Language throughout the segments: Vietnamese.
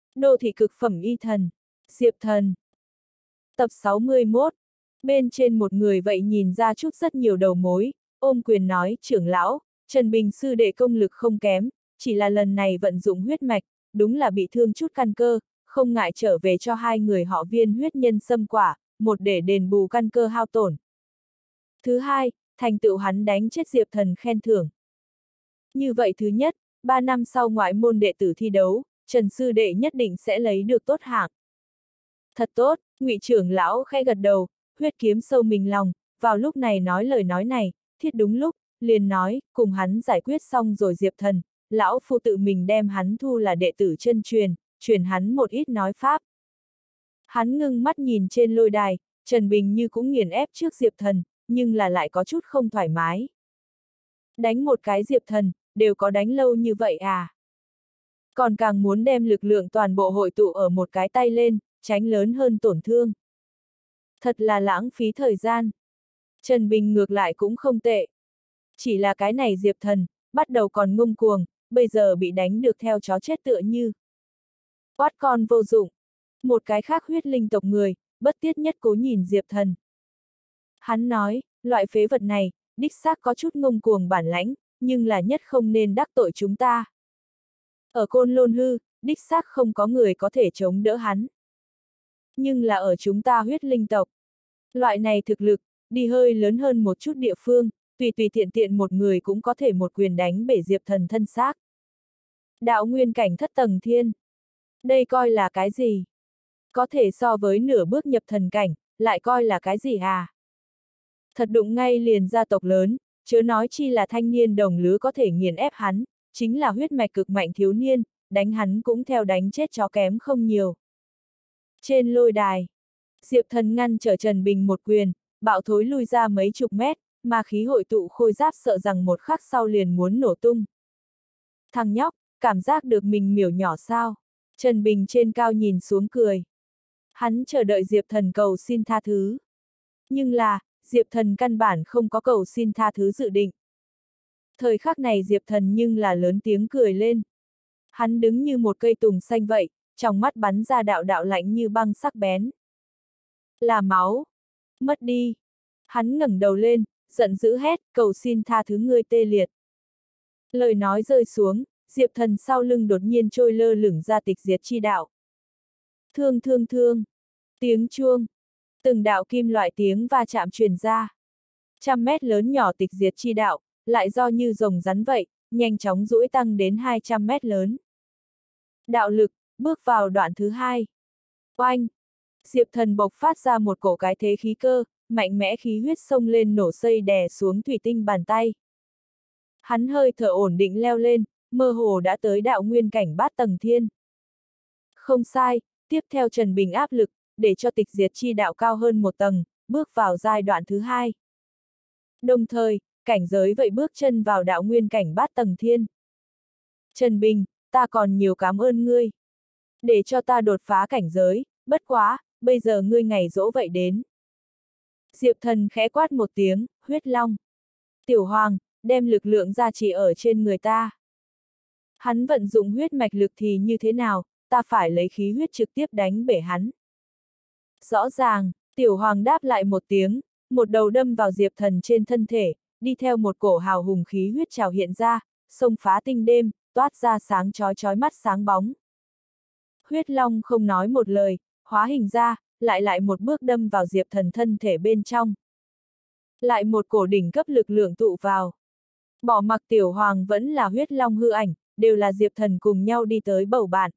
Đô thị cực phẩm y thần. Diệp Thần. Tập 61. Bên trên một người vậy nhìn ra chút rất nhiều đầu mối, ôm quyền nói, trưởng lão, Trần Bình sư đệ công lực không kém, chỉ là lần này vận dụng huyết mạch, đúng là bị thương chút căn cơ, không ngại trở về cho hai người họ viên huyết nhân xâm quả, một để đền bù căn cơ hao tổn. Thứ hai, thành tựu hắn đánh chết Diệp Thần khen thưởng. Như vậy thứ nhất, 3 năm sau ngoại môn đệ tử thi đấu, Trần sư đệ nhất định sẽ lấy được tốt hạng. Thật tốt, Ngụy trưởng lão khẽ gật đầu, huyết kiếm sâu mình lòng, vào lúc này nói lời nói này, thiết đúng lúc, liền nói, cùng hắn giải quyết xong rồi Diệp Thần, lão phu tự mình đem hắn thu là đệ tử chân truyền, truyền hắn một ít nói pháp. Hắn ngưng mắt nhìn trên lôi đài, Trần Bình như cũng nghiền ép trước Diệp Thần, nhưng là lại có chút không thoải mái. Đánh một cái Diệp Thần, đều có đánh lâu như vậy à? Còn càng muốn đem lực lượng toàn bộ hội tụ ở một cái tay lên, tránh lớn hơn tổn thương. Thật là lãng phí thời gian. Trần Bình ngược lại cũng không tệ. Chỉ là cái này Diệp Thần, bắt đầu còn ngông cuồng, bây giờ bị đánh được theo chó chết tựa như. Quát con vô dụng. Một cái khác huyết linh tộc người, bất tiết nhất cố nhìn Diệp Thần. Hắn nói, loại phế vật này, đích xác có chút ngông cuồng bản lãnh, nhưng là nhất không nên đắc tội chúng ta. Ở Côn Lôn Hư, đích xác không có người có thể chống đỡ hắn. Nhưng là ở chúng ta huyết linh tộc. Loại này thực lực, đi hơi lớn hơn một chút địa phương, tùy tùy tiện tiện một người cũng có thể một quyền đánh bể Diệp Thần thân xác. Đạo nguyên cảnh thất tầng thiên. Đây coi là cái gì? Có thể so với nửa bước nhập thần cảnh, lại coi là cái gì à? Thật đụng ngay liền gia tộc lớn, chớ nói chi là thanh niên đồng lứa có thể nghiền ép hắn, chính là huyết mạch cực mạnh thiếu niên, đánh hắn cũng theo đánh chết chó kém không nhiều. Trên lôi đài, Diệp Thần ngăn trở Trần Bình một quyền, bạo thối lui ra mấy chục mét, mà khí hội tụ khôi giáp sợ rằng một khắc sau liền muốn nổ tung. Thằng nhóc, cảm giác được mình miểu nhỏ sao? Trần Bình trên cao nhìn xuống cười. Hắn chờ đợi Diệp Thần cầu xin tha thứ. Nhưng là, Diệp Thần căn bản không có cầu xin tha thứ dự định. Thời khắc này Diệp Thần nhưng là lớn tiếng cười lên. Hắn đứng như một cây tùng xanh vậy, trong mắt bắn ra đạo đạo lạnh như băng sắc bén. Là máu. Mất đi. Hắn ngẩng đầu lên, giận dữ hét, cầu xin tha thứ ngươi tê liệt. Lời nói rơi xuống, Diệp Thần sau lưng đột nhiên trôi lơ lửng ra tịch diệt chi đạo. Thương thương thương. Tiếng chuông. Từng đạo kim loại tiếng va chạm truyền ra. 100 mét lớn nhỏ tịch diệt chi đạo, lại do như rồng rắn vậy, nhanh chóng duỗi tăng đến 200 mét lớn. Đạo lực, bước vào đoạn thứ hai. Oanh! Diệp Thần bộc phát ra một cổ cái thế khí cơ, mạnh mẽ khí huyết xông lên nổ xây đè xuống thủy tinh bàn tay. Hắn hơi thở ổn định leo lên, mơ hồ đã tới đạo nguyên cảnh bát tầng thiên. Không sai, tiếp theo Trần Bình áp lực, để cho tịch diệt chi đạo cao hơn một tầng, bước vào giai đoạn thứ hai. Đồng thời, cảnh giới vậy bước chân vào đạo nguyên cảnh bát tầng thiên. Trần Bình, ta còn nhiều cảm ơn ngươi. Để cho ta đột phá cảnh giới, bất quá, bây giờ ngươi ngày dỗ vậy đến. Diệp Thần khẽ quát một tiếng, huyết long. Tiểu Hoàng, đem lực lượng gia trì ở trên người ta. Hắn vận dụng huyết mạch lực thì như thế nào, ta phải lấy khí huyết trực tiếp đánh bể hắn. Rõ ràng, Tiểu Hoàng đáp lại một tiếng, một đầu đâm vào Diệp Thần trên thân thể, đi theo một cổ hào hùng khí huyết trào hiện ra, xông phá tinh đêm, toát ra sáng chói chói mắt sáng bóng. Huyết Long không nói một lời, hóa hình ra, lại một bước đâm vào Diệp Thần thân thể bên trong. Lại một cổ đỉnh cấp lực lượng tụ vào. Bỏ mặc Tiểu Hoàng vẫn là Huyết Long hư ảnh, đều là Diệp Thần cùng nhau đi tới bầu bạn.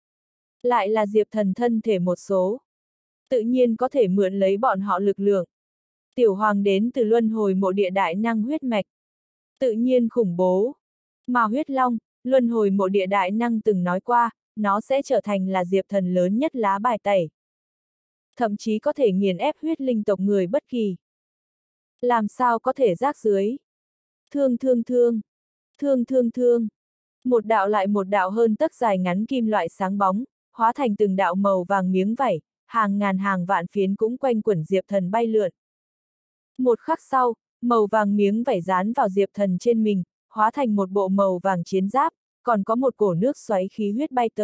Lại là Diệp Thần thân thể một số. Tự nhiên có thể mượn lấy bọn họ lực lượng. Tiểu Hoàng đến từ luân hồi mộ địa đại năng huyết mạch. Tự nhiên khủng bố. Mà Huyết Long, luân hồi mộ địa đại năng từng nói qua, nó sẽ trở thành là Diệp Thần lớn nhất lá bài tẩy. Thậm chí có thể nghiền ép huyết linh tộc người bất kỳ. Làm sao có thể rác dưới. Thương thương thương. Thương thương thương. Một đạo lại một đạo hơn tấc dài ngắn kim loại sáng bóng, hóa thành từng đạo màu vàng miếng vảy, hàng ngàn hàng vạn phiến cũng quanh quẩn Diệp Thần bay lượn. Một khắc sau, màu vàng miếng vảy dán vào Diệp Thần trên mình, hóa thành một bộ màu vàng chiến giáp, còn có một cổ nước xoáy khí huyết bay tới,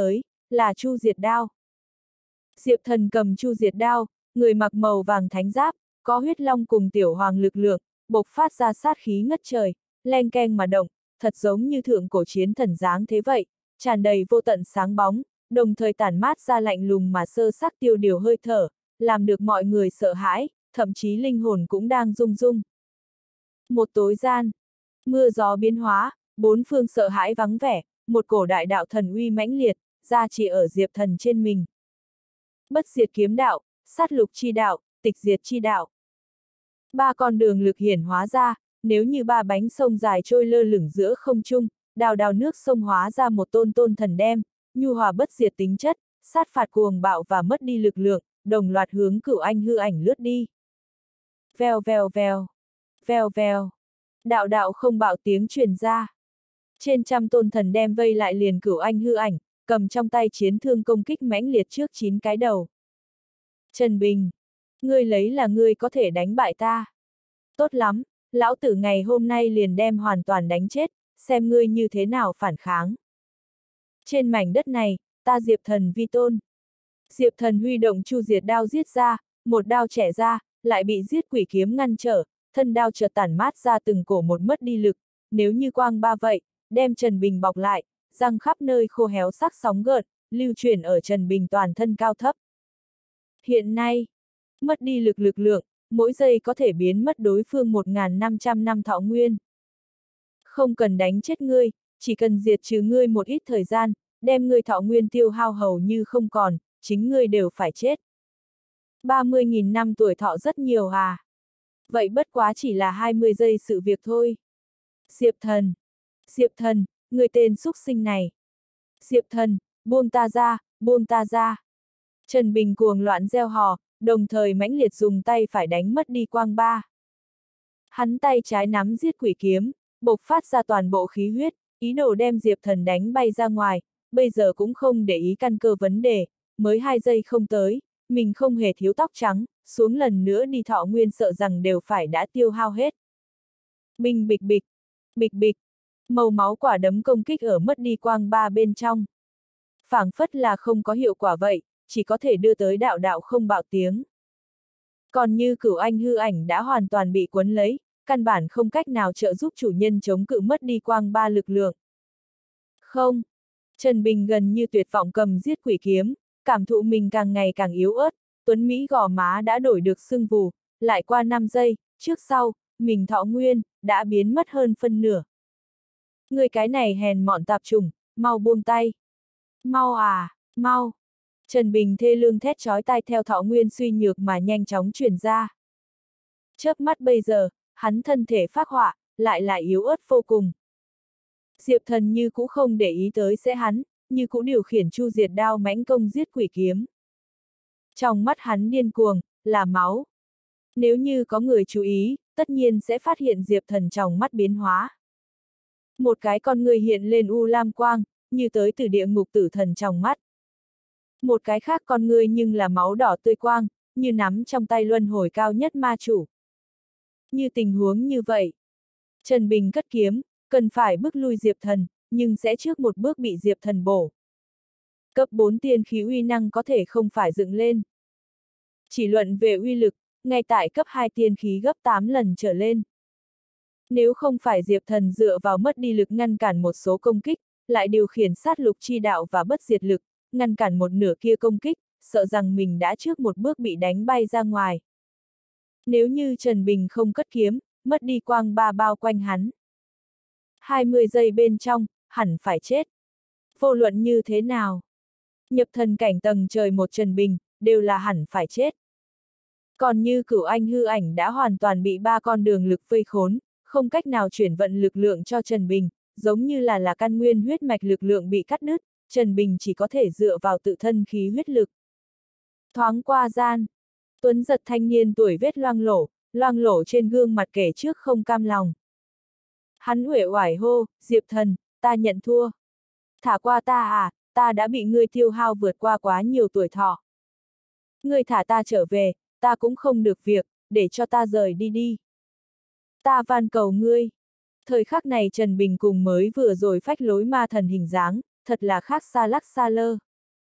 là Chu Diệt Đao. Diệp Thần cầm Chu Diệt Đao, người mặc màu vàng thánh giáp, có huyết long cùng tiểu hoàng lực lượng, bộc phát ra sát khí ngất trời, leng keng mà động, thật giống như thượng cổ chiến thần dáng thế vậy, tràn đầy vô tận sáng bóng, đồng thời tản mát ra lạnh lùng mà sơ sắc tiêu điều hơi thở, làm được mọi người sợ hãi, thậm chí linh hồn cũng đang rung rung. Một tối gian, mưa gió biến hóa, bốn phương sợ hãi vắng vẻ, một cổ đại đạo thần uy mãnh liệt, ra chỉ ở Diệp Thần trên mình. Bất diệt kiếm đạo, sát lục chi đạo, tịch diệt chi đạo. Ba con đường lực hiển hóa ra, nếu như ba bánh sông dài trôi lơ lửng giữa không trung, đào đào nước sông hóa ra một tôn tôn thần đem, nhu hòa bất diệt tính chất, sát phạt cuồng bạo và mất đi lực lượng, đồng loạt hướng Cửu Anh hư ảnh lướt đi. Vèo vèo vèo, vèo vèo, đạo đạo không bạo tiếng truyền ra. Trên trăm tôn thần đem vây lại liền Cửu Anh hư ảnh, cầm trong tay chiến thương công kích mãnh liệt trước 9 cái đầu. Trần Bình, ngươi lấy là ngươi có thể đánh bại ta. Tốt lắm, lão tử ngày hôm nay liền đem hoàn toàn đánh chết, xem ngươi như thế nào phản kháng. Trên mảnh đất này, ta Diệp Thần vi tôn. Diệp Thần huy động Chu Diệt Đao giết ra, một đao chẻ ra, lại bị giết quỷ kiếm ngăn trở, thân đao chợt tản mát ra từng cổ một mất đi lực, nếu như quang ba vậy, đem Trần Bình bọc lại, răng khắp nơi khô héo sắc sóng gợn, lưu chuyển ở Trần Bình toàn thân cao thấp. Hiện nay, mất đi lực lượng, mỗi giây có thể biến mất đối phương 1.500 năm thọ nguyên. Không cần đánh chết ngươi, chỉ cần diệt trừ ngươi một ít thời gian, đem ngươi thọ nguyên tiêu hao hầu như không còn, chính ngươi đều phải chết. 30.000 năm tuổi thọ rất nhiều à? Vậy bất quá chỉ là 20 giây sự việc thôi. Diệp Thần, người tên xúc sinh này. Diệp Thần, buông ta ra, buông ta ra. Trần Bình cuồng loạn reo hò, đồng thời mãnh liệt dùng tay phải đánh mất đi quang ba. Hắn tay trái nắm giết quỷ kiếm, bộc phát ra toàn bộ khí huyết, ý đồ đem Diệp Thần đánh bay ra ngoài, bây giờ cũng không để ý căn cơ vấn đề, mới 2 giây không tới, mình không hề thiếu tóc trắng, xuống lần nữa đi thọ nguyên sợ rằng đều phải đã tiêu hao hết. Binh bịch bịch, bịch bịch, màu máu quả đấm công kích ở mất đi quang ba bên trong. Phảng phất là không có hiệu quả vậy, chỉ có thể đưa tới đạo đạo không bạo tiếng. Còn như Cửu Anh hư ảnh đã hoàn toàn bị cuốn lấy, căn bản không cách nào trợ giúp chủ nhân chống cự mất đi quang ba lực lượng. Không, Trần Bình gần như tuyệt vọng cầm giết quỷ kiếm, cảm thụ mình càng ngày càng yếu ớt, tuấn Mỹ gò má đã đổi được sưng vù, lại qua 5 giây, trước sau, mình thọ nguyên, đã biến mất hơn phân nửa. Người cái này hèn mọn tạp chủng, mau buông tay. Mau à, mau. Trần Bình thê lương thét chói tai theo thọ nguyên suy nhược mà nhanh chóng truyền ra. Chớp mắt bây giờ, hắn thân thể phác họa, lại yếu ớt vô cùng. Diệp Thần như cũ không để ý tới sẽ hắn, như cũ điều khiển Chu Diệt Đao mãnh công giết quỷ kiếm. Trong mắt hắn điên cuồng, là máu. Nếu như có người chú ý, tất nhiên sẽ phát hiện Diệp Thần trong mắt biến hóa. Một cái con người hiện lên u lam quang, như tới từ địa ngục tử thần trong mắt. Một cái khác con người nhưng là máu đỏ tươi quang, như nắm trong tay luân hồi cao nhất ma chủ. Như tình huống như vậy, Trần Bình cất kiếm, cần phải bức lui Diệp Thần, nhưng sẽ trước một bước bị Diệp Thần bổ. Cấp 4 tiên khí uy năng có thể không phải dựng lên. Chỉ luận về uy lực, ngay tại cấp 2 tiên khí gấp 8 lần trở lên. Nếu không phải Diệp Thần dựa vào mất đi lực ngăn cản một số công kích, lại điều khiển sát lục chi đạo và bất diệt lực, ngăn cản một nửa kia công kích, sợ rằng mình đã trước một bước bị đánh bay ra ngoài. Nếu như Trần Bình không cất kiếm, mất đi quang ba bao quanh hắn. 20 giây bên trong, hẳn phải chết. Vô luận như thế nào? Nhập thần cảnh tầng trời một Trần Bình, đều là hẳn phải chết. Còn như Cửu Anh hư ảnh đã hoàn toàn bị ba con đường lực vây khốn, không cách nào chuyển vận lực lượng cho Trần Bình, giống như là căn nguyên huyết mạch lực lượng bị cắt đứt, Trần Bình chỉ có thể dựa vào tự thân khí huyết lực. Thoáng qua gian, tuấn giật thanh niên tuổi vết loang lổ trên gương mặt kể trước không cam lòng. Hắn uể oải hô, Diệp Thần, ta nhận thua. Thả qua ta à, ta đã bị ngươi tiêu hao vượt qua quá nhiều tuổi thọ. Ngươi thả ta trở về, ta cũng không được việc, để cho ta rời đi đi. Ta van cầu ngươi. Thời khắc này Trần Bình cùng mới vừa rồi phách lối ma thần hình dáng, thật là khác xa lắc xa lơ.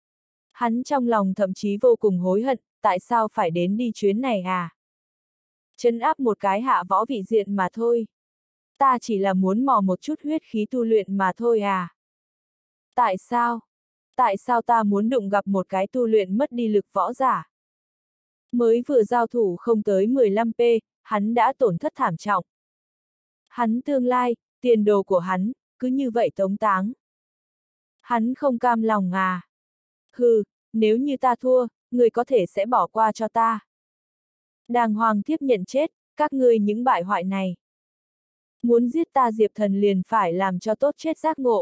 Hắn trong lòng thậm chí vô cùng hối hận, tại sao phải đến đi chuyến này à? Trấn áp một cái hạ võ vị diện mà thôi. Ta chỉ là muốn mò một chút huyết khí tu luyện mà thôi à? Tại sao? Tại sao ta muốn đụng gặp một cái tu luyện mất đi lực võ giả? Mới vừa giao thủ không tới 15p, hắn đã tổn thất thảm trọng. Hắn tương lai, tiền đồ của hắn, cứ như vậy tống táng. Hắn không cam lòng à? Hừ, nếu như ta thua, người có thể sẽ bỏ qua cho ta. Đàng hoàng tiếp nhận chết, các ngươi những bại hoại này. Muốn giết ta Diệp Thần liền phải làm cho tốt chết giác ngộ.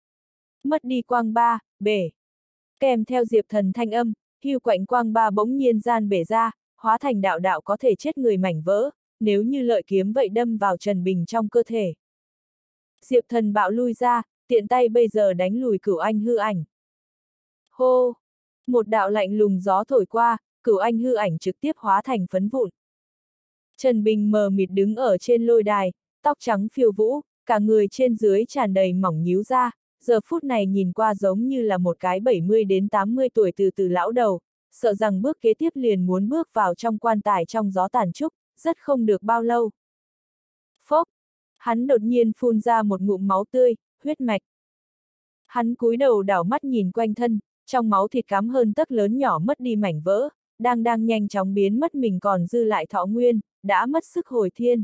Mất đi quang ba, bể. Kèm theo Diệp Thần thanh âm, hưu quạnh quang ba bỗng nhiên gian bể ra, hóa thành đạo đạo có thể chết người mảnh vỡ, nếu như lợi kiếm vậy đâm vào Trần Bình trong cơ thể. Diệp Thần bạo lui ra, tiện tay bây giờ đánh lùi Cửu Anh hư ảnh. Hô! Một đạo lạnh lùng gió thổi qua, Cửu Anh hư ảnh trực tiếp hóa thành phấn vụn. Trần Bình mờ mịt đứng ở trên lôi đài, tóc trắng phiêu vũ, cả người trên dưới tràn đầy mỏng nhíu ra, giờ phút này nhìn qua giống như là một cái 70 đến 80 tuổi từ từ lão đầu, sợ rằng bước kế tiếp liền muốn bước vào trong quan tài trong gió tàn trúc, rất không được bao lâu. Phốc! Hắn đột nhiên phun ra một ngụm máu tươi, huyết mạch. Hắn cúi đầu đảo mắt nhìn quanh thân, trong máu thịt cám hơn tấc lớn nhỏ mất đi mảnh vỡ, đang nhanh chóng biến mất mình còn dư lại thọ nguyên, đã mất sức hồi thiên.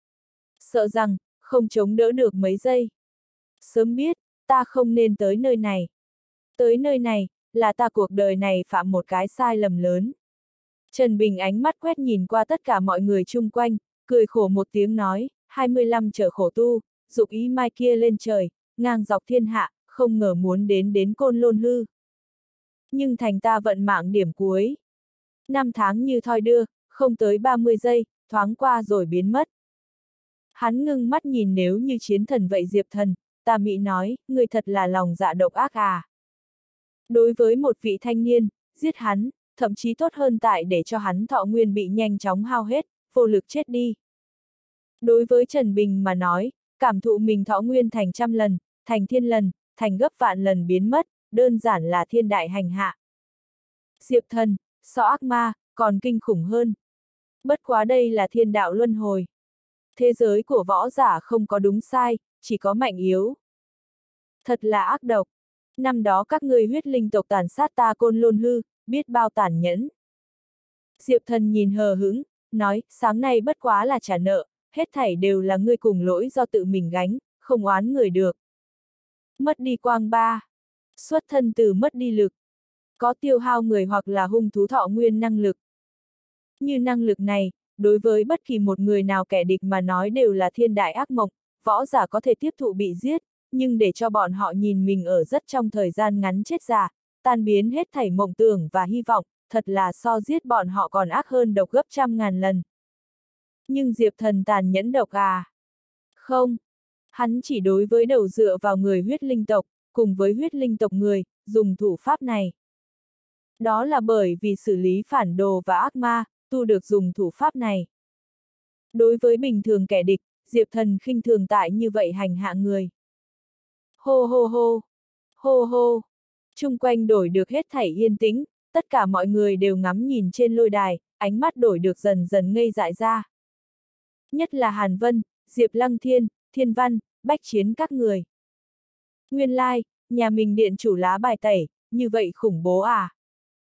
Sợ rằng, không chống đỡ được mấy giây. Sớm biết, ta không nên tới nơi này. Tới nơi này, là ta cuộc đời này phạm một cái sai lầm lớn. Trần Bình ánh mắt quét nhìn qua tất cả mọi người chung quanh, cười khổ một tiếng nói, 25 trở khổ tu, dục ý mai kia lên trời, ngang dọc thiên hạ, không ngờ muốn đến Côn Lôn hư. Nhưng thành ta vận mạng điểm cuối. 5 tháng như thoi đưa, không tới 30 giây, thoáng qua rồi biến mất. Hắn ngưng mắt nhìn nếu như chiến thần vậy Diệp Thần, tà mị nói, người thật là lòng dạ độc ác à. Đối với một vị thanh niên, giết hắn, thậm chí tốt hơn tại để cho hắn thọ nguyên bị nhanh chóng hao hết, vô lực chết đi. Đối với Trần Bình mà nói, cảm thụ mình thọ nguyên thành 100 lần, thành 1000 lần, thành gấp vạn lần biến mất, đơn giản là thiên đại hành hạ. Diệp Thần, so ác ma, còn kinh khủng hơn. Bất quá đây là thiên đạo luân hồi. Thế giới của võ giả không có đúng sai, chỉ có mạnh yếu. Thật là ác độc. Năm đó các ngươi huyết linh tộc tàn sát ta Côn Lôn hư, biết bao tàn nhẫn. Diệp Thần nhìn hờ hững, nói, sáng nay bất quá là trả nợ, hết thảy đều là ngươi cùng lỗi do tự mình gánh, không oán người được. Mất đi quang ba. Xuất thân từ mất đi lực. Có tiêu hao người hoặc là hung thú thọ nguyên năng lực. Như năng lực này, đối với bất kỳ một người nào kẻ địch mà nói đều là thiên đại ác mộng, võ giả có thể tiếp thụ bị giết, nhưng để cho bọn họ nhìn mình ở rất trong thời gian ngắn chết già, tan biến hết thảy mộng tưởng và hy vọng, thật là so giết bọn họ còn ác hơn độc gấp 100.000 lần. Nhưng Diệp Thần tàn nhẫn độc à? Không. Hắn chỉ đối với đầu dựa vào người huyết linh tộc, cùng với huyết linh tộc người, dùng thủ pháp này. Đó là bởi vì xử lý phản đồ và ác ma, tu được dùng thủ pháp này. Đối với bình thường kẻ địch, Diệp Thần khinh thường tại như vậy hành hạ người. Hô hô hô, hô hô, chung quanh đổi được hết thảy yên tĩnh, tất cả mọi người đều ngắm nhìn trên lôi đài, ánh mắt đổi được dần dần ngây dại ra. Nhất là Hàn Vân, Diệp Lăng Thiên, Thiên Văn, Bách Chiến các người. Nguyên lai, nhà mình điện chủ lá bài tẩy, như vậy khủng bố à?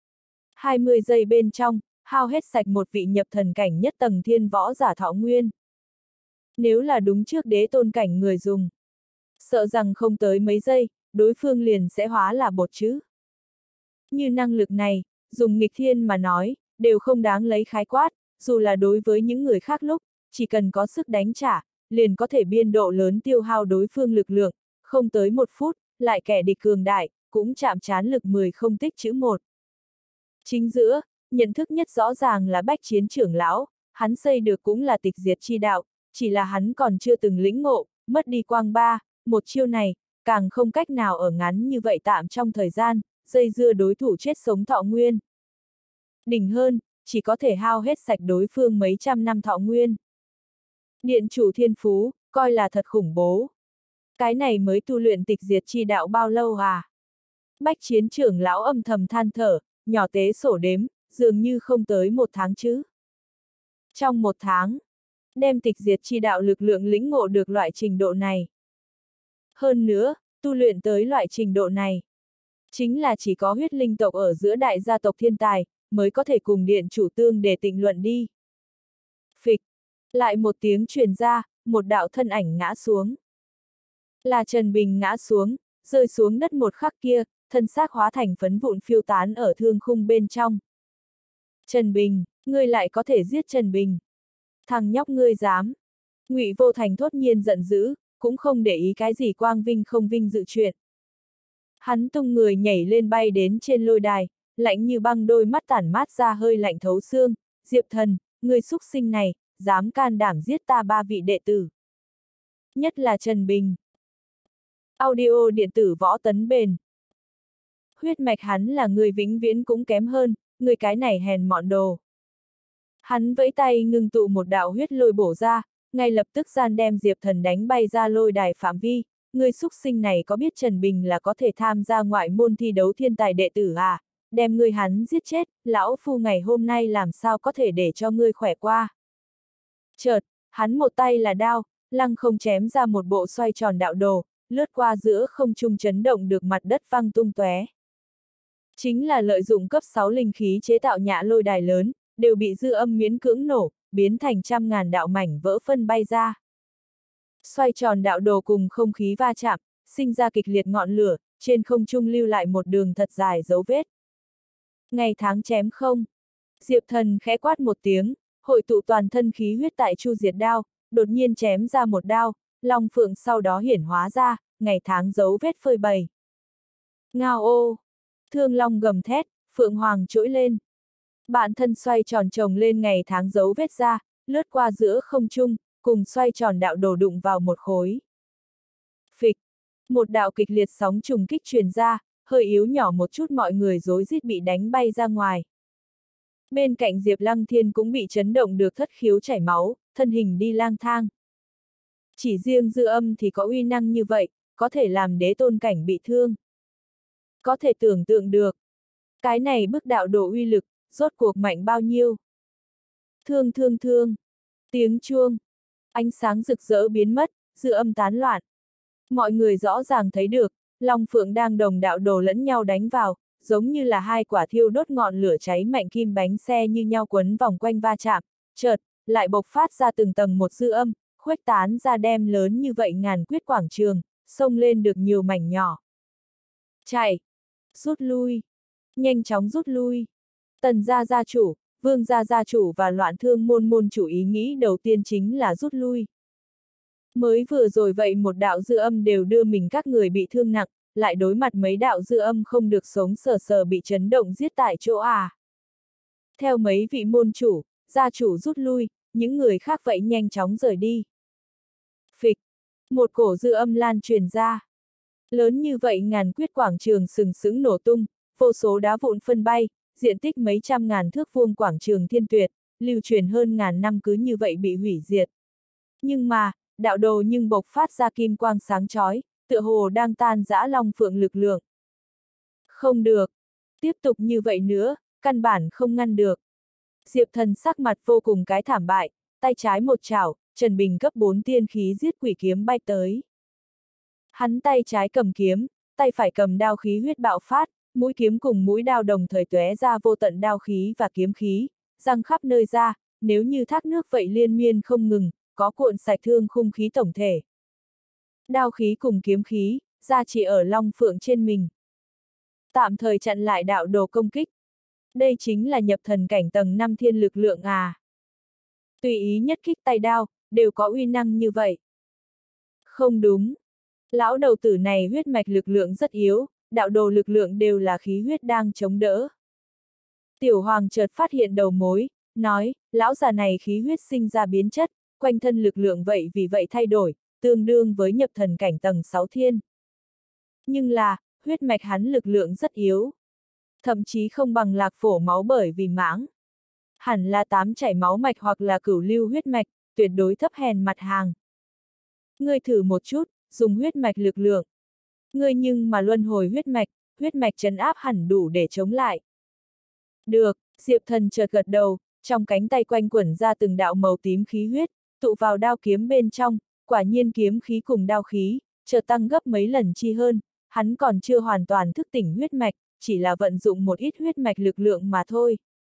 20 giây bên trong, hao hết sạch một vị nhập thần cảnh nhất tầng thiên võ giả thọ nguyên. Nếu là đúng trước đế tôn cảnh người dùng, sợ rằng không tới mấy giây, đối phương liền sẽ hóa là bột chứ. Như năng lực này, dùng nghịch thiên mà nói, đều không đáng lấy khái quát, dù là đối với những người khác lúc, chỉ cần có sức đánh trả, liền có thể biên độ lớn tiêu hao đối phương lực lượng, không tới 1 phút, lại kẻ địch cường đại, cũng chạm trán lực 10 không tích chữ 1. Chính giữa, nhận thức nhất rõ ràng là Bách Chiến trưởng lão, hắn xây được cũng là tịch diệt chi đạo, chỉ là hắn còn chưa từng lĩnh ngộ, mất đi quang ba, một chiêu này, càng không cách nào ở ngắn như vậy tạm trong thời gian, dây dưa đối thủ chết sống thọ nguyên. Đỉnh hơn, chỉ có thể hao hết sạch đối phương mấy trăm năm thọ nguyên. Điện chủ thiên phú, coi là thật khủng bố. Cái này mới tu luyện tịch diệt chi đạo bao lâu à? Bách Chiến trưởng lão âm thầm than thở, nhỏ tế sổ đếm, dường như không tới 1 tháng chứ. Trong 1 tháng, đem tịch diệt chi đạo lực lượng lĩnh ngộ được loại trình độ này. Hơn nữa, tu luyện tới loại trình độ này, chính là chỉ có huyết linh tộc ở giữa đại gia tộc thiên tài, mới có thể cùng điện chủ tương để tịnh luận đi. Phịch, lại một tiếng truyền ra, một đạo thân ảnh ngã xuống. Là Trần Bình ngã xuống, rơi xuống đất một khắc kia, thân xác hóa thành phấn vụn phiêu tán ở thương khung bên trong. Trần Bình, ngươi lại có thể giết Trần Bình. Thằng nhóc ngươi dám. Ngụy Vô Thành thốt nhiên giận dữ, cũng không để ý cái gì quang vinh không vinh dự chuyện. Hắn tung người nhảy lên bay đến trên lôi đài, lạnh như băng đôi mắt tản mát ra hơi lạnh thấu xương. Diệp Thần, ngươi xúc sinh này, dám can đảm giết ta 3 vị đệ tử. Nhất là Trần Bình. Audio điện tử Võ Tấn Bền. Huyết mạch hắn là người vĩnh viễn cũng kém hơn, người cái này hèn mọn đồ. Hắn vẫy tay ngưng tụ một đạo huyết lôi bổ ra, ngay lập tức gian đem Diệp Thần đánh bay ra lôi đài phạm vi. Người xúc sinh này có biết Trần Bình là có thể tham gia ngoại môn thi đấu thiên tài đệ tử à? Đem ngươi hắn giết chết, lão phu ngày hôm nay làm sao có thể để cho ngươi khỏe qua. Chợt, hắn một tay là đao, lăng không chém ra một bộ xoay tròn đạo đồ, lướt qua giữa không trung chấn động được mặt đất văng tung tóe. Chính là lợi dụng cấp 6 linh khí chế tạo nhã lôi đài lớn, đều bị dư âm miễn cưỡng nổ, biến thành trăm ngàn đạo mảnh vỡ phân bay ra. Xoay tròn đạo đồ cùng không khí va chạm, sinh ra kịch liệt ngọn lửa, trên không trung lưu lại một đường thật dài dấu vết. Ngày tháng chém không. Diệp Thần khẽ quát một tiếng, hội tụ toàn thân khí huyết tại Chu Diệt đao, đột nhiên chém ra một đao, long phượng sau đó hiển hóa ra, ngày tháng dấu vết phơi bày. Ngao ô! Thương long gầm thét, phượng hoàng trỗi lên. Bản thân xoay tròn chồng lên ngày tháng dấu vết ra, lướt qua giữa không trung, cùng xoay tròn đạo đồ đụng vào một khối. Phịch! Một đạo kịch liệt sóng trùng kích truyền ra, hơi yếu nhỏ một chút mọi người rối rít bị đánh bay ra ngoài. Bên cạnh Diệp Lăng Thiên cũng bị chấn động được thất khiếu chảy máu, thân hình đi lang thang. Chỉ riêng dư âm thì có uy năng như vậy, có thể làm đế tôn cảnh bị thương. Có thể tưởng tượng được. Cái này bức đạo đồ uy lực, rốt cuộc mạnh bao nhiêu. Thương thương thương. Tiếng chuông. Ánh sáng rực rỡ biến mất, dư âm tán loạn. Mọi người rõ ràng thấy được, Long Phượng đang đồng đạo đồ lẫn nhau đánh vào, giống như là 2 quả thiêu đốt ngọn lửa cháy mạnh kim bánh xe như nhau quấn vòng quanh va chạm, chợt, lại bộc phát ra từng tầng một dư âm, khuếch tán ra đem lớn như vậy ngàn quyết quảng trường, xông lên được nhiều mảnh nhỏ. Chạy! Rút lui! Nhanh chóng rút lui! Tần gia gia chủ, Vương gia gia chủ và Loạn Thương môn môn chủ ý nghĩ đầu tiên chính là rút lui. Mới vừa rồi vậy một đạo dư âm đều đưa mình các người bị thương nặng, lại đối mặt mấy đạo dư âm không được sống sờ sờ bị chấn động giết tại chỗ à. Theo mấy vị môn chủ, gia chủ rút lui, những người khác vậy nhanh chóng rời đi. Phịch! Một cổ dư âm lan truyền ra. Lớn như vậy ngàn quyết quảng trường sừng sững nổ tung, vô số đá vụn phân bay, diện tích mấy trăm ngàn thước vuông quảng trường thiên tuyệt, lưu truyền hơn ngàn năm cứ như vậy bị hủy diệt. Nhưng mà, đạo đồ nhưng bộc phát ra kim quang sáng chói, tựa hồ đang tan rã Long Phượng lực lượng. Không được. Tiếp tục như vậy nữa, căn bản không ngăn được. Diệp Thần sắc mặt vô cùng cái thảm bại, tay trái một chảo, Trần Bình cấp 4 tiên khí giết quỷ kiếm bay tới. Hắn tay trái cầm kiếm, tay phải cầm đao khí huyết bạo phát, mũi kiếm cùng mũi đao đồng thời tóe ra vô tận đao khí và kiếm khí, răng khắp nơi ra, nếu như thác nước vậy liên miên không ngừng, có cuộn sạch thương khung khí tổng thể. Đao khí cùng kiếm khí, ra chỉ ở Long Phượng trên mình. Tạm thời chặn lại đạo đồ công kích. Đây chính là nhập thần cảnh tầng 5 thiên lực lượng à. Tùy ý nhất kích tay đao, đều có uy năng như vậy. Không đúng. Lão đầu tử này huyết mạch lực lượng rất yếu, đạo đồ lực lượng đều là khí huyết đang chống đỡ. Tiểu Hoàng chợt phát hiện đầu mối, nói, lão già này khí huyết sinh ra biến chất, quanh thân lực lượng vậy vì vậy thay đổi, tương đương với nhập thần cảnh tầng 6 thiên. Nhưng là, huyết mạch hắn lực lượng rất yếu. Thậm chí không bằng Lạc Phổ máu bởi vì mãng. Hẳn là 8 chảy máu mạch hoặc là cửu lưu huyết mạch, tuyệt đối thấp hèn mặt hàng. Ngươi thử một chút, dùng huyết mạch lực lượng. Ngươi nhưng mà luân hồi huyết huyết mạch trấn áp hẳn đủ để chống lại. Được, Diệp Thần chợt gật đầu, trong cánh tay quanh quẩn ra từng đạo màu tím khí huyết, tụ vào đao kiếm bên trong, quả nhiên kiếm khí cùng đao khí, chợt tăng gấp mấy lần chi hơn, hắn còn chưa hoàn toàn thức tỉnh huyết mạch, chỉ là vận dụng một ít huyết mạch lực lượng mà thôi.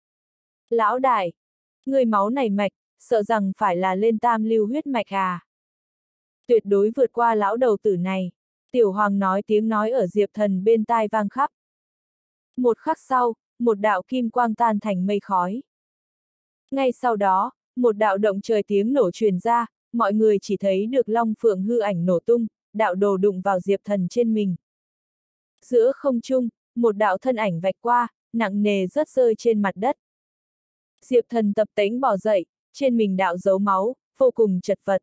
Lão đại, người máu này mạch, sợ rằng phải là lên tam lưu huyết mạch à? Tuyệt đối vượt qua lão đầu tử này, Tiểu Hoàng nói tiếng nói ở Diệp Thần bên tai vang khắp. Một khắc sau, một đạo kim quang tan thành mây khói. Ngay sau đó, một đạo động trời tiếng nổ truyền ra, mọi người chỉ thấy được long phượng hư ảnh nổ tung, đạo đồ đụng vào Diệp Thần trên mình. Giữa không trung, một đạo thân ảnh vạch qua, nặng nề rớt rơi trên mặt đất. Diệp Thần tập tễnh bò dậy, trên mình đạo dấu máu, vô cùng chật vật.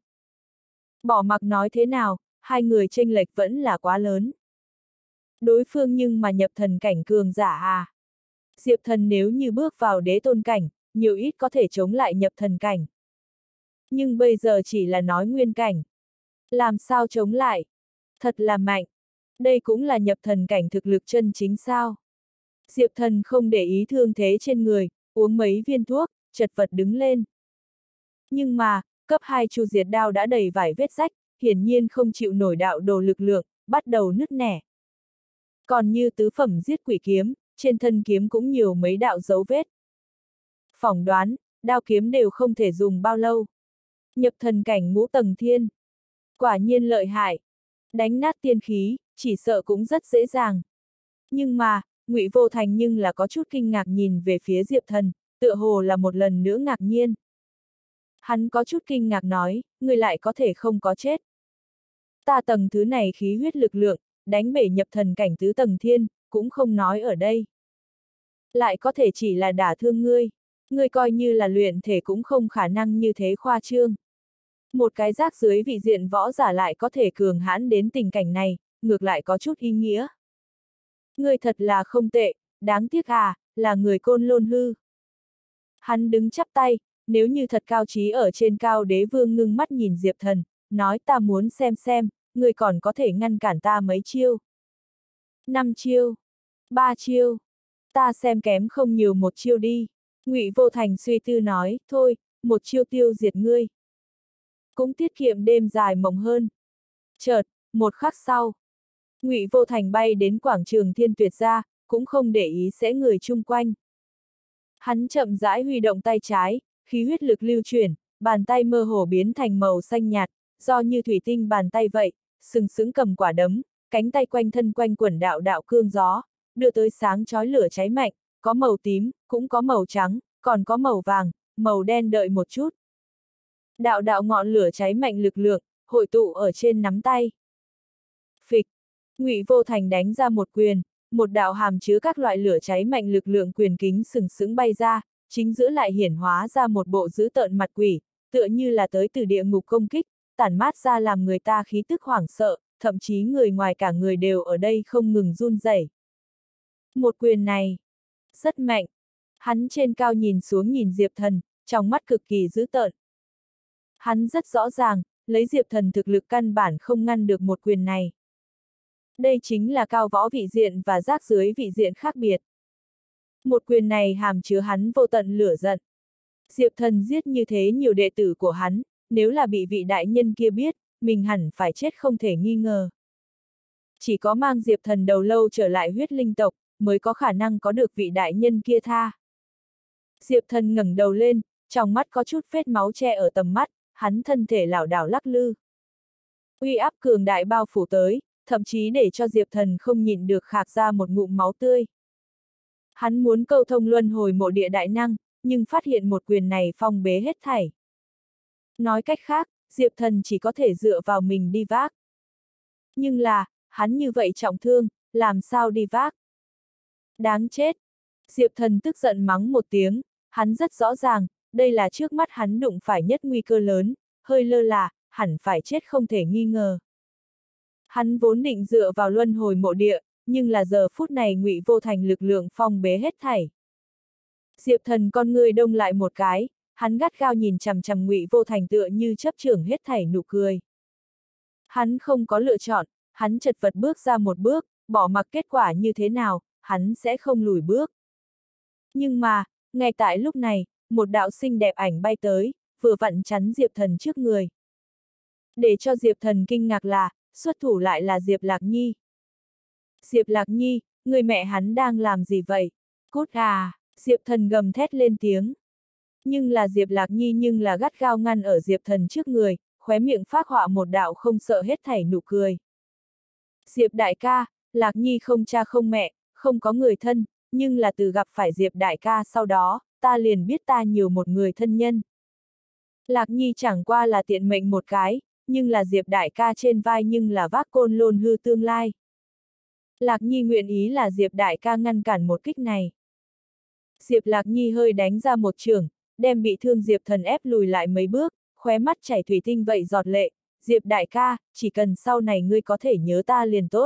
Bỏ mặc nói thế nào, hai người chênh lệch vẫn là quá lớn. Đối phương nhưng mà nhập thần cảnh cường giả à? Diệp Thần nếu như bước vào đế tôn cảnh, nhiều ít có thể chống lại nhập thần cảnh. Nhưng bây giờ chỉ là nói nguyên cảnh. Làm sao chống lại? Thật là mạnh. Đây cũng là nhập thần cảnh thực lực chân chính sao? Diệp Thần không để ý thương thế trên người, uống mấy viên thuốc, chật vật đứng lên. Nhưng mà, cấp 2 chu diệt đao đã đầy vài vết rách, hiển nhiên không chịu nổi đạo đồ lực lượng, bắt đầu nứt nẻ. Còn như tứ phẩm giết quỷ kiếm, trên thân kiếm cũng nhiều mấy đạo dấu vết. Phỏng đoán, đao kiếm đều không thể dùng bao lâu. Nhập thần cảnh ngũ tầng thiên. Quả nhiên lợi hại. Đánh nát tiên khí, chỉ sợ cũng rất dễ dàng. Nhưng mà, Ngụy Vô Thành nhưng là có chút kinh ngạc nhìn về phía Diệp Thần, tựa hồ là một lần nữa ngạc nhiên. Hắn có chút kinh ngạc nói, người lại có thể không có chết. Ta tầng thứ này khí huyết lực lượng, đánh bể nhập thần cảnh tứ tầng thiên, cũng không nói ở đây. Lại có thể chỉ là đả thương ngươi coi như là luyện thể cũng không khả năng như thế khoa trương. Một cái rác dưới vị diện võ giả lại có thể cường hãn đến tình cảnh này, ngược lại có chút ý nghĩa. Ngươi thật là không tệ, đáng tiếc à, là người Côn Lôn hư. Hắn đứng chắp tay, nếu như thật cao trí ở trên cao đế vương ngưng mắt nhìn Diệp Thần, nói ta muốn xem, ngươi còn có thể ngăn cản ta mấy chiêu. 5 chiêu, 3 chiêu, ta xem kém không nhiều một chiêu đi. Ngụy Vô Thành suy tư nói, thôi, một chiêu tiêu diệt ngươi. Cũng tiết kiệm đêm dài mộng hơn. Chợt, một khắc sau, Ngụy Vô Thành bay đến quảng trường Thiên Tuyệt gia, cũng không để ý sẽ người chung quanh. Hắn chậm rãi huy động tay trái, khí huyết lực lưu chuyển, bàn tay mơ hồ biến thành màu xanh nhạt, do như thủy tinh bàn tay vậy, sừng sững cầm quả đấm, cánh tay quanh thân quanh quẩn đạo đạo cương gió, đưa tới sáng chói lửa cháy mạnh, có màu tím, cũng có màu trắng, còn có màu vàng, màu đen đợi một chút. Đạo đạo ngọn lửa cháy mạnh lực lượng, hội tụ ở trên nắm tay. Phịch, Ngụy Vô Thành đánh ra một quyền, một đạo hàm chứa các loại lửa cháy mạnh lực lượng quyền kính sừng sững bay ra, chính giữa lại hiển hóa ra một bộ dữ tợn mặt quỷ, tựa như là tới từ địa ngục công kích, tản mát ra làm người ta khí tức hoảng sợ, thậm chí người ngoài cả người đều ở đây không ngừng run rẩy. Một quyền này, rất mạnh. Hắn trên cao nhìn xuống nhìn Diệp Thần, trong mắt cực kỳ dữ tợn. Hắn rất rõ ràng, lấy Diệp Thần thực lực căn bản không ngăn được một quyền này. Đây chính là cao võ vị diện và rác dưới vị diện khác biệt. Một quyền này hàm chứa hắn vô tận lửa giận. Diệp Thần giết như thế nhiều đệ tử của hắn, nếu là bị vị đại nhân kia biết, mình hẳn phải chết không thể nghi ngờ. Chỉ có mang Diệp Thần đầu lâu trở lại huyết linh tộc, mới có khả năng có được vị đại nhân kia tha. Diệp Thần ngẩng đầu lên, trong mắt có chút vết máu che ở tầm mắt, hắn thân thể lảo đảo lắc lư. Uy áp cường đại bao phủ tới, thậm chí để cho Diệp Thần không nhịn được khạc ra một ngụm máu tươi. Hắn muốn câu thông luân hồi mộ địa đại năng, nhưng phát hiện một quyền này phong bế hết thảy. Nói cách khác, Diệp Thần chỉ có thể dựa vào mình đi vác. Nhưng là, hắn như vậy trọng thương, làm sao đi vác? Đáng chết! Diệp Thần tức giận mắng một tiếng, hắn rất rõ ràng, đây là trước mắt hắn đụng phải nhất nguy cơ lớn, hơi lơ là, hẳn phải chết không thể nghi ngờ. Hắn vốn định dựa vào luân hồi mộ địa, nhưng là giờ phút này Ngụy Vô Thành lực lượng phong bế hết thảy. Diệp Thần con người đông lại một cái, hắn gắt gao nhìn chằm chằm Ngụy Vô Thành tựa như chấp chưởng hết thảy nụ cười. Hắn không có lựa chọn, hắn chật vật bước ra một bước, bỏ mặc kết quả như thế nào, hắn sẽ không lùi bước. Nhưng mà, ngay tại lúc này, một đạo xinh đẹp ảnh bay tới, vừa vặn chắn Diệp Thần trước người. Để cho Diệp Thần kinh ngạc là, xuất thủ lại là Diệp Lạc Nhi. Diệp Lạc Nhi, người mẹ hắn đang làm gì vậy? Cút à! Diệp Thần gầm thét lên tiếng. Nhưng là Diệp Lạc Nhi gắt gao ngăn ở Diệp Thần trước người, khóe miệng phác họa một đạo không sợ hết thảy nụ cười. Diệp đại ca, Lạc Nhi không cha không mẹ, không có người thân, nhưng là từ gặp phải Diệp đại ca sau đó, ta liền biết ta nhiều một người thân nhân. Lạc Nhi chẳng qua là tiện mệnh một cái, nhưng là Diệp đại ca trên vai nhưng là vác côn lôn hư tương lai. Lạc Nhi nguyện ý là Diệp đại ca ngăn cản một kích này. Diệp Lạc Nhi hơi đánh ra một chưởng, đem bị thương Diệp Thần ép lùi lại mấy bước, khóe mắt chảy thủy tinh vậy giọt lệ. Diệp đại ca, chỉ cần sau này ngươi có thể nhớ ta liền tốt.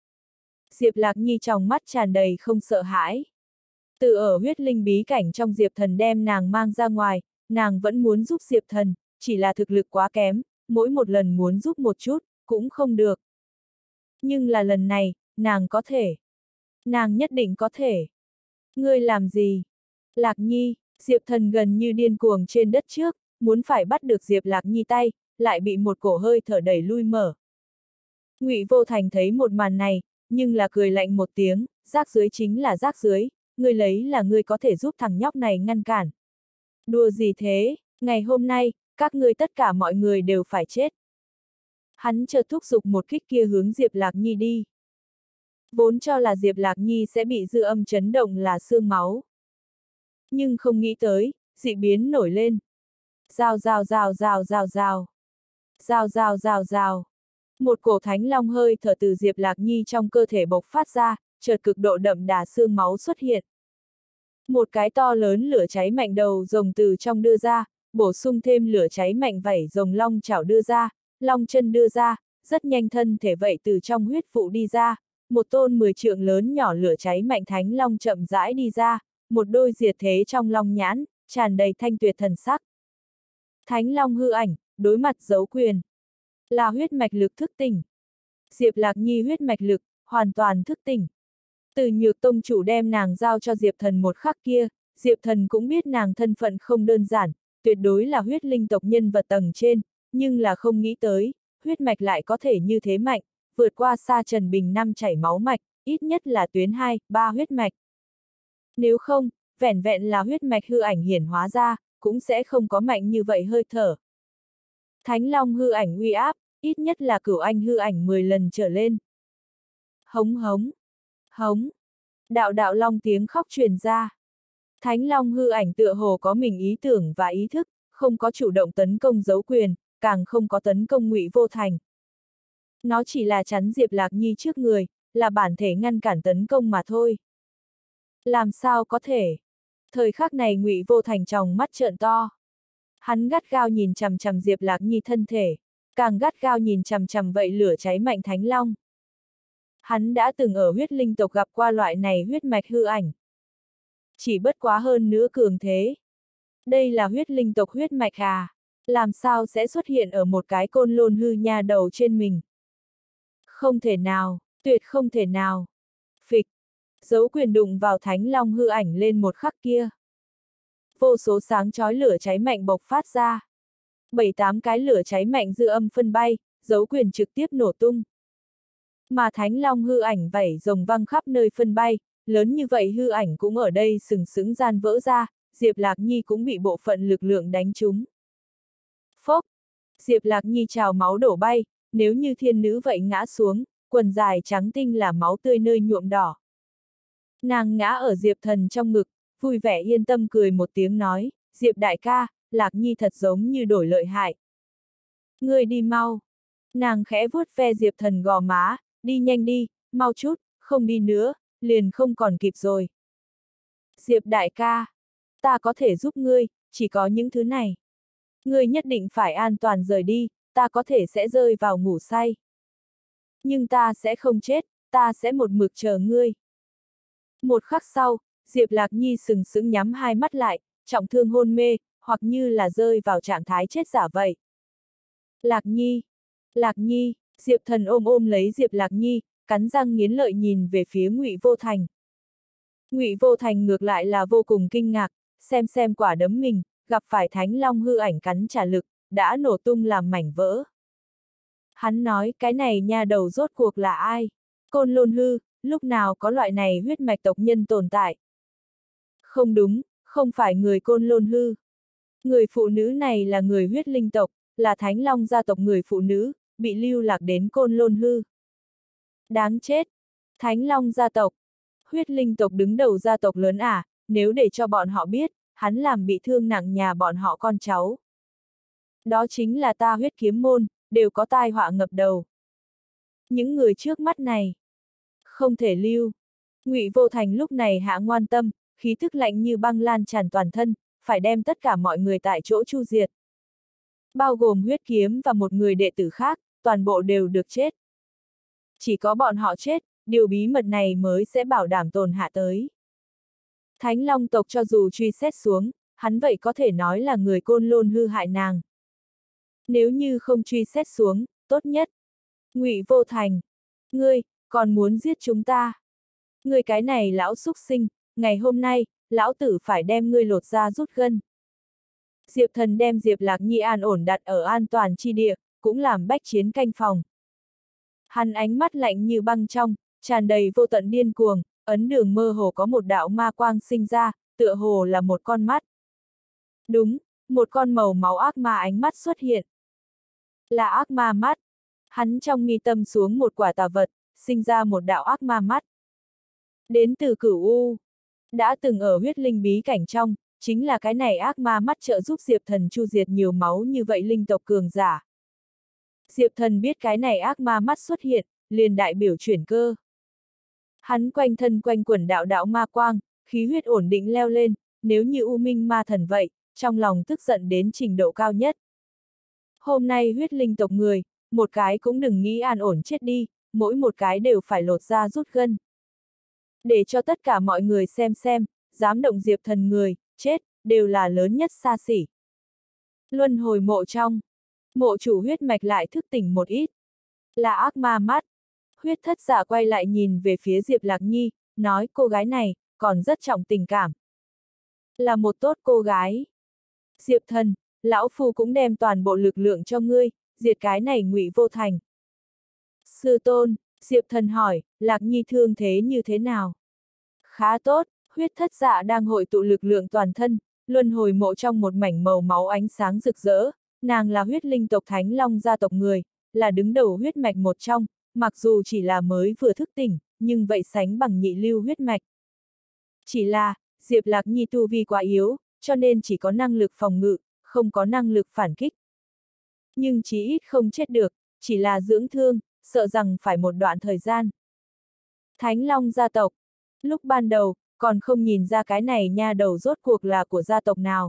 Diệp Lạc Nhi trong mắt tràn đầy không sợ hãi. Từ ở huyết linh bí cảnh trong Diệp Thần đem nàng mang ra ngoài, nàng vẫn muốn giúp Diệp Thần, chỉ là thực lực quá kém, mỗi một lần muốn giúp một chút, cũng không được. Nhưng là lần này, nàng có thể. Nàng nhất định có thể. Ngươi làm gì? Lạc Nhi, Diệp Thần gần như điên cuồng trên đất trước, muốn phải bắt được Diệp Lạc Nhi tay, lại bị một cổ hơi thở đẩy lui mở. Ngụy Vô Thành thấy một màn này, nhưng là cười lạnh một tiếng, rác dưới chính là rác dưới, ngươi lấy là ngươi có thể giúp thằng nhóc này ngăn cản. Đùa gì thế, ngày hôm nay, các ngươi tất cả mọi người đều phải chết. Hắn chợt thúc giục một kích kia hướng Diệp Lạc Nhi đi. Vốn cho là Diệp Lạc Nhi sẽ bị dư âm chấn động là xương máu. Nhưng không nghĩ tới, dị biến nổi lên. Rào rào rào rào rào rào. Rào rào rào rào. Một cổ thánh long hơi thở từ Diệp Lạc Nhi trong cơ thể bộc phát ra, chợt cực độ đậm đà xương máu xuất hiện. Một cái to lớn lửa cháy mạnh đầu rồng từ trong đưa ra, bổ sung thêm lửa cháy mạnh vảy rồng long chảo đưa ra, long chân đưa ra, rất nhanh thân thể vậy từ trong huyết vụ đi ra, một tôn 10 trượng lớn nhỏ lửa cháy mạnh thánh long chậm rãi đi ra, một đôi diệt thế trong long nhãn, tràn đầy thanh tuyệt thần sắc. Thánh long hư ảnh, đối mặt giấu quyền. Là huyết mạch lực thức tỉnh. Diệp Lạc Nhi huyết mạch lực, hoàn toàn thức tỉnh. Từ Nhược tông chủ đem nàng giao cho Diệp Thần một khắc kia, Diệp Thần cũng biết nàng thân phận không đơn giản, tuyệt đối là huyết linh tộc nhân vật tầng trên, nhưng là không nghĩ tới, huyết mạch lại có thể như thế mạnh, vượt qua xa Trần Bình năm chảy máu mạch, ít nhất là tuyến 2, 3 huyết mạch. Nếu không, vẻn vẹn là huyết mạch hư ảnh hiển hóa ra, cũng sẽ không có mạnh như vậy hơi thở. Thánh Long hư ảnh uy áp, ít nhất là Cửu Anh hư ảnh 10 lần trở lên. Hống hống, hống, đạo đạo long tiếng khóc truyền ra. Thánh Long hư ảnh tựa hồ có mình ý tưởng và ý thức, không có chủ động tấn công giấu quyền, càng không có tấn công Ngụy Vô Thành. Nó chỉ là chắn Diệp Lạc Nhi trước người, là bản thể ngăn cản tấn công mà thôi. Làm sao có thể? Thời khắc này Ngụy Vô Thành tròng mắt trợn to. Hắn gắt gao nhìn chằm chằm Diệp Lạc Nhi thân thể, càng gắt gao nhìn chằm chằm vậy lửa cháy mạnh thánh long. Hắn đã từng ở huyết linh tộc gặp qua loại này huyết mạch hư ảnh. Chỉ bất quá hơn nữa cường thế. Đây là huyết linh tộc huyết mạch à? Làm sao sẽ xuất hiện ở một cái côn lôn hư nha đầu trên mình? Không thể nào, tuyệt không thể nào. Phịch, dấu quyền đụng vào thánh long hư ảnh lên một khắc kia. Vô số sáng chói lửa cháy mạnh bộc phát ra. 7-8 cái lửa cháy mạnh dư âm phân bay, dấu quyền trực tiếp nổ tung. Mà thánh long hư ảnh vảy rồng văng khắp nơi phân bay, lớn như vậy hư ảnh cũng ở đây sừng sững gian vỡ ra, Diệp Lạc Nhi cũng bị bộ phận lực lượng đánh trúng. Phốc! Diệp Lạc Nhi trào máu đổ bay, nếu như thiên nữ vậy ngã xuống, quần dài trắng tinh là máu tươi nơi nhuộm đỏ. Nàng ngã ở Diệp Thần trong ngực, vui vẻ yên tâm cười một tiếng nói, Diệp đại ca, Lạc Nhi thật giống như đổi lợi hại. Ngươi đi mau. Nàng khẽ vuốt ve Diệp Thần gò má, đi nhanh đi, mau chút, không đi nữa, liền không còn kịp rồi. Diệp đại ca, ta có thể giúp ngươi, chỉ có những thứ này. Ngươi nhất định phải an toàn rời đi, ta có thể sẽ rơi vào ngủ say. Nhưng ta sẽ không chết, ta sẽ một mực chờ ngươi. Một khắc sau, Diệp Lạc Nhi sừng sững nhắm hai mắt lại, trọng thương hôn mê, hoặc như là rơi vào trạng thái chết giả vậy. Lạc Nhi! Lạc Nhi! Diệp Thần ôm lấy Diệp Lạc Nhi, cắn răng nghiến lợi nhìn về phía Ngụy Vô Thành. Ngụy Vô Thành ngược lại là vô cùng kinh ngạc, xem quả đấm mình, gặp phải Thánh Long hư ảnh cắn trả lực, đã nổ tung làm mảnh vỡ. Hắn nói, cái này nha đầu rốt cuộc là ai? Côn Lôn hư, lúc nào có loại này huyết mạch tộc nhân tồn tại? Không đúng, không phải người Côn Lôn hư. Người phụ nữ này là người huyết linh tộc, là Thánh Long gia tộc người phụ nữ, bị lưu lạc đến Côn Lôn hư. Đáng chết! Thánh Long gia tộc, huyết linh tộc đứng đầu gia tộc lớn à, nếu để cho bọn họ biết, hắn làm bị thương nặng nhà bọn họ con cháu. Đó chính là ta huyết kiếm môn, đều có tai họa ngập đầu. Những người trước mắt này, không thể lưu. Ngụy Vô Thành lúc này hạ ngoan tâm, khí thức lạnh như băng lan tràn toàn thân, phải đem tất cả mọi người tại chỗ chu diệt. Bao gồm huyết kiếm và một người đệ tử khác, toàn bộ đều được chết. Chỉ có bọn họ chết, điều bí mật này mới sẽ bảo đảm tồn hạ tới. Thánh Long tộc cho dù truy xét xuống, hắn vậy có thể nói là người Côn Lôn hư hại nàng. Nếu như không truy xét xuống, tốt nhất. Ngụy Vô Thành, ngươi, còn muốn giết chúng ta. Ngươi cái này lão xúc sinh, ngày hôm nay, lão tử phải đem ngươi lột ra rút gân. Diệp Thần đem Diệp Lạc Nhi an ổn đặt ở an toàn chi địa, cũng làm bách chiến canh phòng. Hắn ánh mắt lạnh như băng trong, tràn đầy vô tận điên cuồng, ấn đường mơ hồ có một đạo ma quang sinh ra, tựa hồ là một con mắt. Đúng, một con màu máu ác ma ánh mắt xuất hiện. Là ác ma mắt. Hắn trong mi tâm xuống một quả tà vật, sinh ra một đạo ác ma mắt. Đến từ Cửu U. Đã từng ở huyết linh bí cảnh trong, chính là cái này ác ma mắt trợ giúp Diệp Thần chu diệt nhiều máu như vậy linh tộc cường giả. Diệp Thần biết cái này ác ma mắt xuất hiện, liền đại biểu chuyển cơ. Hắn quanh thân quanh quẩn đạo đạo ma quang, khí huyết ổn định leo lên, nếu như U Minh ma thần vậy, trong lòng tức giận đến trình độ cao nhất. Hôm nay huyết linh tộc người, một cái cũng đừng nghĩ an ổn chết đi, mỗi một cái đều phải lột ra rút gân. Để cho tất cả mọi người xem, dám động Diệp Thần người, chết, đều là lớn nhất xa xỉ. Luân hồi mộ trong, mộ chủ huyết mạch lại thức tỉnh một ít. Là ác ma mắt. Huyết thất giả quay lại nhìn về phía Diệp Lạc Nhi, nói cô gái này, còn rất trọng tình cảm. Là một tốt cô gái. Diệp Thần, lão phu cũng đem toàn bộ lực lượng cho ngươi, diệt cái này Ngụy Vô Thành. Sư tôn, Diệp Thần hỏi, Lạc Nhi thương thế như thế nào? Khá tốt, huyết thất dạ đang hội tụ lực lượng toàn thân, luân hồi mộ trong một mảnh màu máu ánh sáng rực rỡ, nàng là huyết linh tộc Thánh Long gia tộc người, là đứng đầu huyết mạch một trong, mặc dù chỉ là mới vừa thức tỉnh, nhưng vậy sánh bằng nhị lưu huyết mạch. Chỉ là, Diệp Lạc Nhi tu vi quá yếu, cho nên chỉ có năng lực phòng ngự, không có năng lực phản kích. Nhưng chí ít không chết được, chỉ là dưỡng thương, sợ rằng phải một đoạn thời gian. Thánh Long gia tộc, lúc ban đầu, còn không nhìn ra cái này nha đầu rốt cuộc là của gia tộc nào.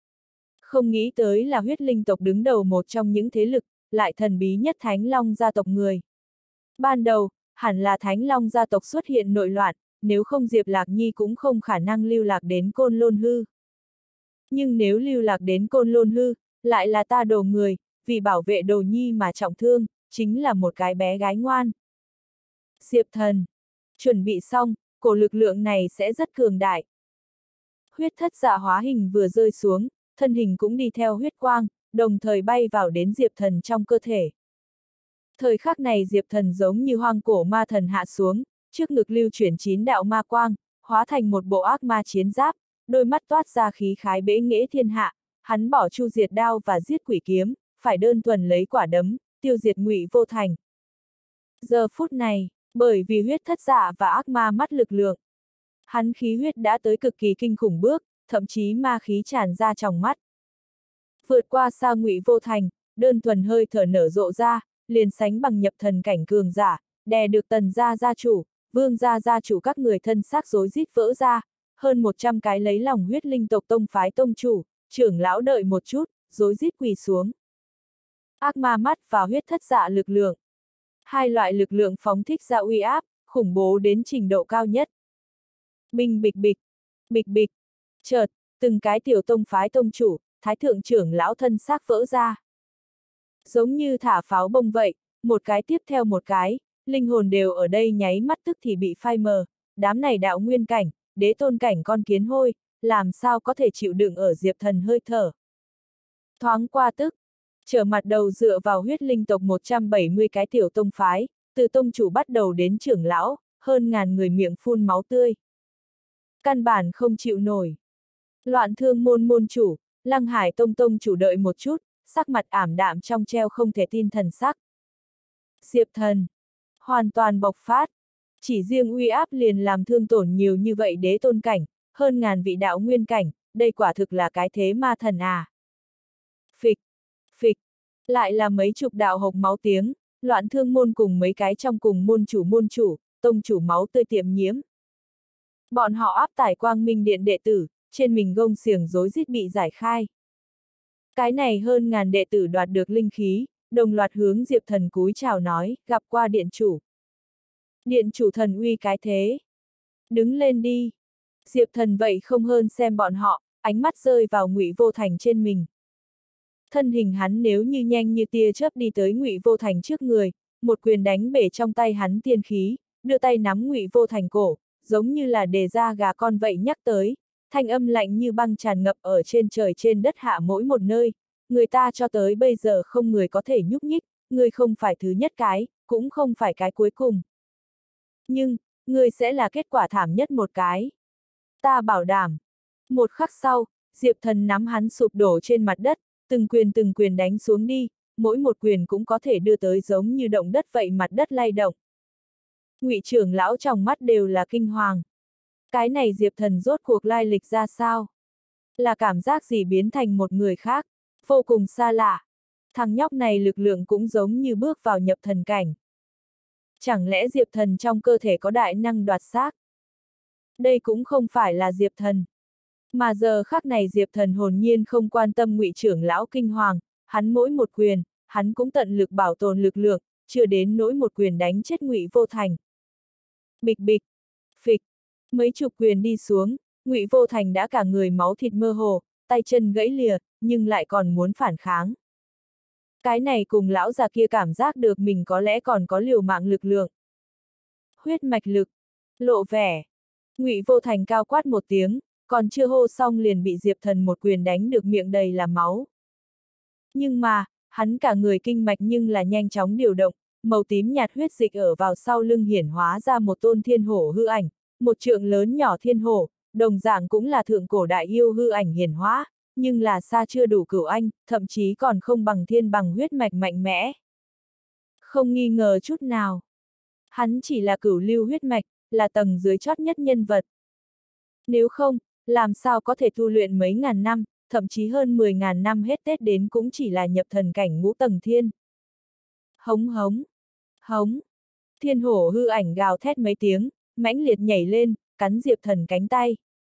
Không nghĩ tới là huyết linh tộc đứng đầu một trong những thế lực, lại thần bí nhất Thánh Long gia tộc người. Ban đầu, hẳn là Thánh Long gia tộc xuất hiện nội loạn, nếu không Diệp Lạc Nhi cũng không khả năng lưu lạc đến Côn Lôn hư. Nhưng nếu lưu lạc đến Côn Lôn hư, lại là ta đồ người, vì bảo vệ đồ nhi mà trọng thương, chính là một cái bé gái ngoan. Diệp Thần, chuẩn bị xong, cổ lực lượng này sẽ rất cường đại. Huyết thất dạ hóa hình vừa rơi xuống, thân hình cũng đi theo huyết quang, đồng thời bay vào đến Diệp Thần trong cơ thể. Thời khắc này Diệp Thần giống như hoang cổ ma thần hạ xuống, trước ngực lưu chuyển 9 đạo ma quang, hóa thành một bộ ác ma chiến giáp, đôi mắt toát ra khí khái bẽ nghễ thiên hạ, hắn bỏ chu diệt đao và giết quỷ kiếm, phải đơn thuần lấy quả đấm, tiêu diệt Ngụy Vô Thành. Giờ phút này, bởi vì huyết thất dạ và ác ma mắt lực lượng, hắn khí huyết đã tới cực kỳ kinh khủng bước, thậm chí ma khí tràn ra trong mắt. Vượt qua xa Ngụy Vô Thành, đơn thuần hơi thở nở rộ ra, liền sánh bằng nhập thần cảnh cường giả, đè được Tần gia gia chủ, Vương gia gia chủ các người thân xác rối rít vỡ ra, hơn 100 cái lấy lòng huyết linh tộc tông phái tông chủ, trưởng lão đợi một chút, rối rít quỳ xuống. Ác ma mắt và huyết thất dạ lực lượng. Hai loại lực lượng phóng thích ra uy áp, khủng bố đến trình độ cao nhất. Binh bịch bịch, bịch bịch, chợt, từng cái tiểu tông phái tông chủ, thái thượng trưởng lão thân xác vỡ ra. Giống như thả pháo bông vậy, một cái tiếp theo một cái, linh hồn đều ở đây nháy mắt tức thì bị phai mờ, đám này đạo nguyên cảnh, đế tôn cảnh con kiến hôi, làm sao có thể chịu đựng ở Diệp Thần hơi thở. Thoáng qua tức, trở mặt đầu dựa vào huyết linh tộc 170 cái tiểu tông phái, từ tông chủ bắt đầu đến trưởng lão, hơn ngàn người miệng phun máu tươi. Căn bản không chịu nổi. Loạn Thương môn môn chủ, Lăng Hải tông tông chủ đợi một chút, sắc mặt ảm đạm trong treo không thể tin thần sắc. Diệp Thần hoàn toàn bộc phát, chỉ riêng uy áp liền làm thương tổn nhiều như vậy đế tôn cảnh, hơn ngàn vị đạo nguyên cảnh, đây quả thực là cái thế ma thần à. Phịch, phịch, lại là mấy chục đạo hộc máu tiếng, Loạn Thương môn cùng mấy cái trong cùng môn chủ, tông chủ máu tươi tiệm nhiễm. Bọn họ áp tải Quang Minh Điện đệ tử, trên mình gông xiềng rối rít bị giải khai. Cái này hơn ngàn đệ tử đoạt được linh khí, đồng loạt hướng Diệp Thần cúi chào nói, gặp qua điện chủ. Điện chủ thần uy cái thế. Đứng lên đi. Diệp Thần vậy không hơn xem bọn họ, ánh mắt rơi vào Ngụy Vô Thành trên mình. Thân hình hắn nếu như nhanh như tia chớp đi tới Ngụy Vô Thành trước người, một quyền đánh bể trong tay hắn tiên khí, đưa tay nắm Ngụy Vô Thành cổ, giống như là đề ra gà con vậy nhắc tới, thanh âm lạnh như băng tràn ngập ở trên trời trên đất hạ mỗi một nơi, người ta cho tới bây giờ không người có thể nhúc nhích, người không phải thứ nhất cái, cũng không phải cái cuối cùng. Nhưng, người sẽ là kết quả thảm nhất một cái. Ta bảo đảm. Một khắc sau, Diệp Thần nắm hắn sụp đổ trên mặt đất, từng quyền đánh xuống đi, mỗi một quyền cũng có thể đưa tới giống như động đất vậy mặt đất lay động. Ngụy trưởng lão trong mắt đều là kinh hoàng. Cái này Diệp Thần rốt cuộc lai lịch ra sao? Là cảm giác gì biến thành một người khác, vô cùng xa lạ. Thằng nhóc này lực lượng cũng giống như bước vào nhập thần cảnh. Chẳng lẽ Diệp Thần trong cơ thể có đại năng đoạt xác? Đây cũng không phải là Diệp Thần. Mà giờ khắc này Diệp Thần hồn nhiên không quan tâm Ngụy trưởng lão kinh hoàng, hắn mỗi một quyền, hắn cũng tận lực bảo tồn lực lượng, chưa đến nỗi một quyền đánh chết Ngụy Vô Thành. Bịch bịch, phịch, mấy chục quyền đi xuống, Ngụy Vô Thành đã cả người máu thịt mơ hồ, tay chân gãy lìa, nhưng lại còn muốn phản kháng. Cái này cùng lão già kia cảm giác được mình có lẽ còn có liều mạng lực lượng. Huyết mạch lực, lộ vẻ. Ngụy Vô Thành cao quát một tiếng, còn chưa hô xong liền bị Diệp Thần một quyền đánh được miệng đầy là máu. Nhưng mà, hắn cả người kinh mạch nhưng là nhanh chóng điều động, màu tím nhạt huyết dịch ở vào sau lưng hiển hóa ra một tôn thiên hổ hư ảnh, một trượng lớn nhỏ thiên hổ, đồng dạng cũng là thượng cổ đại yêu hư ảnh hiển hóa, nhưng là xa chưa đủ cửu anh, thậm chí còn không bằng thiên bằng huyết mạch mạnh mẽ. Không nghi ngờ chút nào. Hắn chỉ là cửu lưu huyết mạch, là tầng dưới chót nhất nhân vật. Nếu không, làm sao có thể tu luyện mấy ngàn năm, thậm chí hơn 10.000 năm hết Tết đến cũng chỉ là nhập thần cảnh ngũ tầng thiên. Hống hống, hống, thiên hổ hư ảnh gào thét mấy tiếng, mãnh liệt nhảy lên, cắn Diệp Thần cánh tay.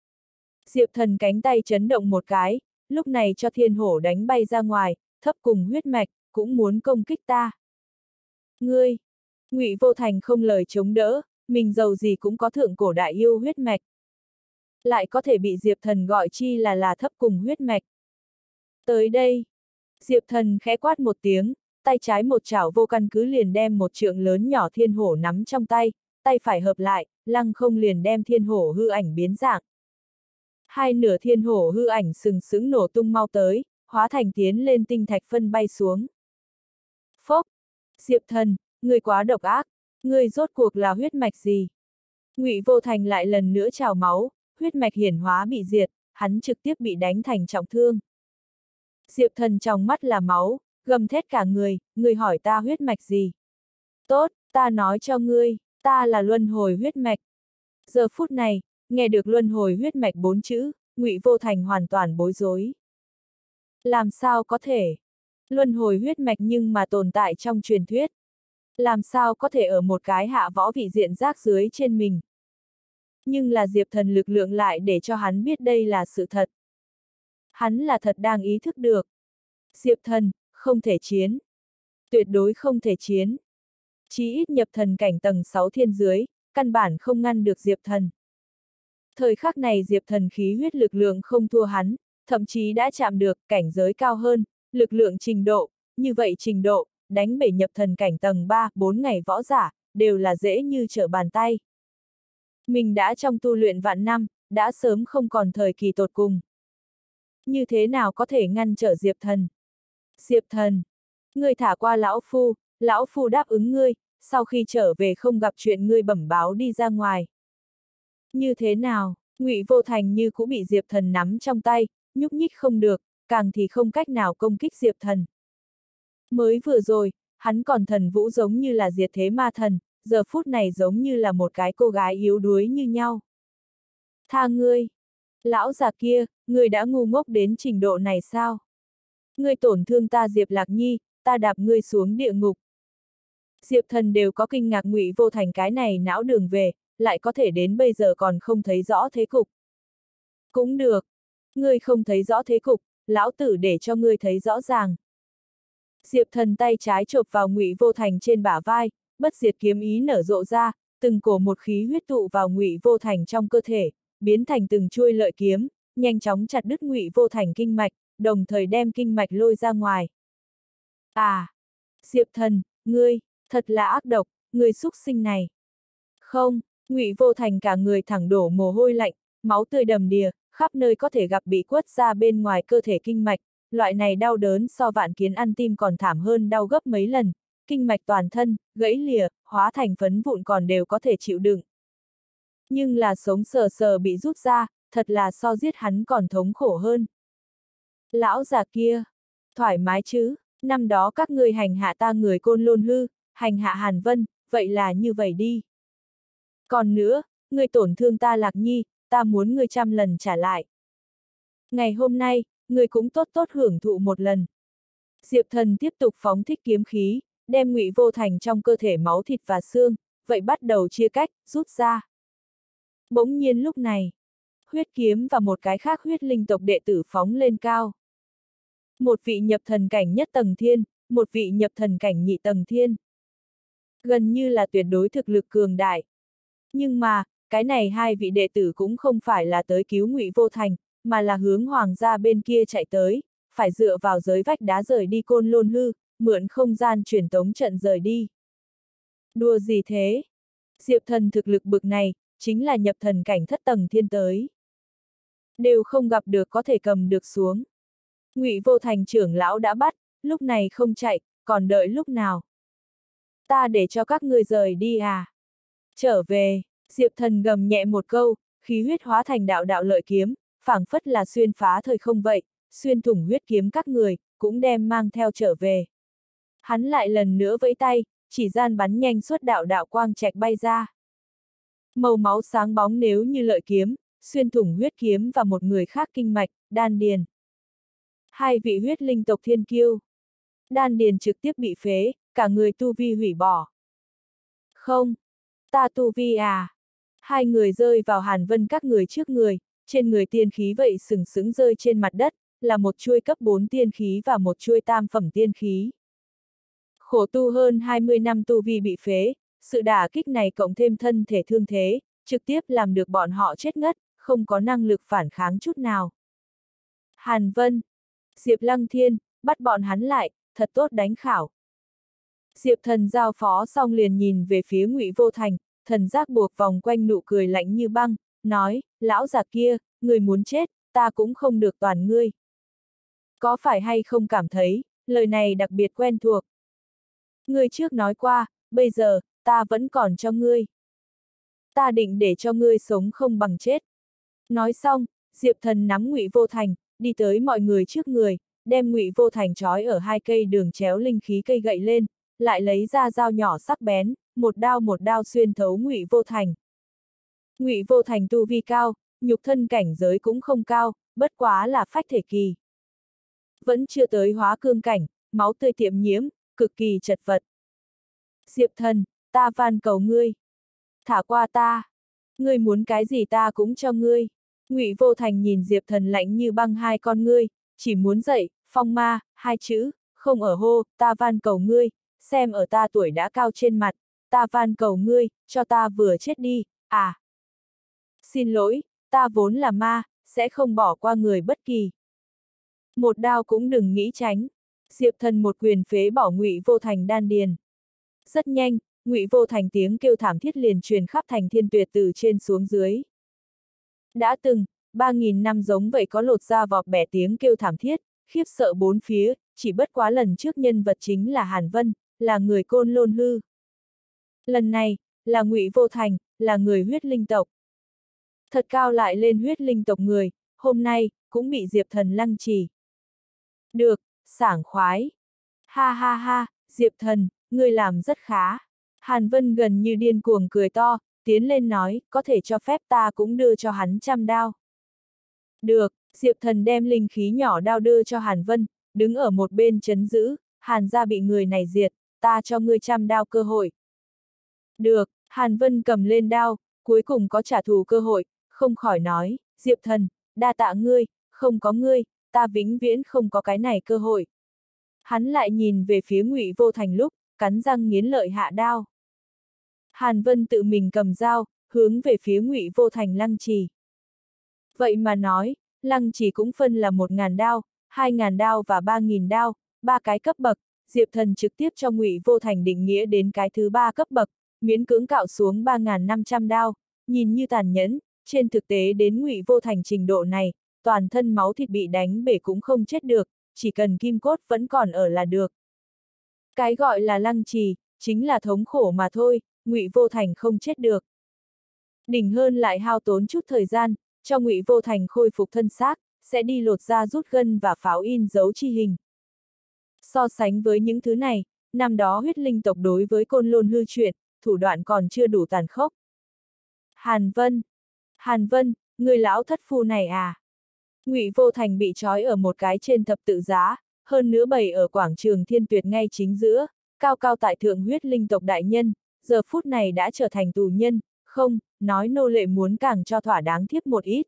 Diệp Thần cánh tay chấn động một cái, lúc này cho thiên hổ đánh bay ra ngoài, thấp cùng huyết mạch, cũng muốn công kích ta. Ngươi, Ngụy Vô Thành không lời chống đỡ, mình giàu gì cũng có thượng cổ đại yêu huyết mạch. Lại có thể bị Diệp Thần gọi chi là thấp cùng huyết mạch. Tới đây, Diệp Thần khẽ quát một tiếng, tay trái một chảo vô căn cứ liền đem một trượng lớn nhỏ thiên hổ nắm trong tay, tay phải hợp lại, lăng không liền đem thiên hổ hư ảnh biến dạng. Hai nửa thiên hổ hư ảnh sừng sững nổ tung mau tới, hóa thành tiến lên tinh thạch phân bay xuống. Phốc! Diệp Thần, ngươi quá độc ác, ngươi rốt cuộc là huyết mạch gì? Ngụy Vô Thành lại lần nữa trào máu, huyết mạch hiển hóa bị diệt, hắn trực tiếp bị đánh thành trọng thương. Diệp Thần trong mắt là máu, gầm thét cả người, ngươi hỏi ta huyết mạch gì? Tốt, ta nói cho ngươi, ta là luân hồi huyết mạch. Giờ phút này, nghe được luân hồi huyết mạch 4 chữ, Ngụy Vô Thành hoàn toàn bối rối. Làm sao có thể? Luân hồi huyết mạch nhưng mà tồn tại trong truyền thuyết. Làm sao có thể ở một cái hạ võ vị diện rác dưới trên mình? Nhưng là Diệp Thần lực lượng lại để cho hắn biết đây là sự thật. Hắn là thật đang ý thức được. Diệp Thần, không thể chiến. Tuyệt đối không thể chiến. Chí ít nhập thần cảnh tầng 6 thiên dưới, căn bản không ngăn được Diệp Thần. Thời khắc này Diệp Thần khí huyết lực lượng không thua hắn, thậm chí đã chạm được cảnh giới cao hơn, lực lượng trình độ, như vậy trình độ, đánh bể nhập thần cảnh tầng 3, 4 ngày võ giả, đều là dễ như trở bàn tay. Mình đã trong tu luyện vạn năm, đã sớm không còn thời kỳ tột cùng. Như thế nào có thể ngăn trở Diệp Thần? Diệp Thần, ngươi thả qua lão phu đáp ứng ngươi, sau khi trở về không gặp chuyện ngươi bẩm báo đi ra ngoài. Như thế nào? Ngụy Vô Thành như cũng bị Diệp Thần nắm trong tay, nhúc nhích không được, càng thì không cách nào công kích Diệp Thần. Mới vừa rồi, hắn còn thần vũ giống như là diệt thế ma thần, giờ phút này giống như là một cái cô gái yếu đuối như nhau. Tha ngươi! Lão già kia, ngươi đã ngu ngốc đến trình độ này sao? Ngươi tổn thương ta Diệp Lạc Nhi, ta đạp ngươi xuống địa ngục. Diệp Thần đều có kinh ngạc Ngụy Vô Thành cái này não đường về, lại có thể đến bây giờ còn không thấy rõ thế cục. Cũng được. Ngươi không thấy rõ thế cục, lão tử để cho ngươi thấy rõ ràng. Diệp Thần tay trái chộp vào Ngụy Vô Thành trên bả vai, bất diệt kiếm ý nở rộ ra, từng cổ một khí huyết tụ vào Ngụy Vô Thành trong cơ thể, biến thành từng chuôi lợi kiếm, nhanh chóng chặt đứt Ngụy Vô Thành kinh mạch, đồng thời đem kinh mạch lôi ra ngoài. À! Diệp Thần, ngươi, thật là ác độc, ngươi xúc sinh này. Không, Ngụy Vô Thành cả người thẳng đổ mồ hôi lạnh, máu tươi đầm đìa, khắp nơi có thể gặp bị quất ra bên ngoài cơ thể kinh mạch, loại này đau đớn so vạn kiến ăn tim còn thảm hơn đau gấp mấy lần, kinh mạch toàn thân, gãy lìa, hóa thành phấn vụn còn đều có thể chịu đựng. Nhưng là sống sờ sờ bị rút ra, thật là so giết hắn còn thống khổ hơn. Lão già kia, thoải mái chứ, năm đó các ngươi hành hạ ta người Côn Lôn Hư, hành hạ Hàn Vân, vậy là như vậy đi. Còn nữa, ngươi tổn thương ta Lạc Nhi, ta muốn ngươi 100 lần trả lại. Ngày hôm nay, ngươi cũng tốt tốt hưởng thụ một lần. Diệp Thần tiếp tục phóng thích kiếm khí, đem Ngụy Vô Thành trong cơ thể máu thịt và xương, vậy bắt đầu chia cách, rút ra. Bỗng nhiên lúc này, huyết kiếm và một cái khác huyết linh tộc đệ tử phóng lên cao. Một vị nhập thần cảnh nhất tầng thiên, một vị nhập thần cảnh nhị tầng thiên. Gần như là tuyệt đối thực lực cường đại. Nhưng mà, cái này hai vị đệ tử cũng không phải là tới cứu Ngụy Vô Thành, mà là hướng hoàng gia bên kia chạy tới, phải dựa vào giới vách đá rời đi Côn Lôn Hư, mượn không gian truyền tống trận rời đi. Đùa gì thế? Diệp Thần thực lực bực này, chính là nhập thần cảnh thất tầng thiên tới. Đều không gặp được có thể cầm được xuống. Ngụy Vô Thành trưởng lão đã bắt, lúc này không chạy, còn đợi lúc nào? Ta để cho các ngươi rời đi à? Trở về, Diệp Thần gầm nhẹ một câu, khí huyết hóa thành đạo đạo lợi kiếm, phảng phất là xuyên phá thời không vậy, xuyên thủng huyết kiếm các người, cũng đem mang theo trở về. Hắn lại lần nữa vẫy tay, chỉ gian bắn nhanh suốt đạo đạo quang trạch bay ra. Màu máu sáng bóng nếu như lợi kiếm, xuyên thủng huyết kiếm và một người khác kinh mạch, đan điền. Hai vị huyết linh tộc thiên kiêu. Đan điền trực tiếp bị phế, cả người tu vi hủy bỏ. Không, ta tu vi à? Hai người rơi vào Hàn Vân các người trước người, trên người tiên khí vậy sừng sững rơi trên mặt đất, là một chuôi cấp 4 tiên khí và một chuôi tam phẩm tiên khí. Khổ tu hơn 20 năm tu vi bị phế, sự đả kích này cộng thêm thân thể thương thế, trực tiếp làm được bọn họ chết ngất, không có năng lực phản kháng chút nào. Hàn Vân, Diệp Lăng Thiên, bắt bọn hắn lại, thật tốt đánh khảo. Diệp Thần giao phó xong liền nhìn về phía Ngụy Vô Thành, thần giác buộc vòng quanh nụ cười lạnh như băng, nói, lão già kia, người muốn chết, ta cũng không được toàn ngươi. Có phải hay không cảm thấy, lời này đặc biệt quen thuộc. Ngươi trước nói qua, bây giờ, ta vẫn còn cho ngươi. Ta định để cho ngươi sống không bằng chết. Nói xong, Diệp Thần nắm Ngụy Vô Thành, đi tới mọi người trước người, đem Ngụy Vô Thành trói ở hai cây đường chéo linh khí cây gậy lên, lại lấy ra dao nhỏ sắc bén, một đao xuyên thấu Ngụy Vô Thành. Ngụy Vô Thành tu vi cao, nhục thân cảnh giới cũng không cao, bất quá là phách thể kỳ. Vẫn chưa tới hóa cương cảnh, máu tươi tiệm nhiễm, cực kỳ chật vật. Diệp Thần, ta van cầu ngươi. Thả qua ta. Ngươi muốn cái gì ta cũng cho ngươi. Ngụy Vô Thành nhìn Diệp Thần lạnh như băng hai con ngươi, chỉ muốn dậy, phong ma, hai chữ, không ở hô, ta van cầu ngươi, xem ở ta tuổi đã cao trên mặt, ta van cầu ngươi, cho ta vừa chết đi, à. Xin lỗi, ta vốn là ma, sẽ không bỏ qua người bất kỳ. Một đao cũng đừng nghĩ tránh. Diệp Thần một quyền phế bỏ Ngụy Vô Thành đan điền. Rất nhanh, Ngụy Vô Thành tiếng kêu thảm thiết liền truyền khắp thành Thiên Tuyệt từ trên xuống dưới. Đã từng, 3.000 năm giống vậy có lột da vọt bẻ tiếng kêu thảm thiết, khiếp sợ bốn phía, chỉ bất quá lần trước nhân vật chính là Hàn Vân, là người Côn Lôn Hư. Lần này, là Ngụy Vô Thành, là người huyết linh tộc. Thật cao lại lên huyết linh tộc người, hôm nay, cũng bị Diệp Thần lăng trì. Được, sảng khoái. Ha ha ha, Diệp Thần, ngươi làm rất khá. Hàn Vân gần như điên cuồng cười to, tiến lên nói, có thể cho phép ta cũng đưa cho hắn 100 đao. Được, Diệp Thần đem linh khí nhỏ đao đưa cho Hàn Vân, đứng ở một bên trấn giữ, Hàn gia bị người này diệt, ta cho ngươi 100 đao cơ hội. Được, Hàn Vân cầm lên đao, cuối cùng có trả thù cơ hội, không khỏi nói, Diệp Thần, đa tạ ngươi, không có ngươi, ta vĩnh viễn không có cái này cơ hội. Hắn lại nhìn về phía Ngụy Vô Thành lúc, cắn răng nghiến lợi hạ đao. Hàn Vân tự mình cầm dao, hướng về phía Ngụy Vô Thành lăng trì. Vậy mà nói, lăng trì cũng phân là 1.000 đao, 2.000 đao và 3.000 đao, 3 cái cấp bậc, Diệp Thần trực tiếp cho Ngụy Vô Thành định nghĩa đến cái thứ 3 cấp bậc, miễn cưỡng cạo xuống 3.500 đao, nhìn như tàn nhẫn, trên thực tế đến Ngụy Vô Thành trình độ này, toàn thân máu thịt bị đánh bể cũng không chết được, chỉ cần kim cốt vẫn còn ở là được. Cái gọi là lăng trì, chính là thống khổ mà thôi, Ngụy Vô Thành không chết được. Đỉnh hơn lại hao tốn chút thời gian, cho Ngụy Vô Thành khôi phục thân xác, sẽ đi lột da rút gân và pháo in dấu chi hình. So sánh với những thứ này, năm đó huyết linh tộc đối với Côn Lôn Hư chuyện, thủ đoạn còn chưa đủ tàn khốc. Hàn Vân, người lão thất phu này à? Ngụy Vô Thành bị trói ở một cái trên thập tự giá, hơn nữa bày ở quảng trường Thiên Tuyệt ngay chính giữa, cao cao tại thượng huyết linh tộc đại nhân, giờ phút này đã trở thành tù nhân, không, nói nô lệ muốn càng cho thỏa đáng thiếp một ít.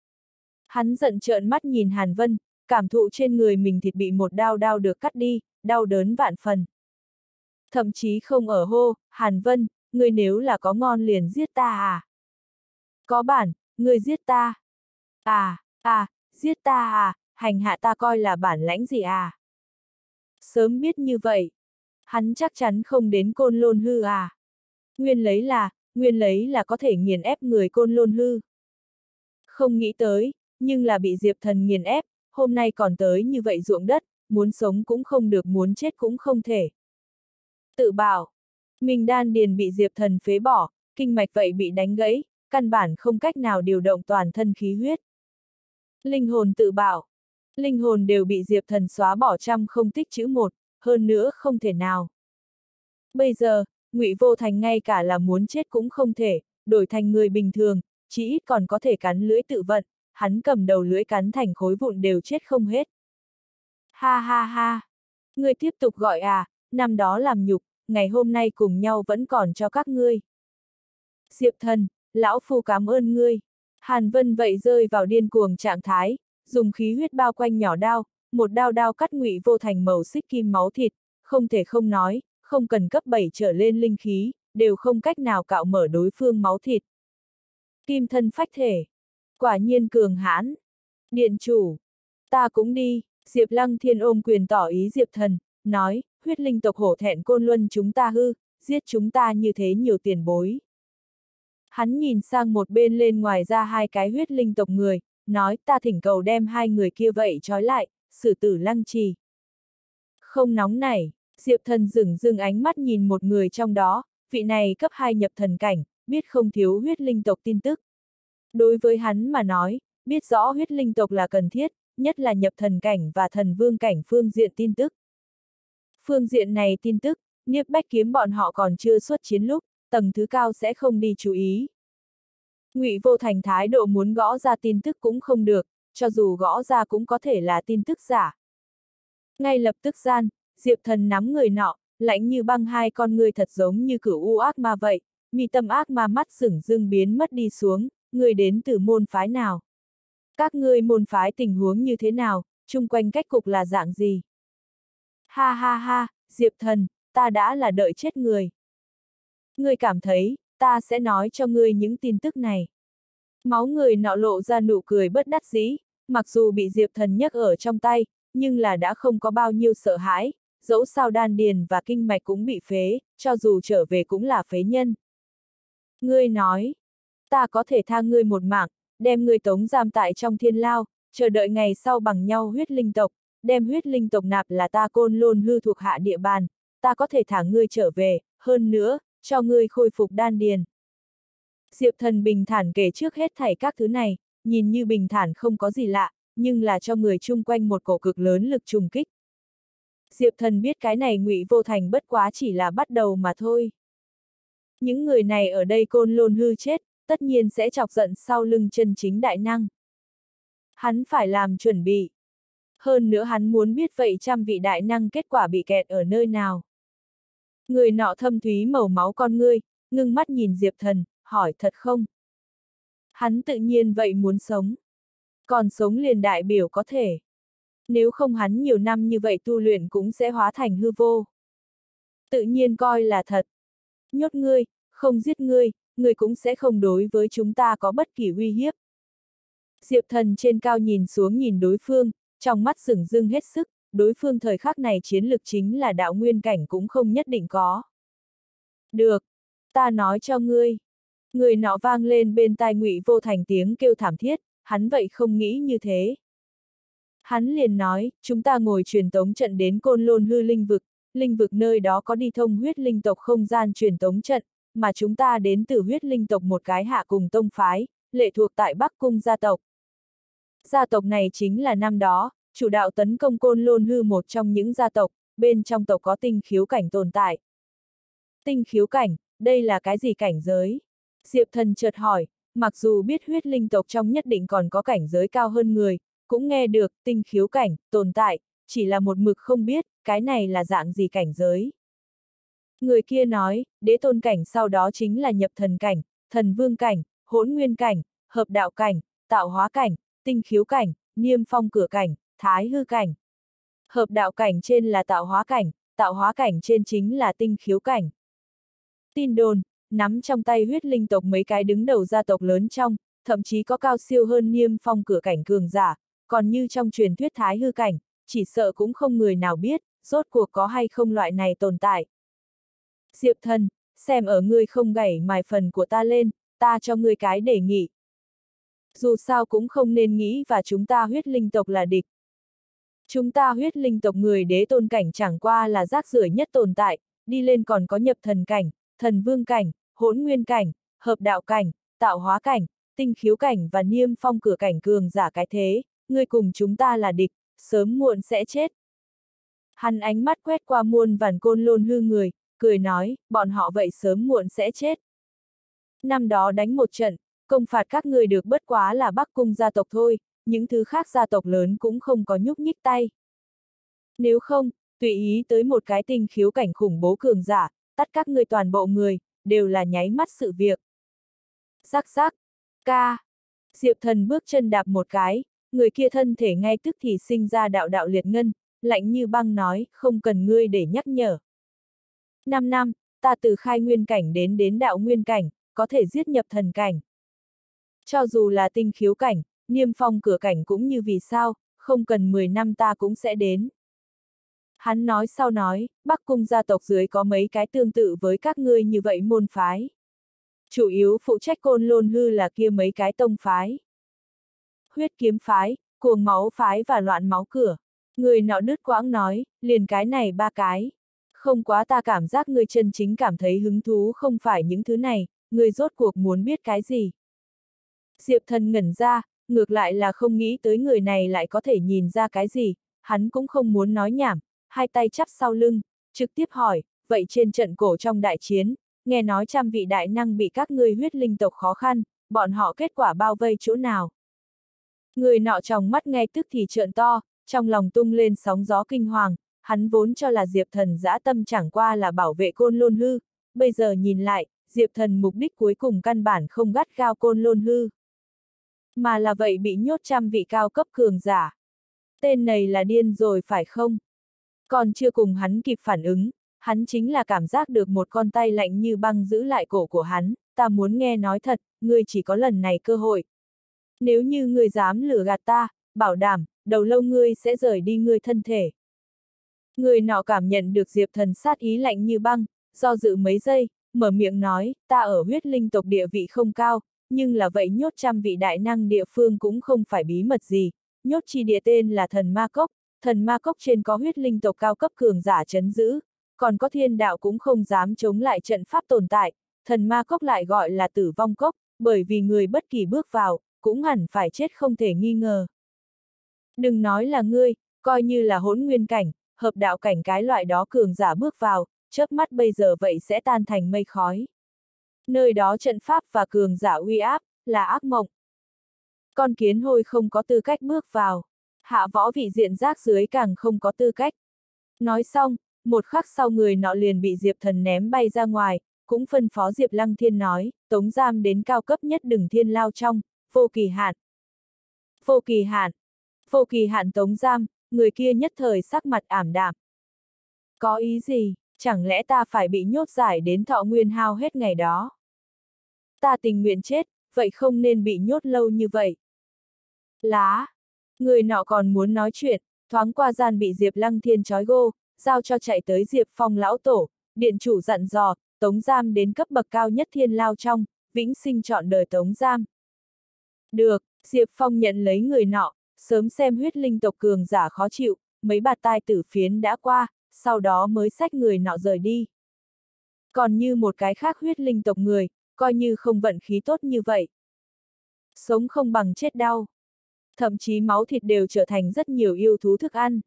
Hắn giận trợn mắt nhìn Hàn Vân, cảm thụ trên người mình thịt bị một đao đao được cắt đi, đau đớn vạn phần. Thậm chí không ở hô, Hàn Vân, ngươi nếu là có ngon liền giết ta à? Có bản, ngươi giết ta. Giết ta à, hành hạ ta coi là bản lãnh gì à? Sớm biết như vậy, hắn chắc chắn không đến Côn Lôn Hư à? Nguyên lấy là có thể nghiền ép người Côn Lôn Hư. Không nghĩ tới, nhưng là bị Diệp Thần nghiền ép, hôm nay còn tới như vậy ruộng đất, muốn sống cũng không được muốn chết cũng không thể. Tự bảo, mình đan điền bị Diệp Thần phế bỏ, kinh mạch vậy bị đánh gãy, căn bản không cách nào điều động toàn thân khí huyết. Linh hồn tự bảo, linh hồn đều bị Diệp Thần xóa bỏ trăm không tích chữ một, hơn nữa không thể nào. Bây giờ, Ngụy Vô Thành ngay cả là muốn chết cũng không thể, đổi thành người bình thường, chỉ ít còn có thể cắn lưỡi tự vận, hắn cầm đầu lưỡi cắn thành khối vụn đều chết không hết. Ha ha ha, ngươi tiếp tục gọi à, năm đó làm nhục, ngày hôm nay cùng nhau vẫn còn cho các ngươi. Diệp Thần, lão phu cảm ơn ngươi. Hàn Vân vậy rơi vào điên cuồng trạng thái, dùng khí huyết bao quanh nhỏ đao, một đao đao cắt Ngụy Vô Thành màu xích kim máu thịt, không thể không nói, không cần cấp 7 trở lên linh khí, đều không cách nào cạo mở đối phương máu thịt. Kim thân phách thể, quả nhiên cường hãn. Điện chủ, ta cũng đi. Diệp Lăng Thiên ôm quyền tỏ ý Diệp Thần, nói, huyết linh tộc hổ thẹn Côn Luân chúng ta hư, giết chúng ta như thế nhiều tiền bối. Hắn nhìn sang một bên lên ngoài ra 2 cái huyết linh tộc người, nói ta thỉnh cầu đem 2 người kia vậy trói lại, xử tử lăng trì. Không nóng nảy, Diệp Thần dừng ánh mắt nhìn một người trong đó, vị này cấp 2 nhập thần cảnh, biết không thiếu huyết linh tộc tin tức. Đối với hắn mà nói, biết rõ huyết linh tộc là cần thiết, nhất là nhập thần cảnh và thần vương cảnh phương diện tin tức. Phương diện này tin tức, Niếp Bách Kiếm bọn họ còn chưa xuất chiến lúc, tầng thứ cao sẽ không đi chú ý. Ngụy Vô Thành thái độ muốn gõ ra tin tức cũng không được, cho dù gõ ra cũng có thể là tin tức giả. Ngay lập tức gian, Diệp Thần nắm người nọ, lạnh như băng 2 con người thật giống như cửu u ác ma vậy, mi tâm ác ma mắt sửng dưng biến mất đi xuống, người đến từ môn phái nào? Các ngươi môn phái tình huống như thế nào, chung quanh cách cục là dạng gì? Ha ha ha, Diệp Thần, ta đã là đợi chết người. Ngươi cảm thấy, ta sẽ nói cho ngươi những tin tức này. Máu người nọ lộ ra nụ cười bất đắc dĩ, mặc dù bị Diệp Thần nhấc ở trong tay, nhưng là đã không có bao nhiêu sợ hãi, dẫu sao đan điền và kinh mạch cũng bị phế, cho dù trở về cũng là phế nhân. Ngươi nói, ta có thể tha ngươi một mạng, đem ngươi tống giam tại trong thiên lao, chờ đợi ngày sau bằng nhau huyết linh tộc, đem huyết linh tộc nạp là ta Côn Lôn Hư thuộc hạ địa bàn, ta có thể thả ngươi trở về, hơn nữa, cho ngươi khôi phục đan điền. Diệp Thần bình thản kể trước hết thảy các thứ này, nhìn như bình thản không có gì lạ, nhưng là cho người chung quanh một cổ cực lớn lực trùng kích. Diệp Thần biết cái này Ngụy Vô Thành bất quá chỉ là bắt đầu mà thôi. Những người này ở đây Côn Lôn Hư chết, tất nhiên sẽ chọc giận sau lưng chân chính đại năng. Hắn phải làm chuẩn bị. Hơn nữa hắn muốn biết vậy trăm vị đại năng kết quả bị kẹt ở nơi nào. Người nọ thâm thúy màu máu con ngươi, ngưng mắt nhìn Diệp Thần, hỏi thật không? Hắn tự nhiên vậy muốn sống. Còn sống liền đại biểu có thể. Nếu không hắn nhiều năm như vậy tu luyện cũng sẽ hóa thành hư vô. Tự nhiên coi là thật. Nhốt ngươi, không giết ngươi, ngươi cũng sẽ không đối với chúng ta có bất kỳ uy hiếp. Diệp Thần trên cao nhìn xuống nhìn đối phương, trong mắt sửng dưng hết sức, đối phương thời khắc này chiến lực chính là đạo nguyên cảnh cũng không nhất định có. Được, ta nói cho ngươi. Người nọ vang lên bên tai Ngụy Vô Thành tiếng kêu thảm thiết, hắn vậy không nghĩ như thế. Hắn liền nói, chúng ta ngồi truyền tống trận đến Côn Lôn Hư linh vực nơi đó có đi thông huyết linh tộc không gian truyền tống trận, mà chúng ta đến từ huyết linh tộc một cái hạ cùng tông phái, lệ thuộc tại Bắc Cung gia tộc. Gia tộc này chính là năm đó, chủ đạo tấn công Côn Lôn Hư một trong những gia tộc, bên trong tộc có tinh khiếu cảnh tồn tại. Tinh khiếu cảnh, đây là cái gì cảnh giới? Diệp Thần chợt hỏi, mặc dù biết huyết linh tộc trong nhất định còn có cảnh giới cao hơn người, cũng nghe được tinh khiếu cảnh tồn tại, chỉ là một mực không biết, cái này là dạng gì cảnh giới. Người kia nói, đế tôn cảnh sau đó chính là nhập thần cảnh, thần vương cảnh, hỗn nguyên cảnh, hợp đạo cảnh, tạo hóa cảnh, tinh khiếu cảnh, niêm phong cửa cảnh, thái hư cảnh. Hợp đạo cảnh trên là tạo hóa cảnh trên chính là tinh khiếu cảnh. Tin đồn, nắm trong tay huyết linh tộc mấy cái đứng đầu gia tộc lớn trong, thậm chí có cao siêu hơn niêm phong cửa cảnh cường giả, còn như trong truyền thuyết thái hư cảnh, chỉ sợ cũng không người nào biết, rốt cuộc có hay không loại này tồn tại. Diệp Thần, xem ở ngươi không gảy mài phần của ta lên, ta cho ngươi cái đề nghị. Dù sao cũng không nên nghĩ và chúng ta huyết linh tộc là địch. Chúng ta huyết linh tộc người đế tôn cảnh chẳng qua là rác rưởi nhất tồn tại, đi lên còn có nhập thần cảnh, thần vương cảnh, hỗn nguyên cảnh, hợp đạo cảnh, tạo hóa cảnh, tinh khiếu cảnh và niêm phong cửa cảnh cường giả cái thế, ngươi cùng chúng ta là địch, sớm muộn sẽ chết. Hắn ánh mắt quét qua muôn vàn Côn Lôn Hư người, cười nói, bọn họ vậy sớm muộn sẽ chết. Năm đó đánh một trận, công phạt các người được bất quá là Bắc Cung gia tộc thôi, những thứ khác gia tộc lớn cũng không có nhúc nhích tay. Nếu không, tùy ý tới một cái tinh khiếu cảnh khủng bố cường giả, tất các người toàn bộ người, đều là nháy mắt sự việc. Rắc rắc, ca. Diệp Thần bước chân đạp một cái, người kia thân thể ngay tức thì sinh ra đạo đạo liệt ngân, lạnh như băng nói, không cần ngươi để nhắc nhở. 5 năm, ta từ khai nguyên cảnh đến đạo nguyên cảnh, có thể giết nhập thần cảnh. Cho dù là tinh khiếu cảnh, niêm phong cửa cảnh cũng như vì sao, không cần 10 năm ta cũng sẽ đến. Hắn nói sau nói, Bắc Cung gia tộc dưới có mấy cái tương tự với các ngươi như vậy môn phái. Chủ yếu phụ trách Côn Lôn Hư là kia mấy cái tông phái. Huyết kiếm phái, cuồng máu phái và loạn máu cửa. Người nọ đứt quãng nói, liền cái này ba cái. Không quá ta cảm giác người chân chính cảm thấy hứng thú không phải những thứ này, người rốt cuộc muốn biết cái gì. Diệp Thần ngẩn ra, ngược lại là không nghĩ tới người này lại có thể nhìn ra cái gì, hắn cũng không muốn nói nhảm, hai tay chắp sau lưng, trực tiếp hỏi, vậy trên trận cổ trong đại chiến, nghe nói trăm vị đại năng bị các ngươi huyết linh tộc khó khăn, bọn họ kết quả bao vây chỗ nào? Người nọ trong mắt ngay tức thì trợn to, trong lòng tung lên sóng gió kinh hoàng, hắn vốn cho là Diệp Thần dã tâm chẳng qua là bảo vệ Côn Lôn Hư, bây giờ nhìn lại, Diệp Thần mục đích cuối cùng căn bản không gắt gao Côn Lôn Hư. Mà là vậy bị nhốt trăm vị cao cấp cường giả. Tên này là điên rồi phải không? Còn chưa cùng hắn kịp phản ứng, hắn chính là cảm giác được một con tay lạnh như băng giữ lại cổ của hắn, ta muốn nghe nói thật, ngươi chỉ có lần này cơ hội. Nếu như ngươi dám lừa gạt ta, bảo đảm, đầu lâu ngươi sẽ rời đi ngươi thân thể. Người nọ cảm nhận được Diệp Thần sát ý lạnh như băng, do dự mấy giây, mở miệng nói, ta ở huyết linh tộc địa vị không cao, nhưng là vậy nhốt trăm vị đại năng địa phương cũng không phải bí mật gì, nhốt chi địa tên là thần ma cốc trên có huyết linh tộc cao cấp cường giả trấn giữ, còn có thiên đạo cũng không dám chống lại trận pháp tồn tại, thần ma cốc lại gọi là tử vong cốc, bởi vì người bất kỳ bước vào, cũng hẳn phải chết không thể nghi ngờ. Đừng nói là ngươi, coi như là hỗn nguyên cảnh, hợp đạo cảnh cái loại đó cường giả bước vào, chớp mắt bây giờ vậy sẽ tan thành mây khói. Nơi đó trận pháp và cường giả uy áp, là ác mộng. Con kiến hôi không có tư cách bước vào, hạ võ vị diện rác dưới càng không có tư cách. Nói xong, một khắc sau người nọ liền bị Diệp Thần ném bay ra ngoài, cũng phân phó Diệp Lăng Thiên nói, tống giam đến cao cấp nhất đừng thiên lao trong, vô kỳ hạn. Vô kỳ hạn. Vô kỳ hạn tống giam, người kia nhất thời sắc mặt ảm đạm. Có ý gì, chẳng lẽ ta phải bị nhốt giải đến thọ nguyên hao hết ngày đó? Ta tình nguyện chết, vậy không nên bị nhốt lâu như vậy. Lá! Người nọ còn muốn nói chuyện, thoáng qua gian bị Diệp Lăng Thiên trói gô, giao cho chạy tới Diệp Phong lão tổ, điện chủ dặn dò, tống giam đến cấp bậc cao nhất thiên lao trong, vĩnh sinh trọn đời tống giam. Được, Diệp Phong nhận lấy người nọ, sớm xem huyết linh tộc cường giả khó chịu, mấy bạt tai tử phiến đã qua, sau đó mới xách người nọ rời đi. Còn như một cái khác huyết linh tộc người, coi như không vận khí tốt như vậy. Sống không bằng chết đau. Thậm chí máu thịt đều trở thành rất nhiều yêu thú thức ăn.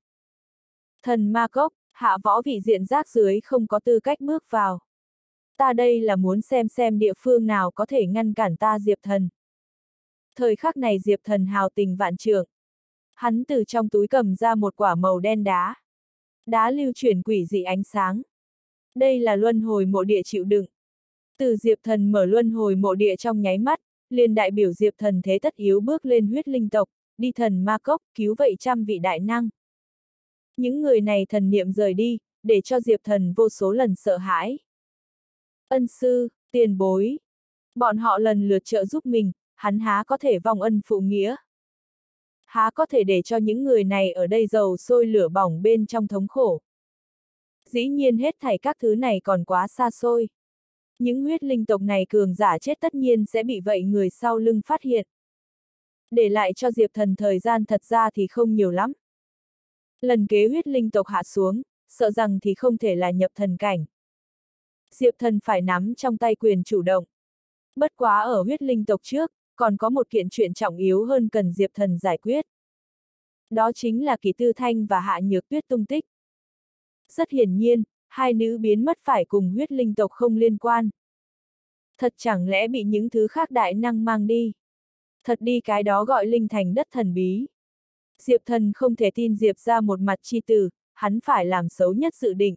Thần ma cốc, hạ võ vị diện rác dưới không có tư cách bước vào. Ta đây là muốn xem địa phương nào có thể ngăn cản ta Diệp Thần. Thời khắc này Diệp Thần hào tình vạn trượng. Hắn từ trong túi cầm ra một quả màu đen đá. Đá lưu chuyển quỷ dị ánh sáng. Đây là luân hồi mộ địa chịu đựng. Từ Diệp Thần mở luân hồi mộ địa trong nháy mắt, liền đại biểu Diệp Thần thế tất yếu bước lên huyết linh tộc, đi thần ma cốc, cứu vậy trăm vị đại năng. Những người này thần niệm rời đi, để cho Diệp Thần vô số lần sợ hãi. Ân sư, tiền bối. Bọn họ lần lượt trợ giúp mình, hắn há có thể vong ân phụ nghĩa. Há có thể để cho những người này ở đây dầu sôi lửa bỏng bên trong thống khổ. Dĩ nhiên hết thảy các thứ này còn quá xa xôi. Những huyết linh tộc này cường giả chết tất nhiên sẽ bị vậy người sau lưng phát hiện. Để lại cho Diệp Thần thời gian thật ra thì không nhiều lắm. Lần kế huyết linh tộc hạ xuống, sợ rằng thì không thể là nhập thần cảnh. Diệp Thần phải nắm trong tay quyền chủ động. Bất quá ở huyết linh tộc trước, còn có một kiện chuyện trọng yếu hơn cần Diệp Thần giải quyết. Đó chính là Kỳ Tư Thanh và Hạ Nhược Tuyết tung tích. Rất hiển nhiên, hai nữ biến mất phải cùng huyết linh tộc không liên quan. Thật chẳng lẽ bị những thứ khác đại năng mang đi? Thật đi cái đó gọi linh thành đất thần bí. Diệp Thần không thể tin Diệp ra một mặt chi tử, hắn phải làm xấu nhất dự định.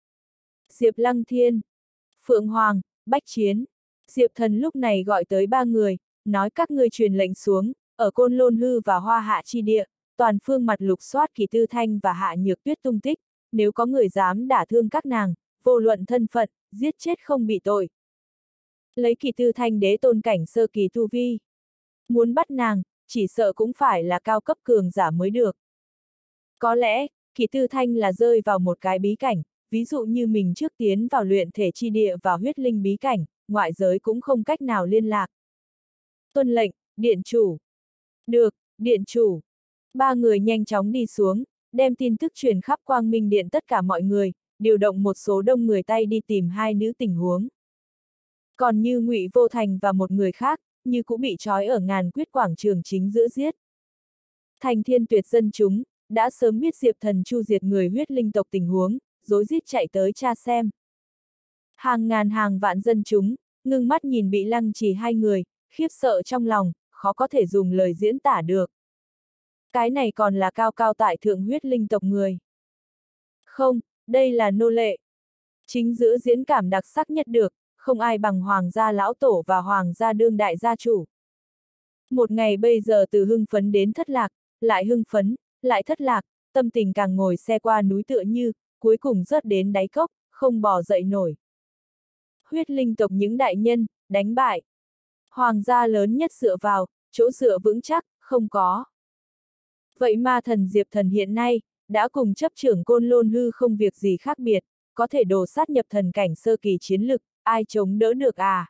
Diệp Lăng Thiên, Phượng Hoàng, Bách Chiến. Diệp Thần lúc này gọi tới ba người, nói các ngươi truyền lệnh xuống, ở Côn Lôn Hư và Hoa Hạ chi địa, toàn phương mặt lục soát Kỳ Tư Thanh và Hạ Nhược Tuyết tung tích, nếu có người dám đả thương các nàng, vô luận thân phận, giết chết không bị tội. Lấy Kỳ Tư Thanh đế tôn cảnh sơ kỳ tu vi. Muốn bắt nàng, chỉ sợ cũng phải là cao cấp cường giả mới được. Có lẽ, Kỳ Tư Thanh là rơi vào một cái bí cảnh, ví dụ như mình trước tiến vào luyện thể chi địa và huyết linh bí cảnh, ngoại giới cũng không cách nào liên lạc. Tuân lệnh, điện chủ. Được, điện chủ. Ba người nhanh chóng đi xuống, đem tin tức truyền khắp Quang Minh Điện tất cả mọi người, điều động một số đông người tay đi tìm hai nữ tình huống. Còn như Ngụy Vô Thành và một người khác, như cũng bị trói ở Ngàn Quyết quảng trường chính giữa giết. Thành Thiên Tuyệt dân chúng, đã sớm biết Diệp Thần chu diệt người huyết linh tộc tình huống, rối rít chạy tới tra xem. Hàng ngàn hàng vạn dân chúng, ngưng mắt nhìn bị lăng trì hai người, khiếp sợ trong lòng, khó có thể dùng lời diễn tả được. Cái này còn là cao cao tại thượng huyết linh tộc người. Không, đây là nô lệ. Chính giữa diễn cảm đặc sắc nhất được, không ai bằng Hoàng gia lão tổ và Hoàng gia đương đại gia chủ. Một ngày bây giờ từ hưng phấn đến thất lạc, lại hưng phấn, lại thất lạc, tâm tình càng ngồi xe qua núi tựa như, cuối cùng rớt đến đáy cốc, không bò dậy nổi. Huyết linh tộc những đại nhân, đánh bại. Hoàng gia lớn nhất dựa vào, chỗ dựa vững chắc, không có. Vậy ma thần Diệp Thần hiện nay, đã cùng chấp trưởng Côn Lôn Hư không việc gì khác biệt, có thể đổ sát nhập thần cảnh sơ kỳ chiến lực, ai chống đỡ được à?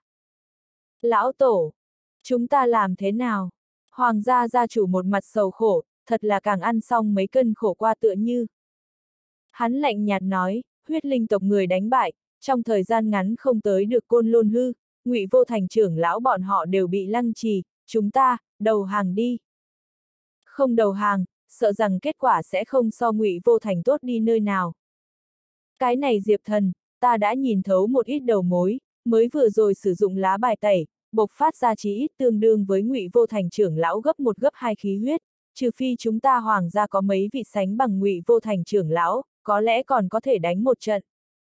Lão Tổ, chúng ta làm thế nào? Hoàng gia gia chủ một mặt sầu khổ, thật là càng ăn xong mấy cân khổ qua tựa như. Hắn lạnh nhạt nói, huyết linh tộc người đánh bại, trong thời gian ngắn không tới được Côn Lôn Hư, Ngụy Vô Thành trưởng lão bọn họ đều bị lăng trì, chúng ta, đầu hàng đi. Không đầu hàng, sợ rằng kết quả sẽ không so Ngụy Vô Thành tốt đi nơi nào. Cái này Diệp Thần, ta đã nhìn thấu một ít đầu mối, mới vừa rồi sử dụng lá bài tẩy, bộc phát ra chí ít tương đương với Ngụy Vô Thành trưởng lão gấp 1 gấp 2 khí huyết, trừ phi chúng ta Hoàng gia có mấy vị sánh bằng Ngụy Vô Thành trưởng lão, có lẽ còn có thể đánh một trận.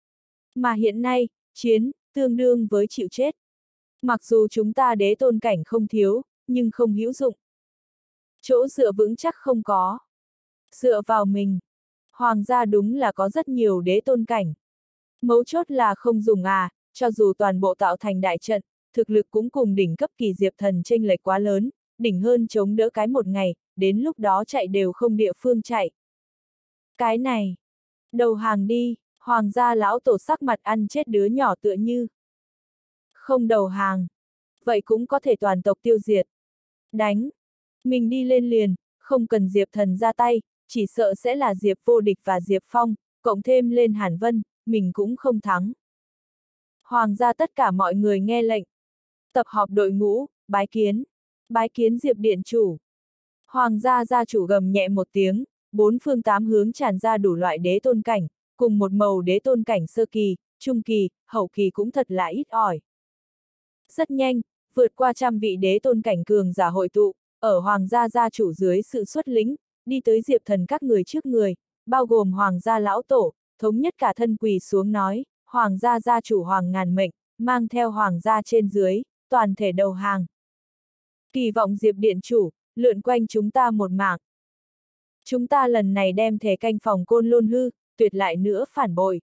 Mà hiện nay, chiến, tương đương với chịu chết. Mặc dù chúng ta đế tôn cảnh không thiếu, nhưng không hữu dụng. Chỗ dựa vững chắc không có. Dựa vào mình. Hoàng gia đúng là có rất nhiều đế tôn cảnh. Mấu chốt là không dùng à, cho dù toàn bộ tạo thành đại trận, thực lực cũng cùng đỉnh cấp kỳ Diệp Thần chênh lệch quá lớn, đỉnh hơn chống đỡ cái một ngày, đến lúc đó chạy đều không địa phương chạy. Cái này, đầu hàng đi, Hoàng gia lão tổ sắc mặt ăn chết đứa nhỏ tựa như. Không đầu hàng, vậy cũng có thể toàn tộc tiêu diệt. Đánh, mình đi lên liền, không cần Diệp Thần ra tay, chỉ sợ sẽ là Diệp Vô Địch và Diệp Phong, cộng thêm lên Hàn Vân, mình cũng không thắng. Hoàng gia tất cả mọi người nghe lệnh. Tập họp đội ngũ, bái kiến Diệp Điện Chủ. Hoàng gia gia chủ gầm nhẹ một tiếng, 4 phương 8 hướng tràn ra đủ loại đế tôn cảnh, cùng một màu đế tôn cảnh sơ kỳ, trung kỳ, hậu kỳ cũng thật là ít ỏi. Rất nhanh, vượt qua 100 vị đế tôn cảnh cường giả hội tụ, ở Hoàng gia gia chủ dưới sự xuất lĩnh, đi tới Diệp Thần các người trước người, bao gồm Hoàng gia lão tổ, thống nhất cả thân quỳ xuống nói, Hoàng gia gia chủ Hoàng Ngàn Mệnh, mang theo Hoàng gia trên dưới, toàn thể đầu hàng. Kỳ vọng Diệp Điện Chủ, lượn quanh chúng ta một mảng. Chúng ta lần này đem thể canh phòng Côn Lôn Hư, tuyệt lại nữa phản bội.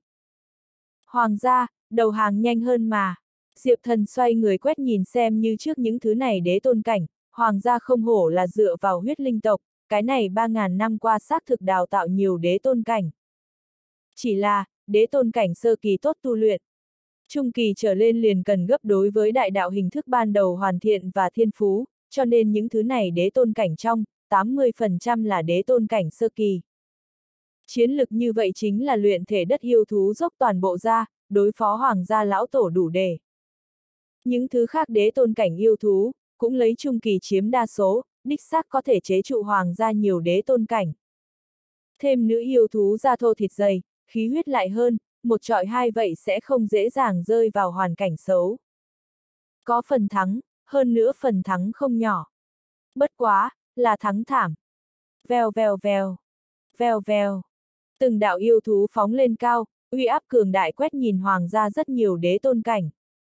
Hoàng gia, đầu hàng nhanh hơn mà. Diệp Thần xoay người quét nhìn xem như trước những thứ này đế tôn cảnh, Hoàng gia không hổ là dựa vào huyết linh tộc, cái này 3.000 năm qua xác thực đào tạo nhiều đế tôn cảnh. Chỉ là, đế tôn cảnh sơ kỳ tốt tu luyện. Trung kỳ trở lên liền cần gấp đối với đại đạo hình thức ban đầu hoàn thiện và thiên phú, cho nên những thứ này đế tôn cảnh trong, 80% là đế tôn cảnh sơ kỳ. Chiến lực như vậy chính là luyện thể đất yêu thú dốc toàn bộ ra, đối phó Hoàng gia lão tổ đủ để. Những thứ khác đế tôn cảnh yêu thú, cũng lấy trung kỳ chiếm đa số, đích xác có thể chế trụ Hoàng gia nhiều đế tôn cảnh. Thêm nữ yêu thú da thô thịt dày, khí huyết lại hơn, một trọi hai vậy sẽ không dễ dàng rơi vào hoàn cảnh xấu. Có phần thắng, hơn nữa phần thắng không nhỏ. Bất quá, là thắng thảm. Vèo vèo vèo, vèo vèo. Từng đạo yêu thú phóng lên cao, uy áp cường đại quét nhìn Hoàng gia rất nhiều đế tôn cảnh.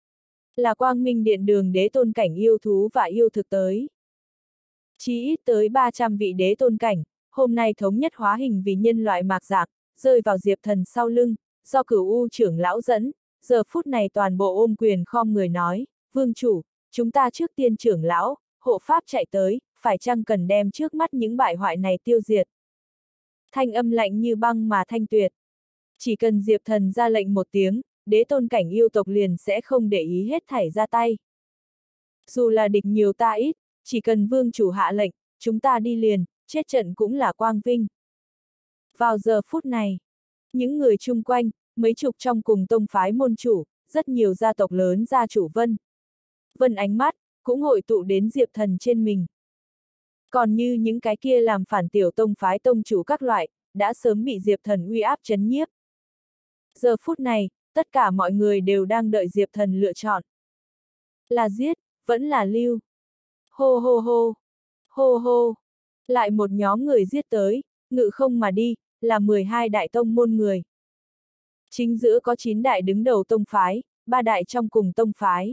Là Quang Minh Điện đường đế tôn cảnh yêu thú và yêu thực tới. Chí ít tới 300 vị đế tôn cảnh, hôm nay thống nhất hóa hình vì nhân loại mạc dạng, rơi vào Diệp Thần sau lưng, do Cửu U trưởng lão dẫn, giờ phút này toàn bộ ôm quyền khom người nói, Vương chủ, chúng ta trước tiên trưởng lão, hộ pháp chạy tới, phải chăng cần đem trước mắt những bại hoại này tiêu diệt. Thanh âm lạnh như băng mà thanh tuyệt. Chỉ cần Diệp Thần ra lệnh một tiếng, đế tôn cảnh yêu tộc liền sẽ không để ý hết thảy ra tay. Dù là địch nhiều ta ít, chỉ cần vương chủ hạ lệnh, chúng ta đi liền, chết trận cũng là quang vinh. Vào giờ phút này, những người chung quanh, mấy chục trong cùng tông phái môn chủ, rất nhiều gia tộc lớn gia chủ Vân ánh mắt, cũng hội tụ đến Diệp Thần trên mình. Còn như những cái kia làm phản tiểu tông phái tông chủ các loại, đã sớm bị Diệp Thần uy áp chấn nhiếp. Giờ phút này, tất cả mọi người đều đang đợi Diệp Thần lựa chọn. Là giết, vẫn là lưu. Hô hô hô, hô hô. Lại một nhóm người giết tới, ngự không mà đi, là 12 đại tông môn người. Chính giữa có 9 đại đứng đầu tông phái, 3 đại trong cùng tông phái.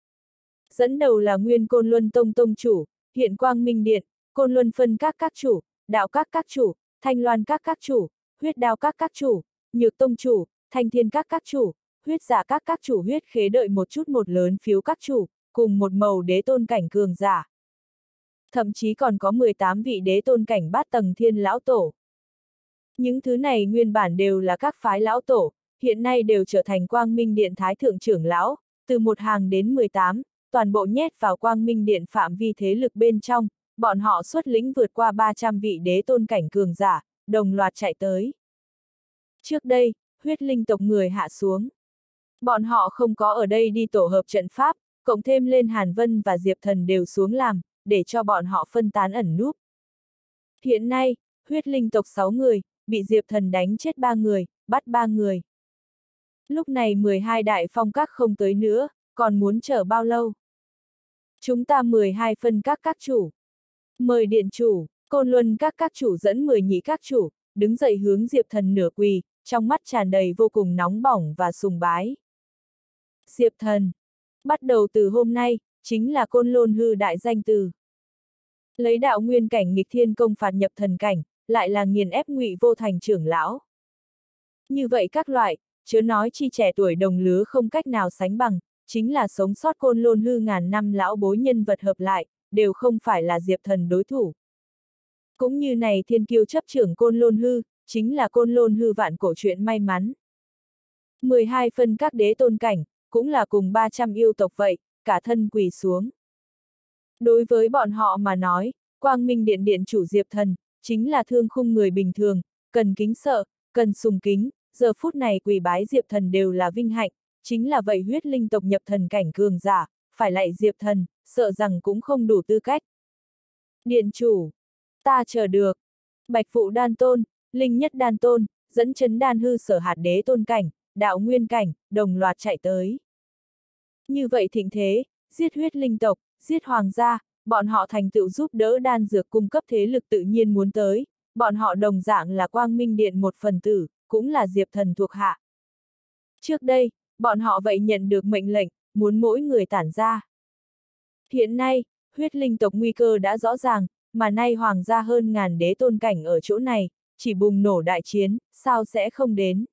Dẫn đầu là Nguyên Côn Luân Tông Tông chủ, hiện Quang Minh Điện, Côn Luân Phân các chủ, Đạo các chủ, Thanh Loan các chủ, Huyết Đao các chủ, Nhược Tông chủ, Thanh Thiên các chủ, Huyết Giả các chủ huyết khế đợi một chút một lớn phiếu các chủ, cùng một màu đế tôn cảnh cường giả. Thậm chí còn có 18 vị đế tôn cảnh bát tầng thiên lão tổ. Những thứ này nguyên bản đều là các phái lão tổ, hiện nay đều trở thành Quang Minh Điện Thái Thượng trưởng lão, từ 1 hàng đến 18, toàn bộ nhét vào Quang Minh Điện phạm vi thế lực bên trong, bọn họ xuất lĩnh vượt qua 300 vị đế tôn cảnh cường giả, đồng loạt chạy tới. Trước đây, huyết linh tộc người hạ xuống. Bọn họ không có ở đây đi tổ hợp trận pháp, cộng thêm lên Hàn Vân và Diệp Thần đều xuống làm, để cho bọn họ phân tán ẩn núp. Hiện nay, huyết linh tộc 6 người, bị Diệp Thần đánh chết 3 người, bắt 3 người. Lúc này 12 đại phong các không tới nữa, còn muốn chờ bao lâu? Chúng ta 12 phân các chủ. Mời điện chủ, Côn Luân các chủ dẫn 10 nhị các chủ, đứng dậy hướng Diệp Thần nửa quỳ, trong mắt tràn đầy vô cùng nóng bỏng và sùng bái. Diệp Thần, bắt đầu từ hôm nay, chính là Côn Lôn hư đại danh từ. Lấy đạo nguyên cảnh nghịch thiên công phạt nhập thần cảnh, lại là nghiền ép Ngụy Vô Thành trưởng lão. Như vậy các loại, chớ nói chi trẻ tuổi đồng lứa không cách nào sánh bằng, chính là sống sót Côn Lôn hư ngàn năm lão bối nhân vật hợp lại, đều không phải là Diệp Thần đối thủ. Cũng như này thiên kiêu chấp trưởng Côn Lôn hư, chính là Côn Lôn hư vạn cổ chuyện may mắn. 12 phân các đế tôn cảnh, cũng là cùng 300 yêu tộc vậy, cả thân quỳ xuống. Đối với bọn họ mà nói, Quang Minh Điện điện chủ Diệp Thần, chính là thương khung người bình thường, cần kính sợ, cần sùng kính, giờ phút này quỳ bái Diệp Thần đều là vinh hạnh, chính là vậy huyết linh tộc nhập thần cảnh cường giả, phải lạy Diệp Thần, sợ rằng cũng không đủ tư cách. Điện chủ, ta chờ được. Bạch Vụ Đan Tôn, Linh Nhất Đan Tôn, dẫn chấn đan hư sở hạt đế tôn cảnh, đạo nguyên cảnh, đồng loạt chạy tới. Như vậy thịnh thế, giết huyết linh tộc, giết hoàng gia, bọn họ thành tựu giúp đỡ đan dược cung cấp thế lực tự nhiên muốn tới, bọn họ đồng dạng là Quang Minh Điện một phần tử, cũng là Diệp Thần thuộc hạ. Trước đây, bọn họ vậy nhận được mệnh lệnh, muốn mỗi người tản ra. Hiện nay, huyết linh tộc nguy cơ đã rõ ràng, mà nay hoàng gia hơn ngàn đế tôn cảnh ở chỗ này, chỉ bùng nổ đại chiến, sao sẽ không đến.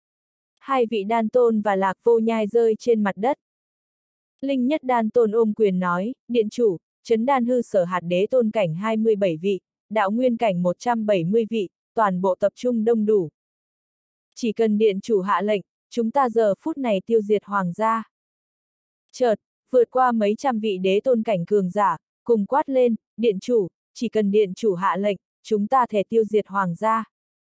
Hai vị đan tôn và Lạc Vô Nhai rơi trên mặt đất. Linh Nhất Đan Tôn ôm quyền nói, điện chủ, chấn đan hư sở hạt đế tôn cảnh 27 vị, đạo nguyên cảnh 170 vị, toàn bộ tập trung đông đủ. Chỉ cần điện chủ hạ lệnh, chúng ta giờ phút này tiêu diệt hoàng gia. Chợt, vượt qua mấy trăm vị đế tôn cảnh cường giả, cùng quát lên, điện chủ, chỉ cần điện chủ hạ lệnh, chúng ta thể tiêu diệt hoàng gia.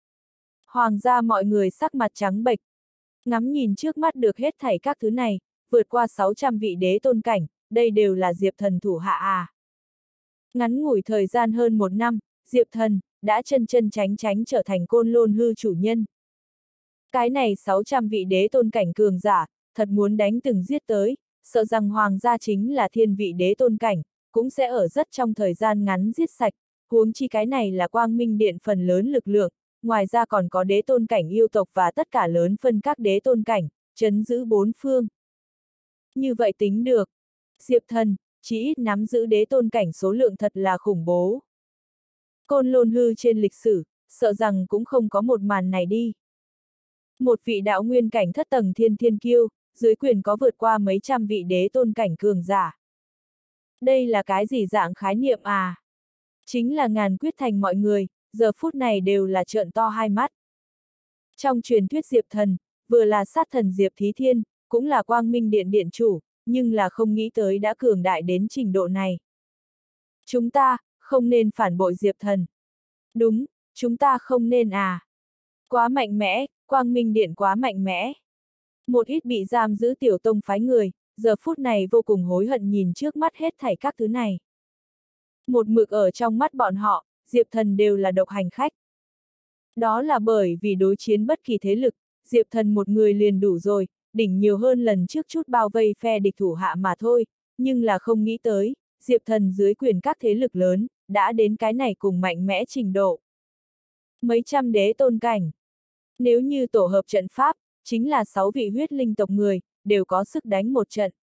Hoàng gia mọi người sắc mặt trắng bệch, ngắm nhìn trước mắt được hết thảy các thứ này, vượt qua 600 vị đế tôn cảnh, đây đều là Diệp Thần thủ hạ à. Ngắn ngủi thời gian hơn 1 năm, Diệp Thần đã chân chân chánh chánh trở thành Côn Lôn hư chủ nhân. Cái này 600 vị đế tôn cảnh cường giả, thật muốn đánh từng giết tới, sợ rằng hoàng gia chính là thiên vị đế tôn cảnh, cũng sẽ ở rất trong thời gian ngắn giết sạch, huống chi cái này là Quang Minh Điện phần lớn lực lượng, ngoài ra còn có đế tôn cảnh yêu tộc và tất cả lớn phân các đế tôn cảnh, trấn giữ 4 phương. Như vậy tính được, Diệp Thần, chỉ ít nắm giữ đế tôn cảnh số lượng thật là khủng bố. Côn Lôn hư trên lịch sử, sợ rằng cũng không có một màn này đi. Một vị đạo nguyên cảnh thất tầng thiên kiêu, dưới quyền có vượt qua mấy trăm vị đế tôn cảnh cường giả. Đây là cái gì dạng khái niệm à? Chính là ngàn quyết thành mọi người, giờ phút này đều là trợn to hai mắt. Trong truyền thuyết Diệp Thần, vừa là sát thần Diệp Thí Thiên, cũng là Quang Minh Điện điện chủ, nhưng là không nghĩ tới đã cường đại đến trình độ này. Chúng ta, không nên phản bội Diệp Thần. Đúng, chúng ta không nên à. Quá mạnh mẽ, Quang Minh Điện quá mạnh mẽ. Một ít bị giam giữ tiểu tông phái người, giờ phút này vô cùng hối hận nhìn trước mắt hết thảy các thứ này. Một mực ở trong mắt bọn họ, Diệp Thần đều là độc hành khách. Đó là bởi vì đối chiến bất kỳ thế lực, Diệp Thần một người liền đủ rồi, đỉnh nhiều hơn lần trước chút bao vây phe địch thủ hạ mà thôi, nhưng là không nghĩ tới, Diệp Thần dưới quyền các thế lực lớn, đã đến cái này cùng mạnh mẽ trình độ. Mấy trăm đế tôn cảnh. Nếu như tổ hợp trận pháp, chính là 6 vị huyết linh tộc người, đều có sức đánh một trận.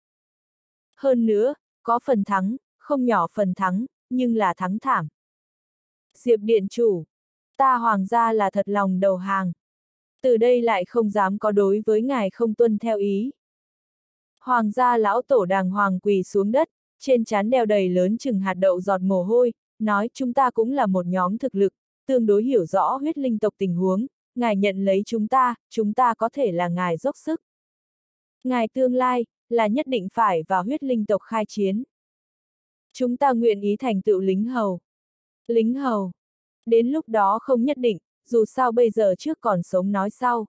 Hơn nữa, có phần thắng, không nhỏ phần thắng, nhưng là thắng thảm. Diệp điện chủ, ta hoàng gia là thật lòng đầu hàng. Từ đây lại không dám có đối với ngài không tuân theo ý. Hoàng gia lão tổ đàng hoàng quỳ xuống đất, trên trán đeo đầy lớn chừng hạt đậu giọt mồ hôi, nói chúng ta cũng là một nhóm thực lực, tương đối hiểu rõ huyết linh tộc tình huống, ngài nhận lấy chúng ta có thể là ngài dốc sức. Ngài tương lai, là nhất định phải vào huyết linh tộc khai chiến. Chúng ta nguyện ý thành tựu lính hầu. Lính hầu. Đến lúc đó không nhất định, dù sao bây giờ trước còn sống nói sau.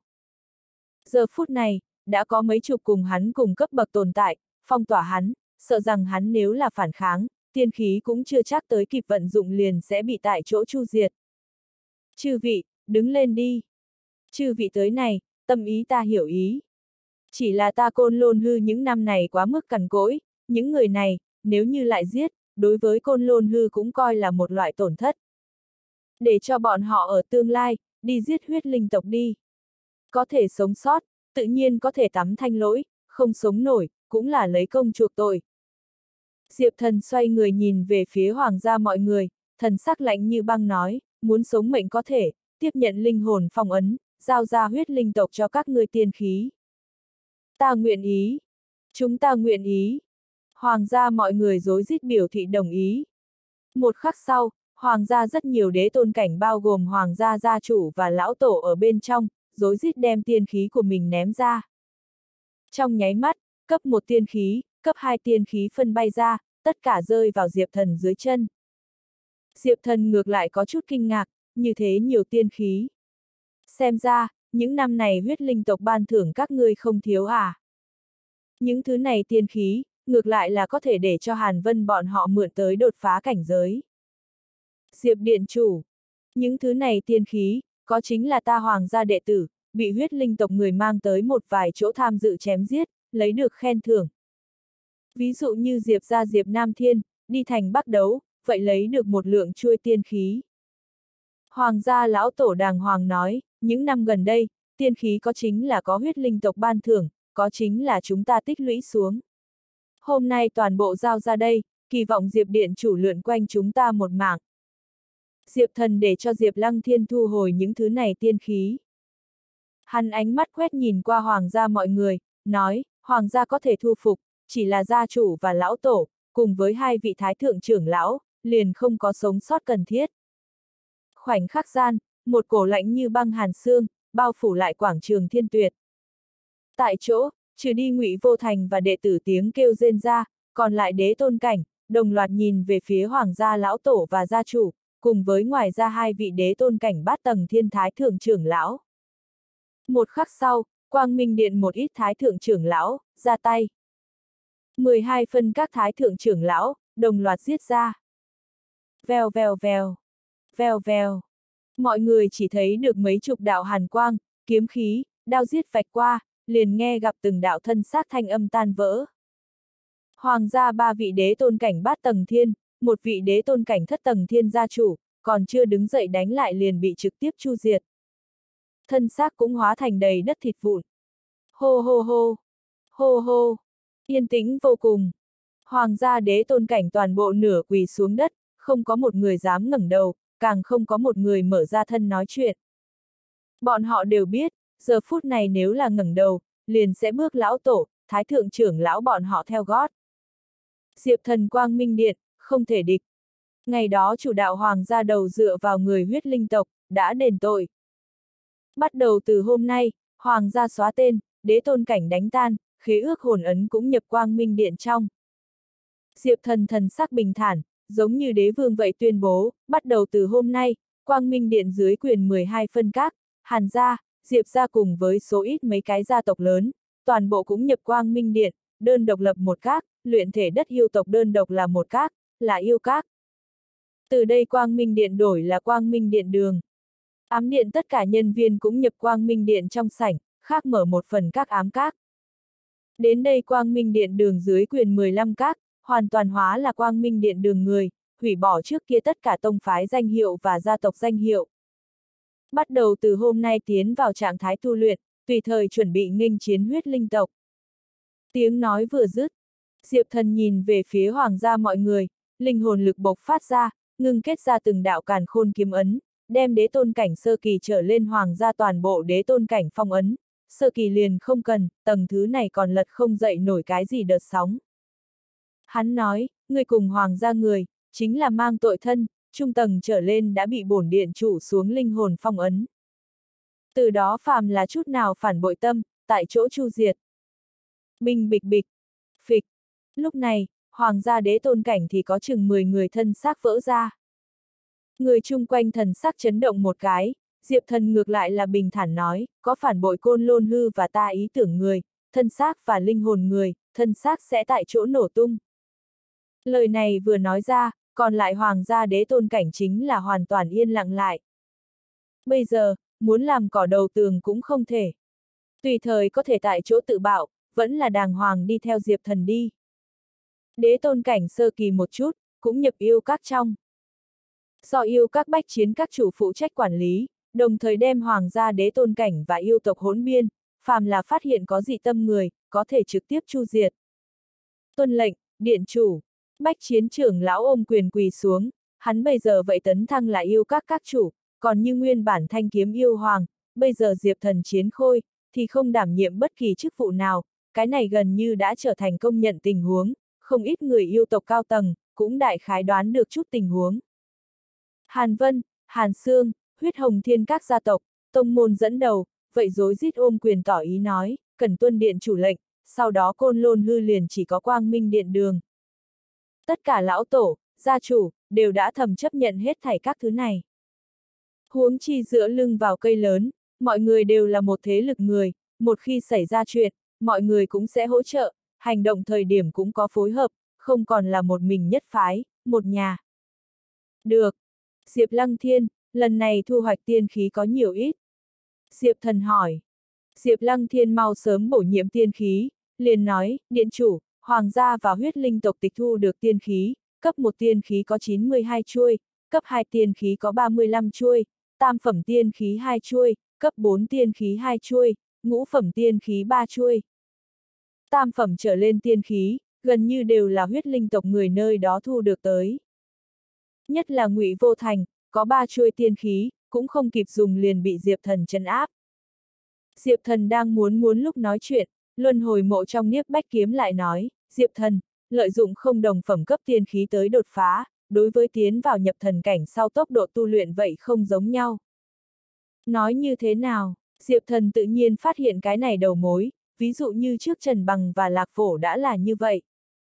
Giờ phút này, đã có mấy chục cùng hắn cùng cấp bậc tồn tại, phong tỏa hắn, sợ rằng hắn nếu là phản kháng, tiên khí cũng chưa chắc tới kịp vận dụng liền sẽ bị tại chỗ chu diệt. Chư vị, đứng lên đi. Chư vị tới này, tâm ý ta hiểu ý. Chỉ là ta Côn Lôn Hư những năm này quá mức cằn cỗi, những người này, nếu như lại giết, đối với Côn Lôn Hư cũng coi là một loại tổn thất. Để cho bọn họ ở tương lai, đi giết huyết linh tộc đi. Có thể sống sót, tự nhiên có thể tắm thanh lỗi, không sống nổi, cũng là lấy công chuộc tội. Diệp Thần xoay người nhìn về phía hoàng gia mọi người, thần sắc lạnh như băng nói, muốn sống mệnh có thể, tiếp nhận linh hồn phong ấn, giao ra huyết linh tộc cho các ngươi tiên khí. Ta nguyện ý. Chúng ta nguyện ý. Hoàng gia mọi người rối rít biểu thị đồng ý. Một khắc sau, hoàng gia rất nhiều đế tôn cảnh bao gồm hoàng gia gia chủ và lão tổ ở bên trong, rối rít đem tiên khí của mình ném ra. Trong nháy mắt, cấp 1 tiên khí, cấp 2 tiên khí phân bay ra, tất cả rơi vào Diệp Thần dưới chân. Diệp Thần ngược lại có chút kinh ngạc, như thế nhiều tiên khí. Xem ra, những năm này huyết linh tộc ban thưởng các ngươi không thiếu à. Những thứ này tiên khí, ngược lại là có thể để cho Hàn Vân bọn họ mượn tới đột phá cảnh giới. Diệp Điện Chủ, những thứ này tiên khí, có chính là ta hoàng gia đệ tử, bị huyết linh tộc người mang tới một vài chỗ tham dự chém giết, lấy được khen thưởng. Ví dụ như Diệp gia Diệp Nam Thiên, đi thành Bắc đấu, vậy lấy được một lượng chuôi tiên khí. Hoàng gia lão tổ đàng hoàng nói, những năm gần đây, tiên khí có chính là có huyết linh tộc ban thưởng, có chính là chúng ta tích lũy xuống. Hôm nay toàn bộ giao ra đây, kỳ vọng Diệp Điện Chủ lượn quanh chúng ta một mảng. Diệp Thần để cho Diệp Lăng Thiên thu hồi những thứ này tiên khí. Hắn ánh mắt quét nhìn qua hoàng gia mọi người, nói, hoàng gia có thể thu phục, chỉ là gia chủ và lão tổ, cùng với 2 vị thái thượng trưởng lão, liền không có sống sót cần thiết. Khoảnh khắc gian, một cổ lạnh như băng hàn xương, bao phủ lại quảng trường Thiên Tuyệt. Tại chỗ, trừ đi Ngụy Vô Thành và đệ tử tiếng kêu rên ra, còn lại đế tôn cảnh, đồng loạt nhìn về phía hoàng gia lão tổ và gia chủ, cùng với ngoài ra 2 vị đế tôn cảnh bát tầng thiên thái thượng trưởng lão. Một khắc sau, Quang Minh Điện một ít thái thượng trưởng lão, ra tay. 12 phân các thái thượng trưởng lão, đồng loạt giết ra. Vèo vèo vèo, vèo vèo. Mọi người chỉ thấy được mấy chục đạo hàn quang, kiếm khí, đao giết vạch qua, liền nghe gặp từng đạo thân xác thanh âm tan vỡ. Hoàng gia 3 vị đế tôn cảnh bát tầng thiên, một vị đế tôn cảnh thất tầng thiên gia chủ, còn chưa đứng dậy đánh lại liền bị trực tiếp chu diệt. Thân xác cũng hóa thành đầy đất thịt vụn. Hô hô hô, hô hô, yên tĩnh vô cùng. Hoàng gia đế tôn cảnh toàn bộ nửa quỳ xuống đất, không có một người dám ngẩng đầu, càng không có một người mở ra thân nói chuyện. Bọn họ đều biết, giờ phút này nếu là ngẩng đầu, liền sẽ bước lão tổ, thái thượng trưởng lão bọn họ theo gót. Diệp Thần Quang Minh Điện, không thể địch. Ngày đó chủ đạo hoàng gia đầu dựa vào người huyết linh tộc, đã đền tội. Bắt đầu từ hôm nay, hoàng gia xóa tên, đế tôn cảnh đánh tan, khế ước hồn ấn cũng nhập Quang Minh Điện trong. Diệp Thần thần sắc bình thản, giống như đế vương vậy tuyên bố, bắt đầu từ hôm nay, Quang Minh Điện dưới quyền 12 phân các, Hàn gia, Diệp gia cùng với số ít mấy cái gia tộc lớn, toàn bộ cũng nhập Quang Minh Điện, đơn độc lập một các, luyện thể đất yêu tộc đơn độc là một các, là yêu các. Từ đây Quang Minh Điện đổi là Quang Minh Điện đường. Ám điện tất cả nhân viên cũng nhập Quang Minh Điện trong sảnh, khác mở một phần các ám các. Đến đây Quang Minh Điện đường dưới quyền 15 các, hoàn toàn hóa là Quang Minh Điện đường người, hủy bỏ trước kia tất cả tông phái danh hiệu và gia tộc danh hiệu. Bắt đầu từ hôm nay tiến vào trạng thái tu luyện, tùy thời chuẩn bị nghênh chiến huyết linh tộc. Tiếng nói vừa dứt, Diệp Thần nhìn về phía hoàng gia mọi người, linh hồn lực bộc phát ra, ngưng kết ra từng đạo càn khôn kiếm ấn, đem đế tôn cảnh sơ kỳ trở lên hoàng gia toàn bộ đế tôn cảnh phong ấn, sơ kỳ liền không cần, tầng thứ này còn lật không dậy nổi cái gì đợt sóng. Hắn nói, người cùng hoàng gia người, chính là mang tội thân, trung tầng trở lên đã bị bổn điện chủ xuống linh hồn phong ấn. Từ đó phàm là chút nào phản bội tâm, tại chỗ chu diệt. Binh bịch bịch, phịch. Lúc này, hoàng gia đế tôn cảnh thì có chừng 10 người thân xác vỡ ra. Người chung quanh thần sắc chấn động một cái, Diệp Thần ngược lại là bình thản nói, có phản bội Côn Lôn Hư và ta ý tưởng người, thân xác và linh hồn người, thân xác sẽ tại chỗ nổ tung. Lời này vừa nói ra, còn lại hoàng gia đế tôn cảnh chính là hoàn toàn yên lặng lại. Bây giờ, muốn làm cỏ đầu tường cũng không thể. Tùy thời có thể tại chỗ tự bạo, vẫn là đàng hoàng đi theo Diệp Thần đi. Đế tôn cảnh sơ kỳ một chút, cũng nhập yêu các trong. Do yêu các bách chiến các chủ phụ trách quản lý, đồng thời đem hoàng gia đế tôn cảnh và yêu tộc hỗn biên, phàm là phát hiện có dị tâm người, có thể trực tiếp chu diệt. Tuân lệnh, điện chủ, bách chiến trưởng lão ôm quyền quỳ xuống, hắn bây giờ vậy tấn thăng là yêu các chủ, còn như nguyên bản thanh kiếm yêu hoàng, bây giờ Diệp Thần chiến khôi, thì không đảm nhiệm bất kỳ chức vụ nào, cái này gần như đã trở thành công nhận tình huống, không ít người yêu tộc cao tầng, cũng đại khái đoán được chút tình huống. Hàn Vân, Hàn Sương, huyết hồng thiên các gia tộc, tông môn dẫn đầu, vậy rối rít ôm quyền tỏ ý nói, cần tuân điện chủ lệnh, sau đó Côn Lôn Hư liền chỉ có Quang Minh Điện đường. Tất cả lão tổ, gia chủ, đều đã thầm chấp nhận hết thảy các thứ này. Huống chi dựa lưng vào cây lớn, mọi người đều là một thế lực người, một khi xảy ra chuyện, mọi người cũng sẽ hỗ trợ, hành động thời điểm cũng có phối hợp, không còn là một mình nhất phái, một nhà. Được. Diệp Lăng Thiên, lần này thu hoạch tiên khí có nhiều ít? Diệp Thần hỏi. Diệp Lăng Thiên mau sớm bổ nhiệm tiên khí, liền nói, điện chủ, hoàng gia và huyết linh tộc tịch thu được tiên khí, cấp 1 tiên khí có 92 chuôi, cấp 2 tiên khí có 35 chuôi, tam phẩm tiên khí 2 chuôi, cấp 4 tiên khí 2 chuôi, ngũ phẩm tiên khí 3 chuôi. Tam phẩm trở lên tiên khí, gần như đều là huyết linh tộc người nơi đó thu được tới. Nhất là Ngụy Vô Thành, có 3 chuôi tiên khí, cũng không kịp dùng liền bị Diệp Thần trấn áp. Diệp Thần đang muốn lúc nói chuyện, luân hồi mộ trong Niếp Bách Kiếm lại nói, Diệp Thần, lợi dụng không đồng phẩm cấp tiên khí tới đột phá, đối với tiến vào nhập thần cảnh sau tốc độ tu luyện vậy không giống nhau. Nói như thế nào? Diệp Thần tự nhiên phát hiện cái này đầu mối, ví dụ như trước Trần Bằng và Lạc Phổ đã là như vậy.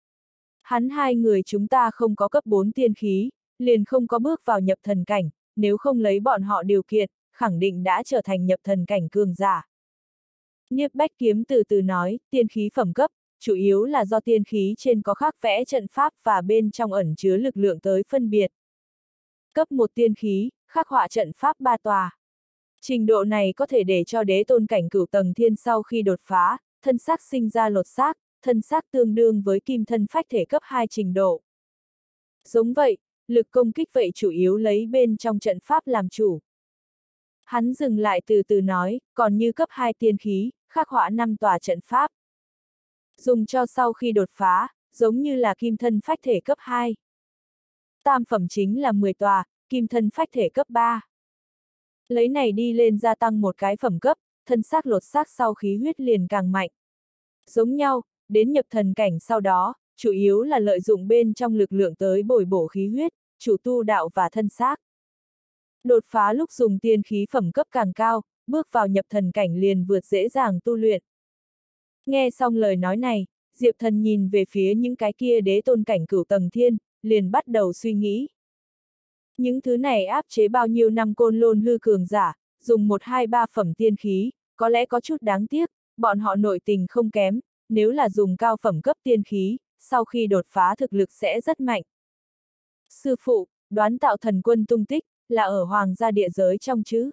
Hắn hai người chúng ta không có cấp 4 tiên khí, liền không có bước vào nhập thần cảnh, nếu không lấy bọn họ điều kiện, khẳng định đã trở thành nhập thần cảnh cường giả. Niếp Bách Kiếm từ từ nói, tiên khí phẩm cấp, chủ yếu là do tiên khí trên có khắc vẽ trận pháp và bên trong ẩn chứa lực lượng tới phân biệt. Cấp 1 tiên khí, khắc họa trận pháp 3 tòa. Trình độ này có thể để cho đế tôn cảnh cửu tầng thiên sau khi đột phá, thân xác sinh ra lột xác, thân xác tương đương với kim thân phách thể cấp 2 trình độ. Giống vậy, lực công kích vậy chủ yếu lấy bên trong trận pháp làm chủ. Hắn dừng lại từ từ nói, còn như cấp 2 tiên khí, khắc họa 5 tòa trận pháp. Dùng cho sau khi đột phá, giống như là kim thân phách thể cấp 2. Tam phẩm chính là 10 tòa, kim thân phách thể cấp 3. Lấy này đi lên gia tăng một cái phẩm cấp, thân xác lột xác sau khí huyết liền càng mạnh. Giống nhau, đến nhập thần cảnh sau đó, chủ yếu là lợi dụng bên trong lực lượng tới bồi bổ khí huyết, chủ tu đạo và thân xác. Đột phá lúc dùng tiên khí phẩm cấp càng cao, bước vào nhập thần cảnh liền vượt dễ dàng tu luyện. Nghe xong lời nói này, Diệp Thần nhìn về phía những cái kia đế tôn cảnh cửu tầng thiên, liền bắt đầu suy nghĩ. Những thứ này áp chế bao nhiêu năm Côn Lôn Hư cường giả, dùng 1, 2, 3 phẩm tiên khí, có lẽ có chút đáng tiếc, bọn họ nội tình không kém, nếu là dùng cao phẩm cấp tiên khí, sau khi đột phá thực lực sẽ rất mạnh. Sư phụ, Đoán Tạo Thần Quân tung tích, là ở hoàng gia địa giới trong chứ?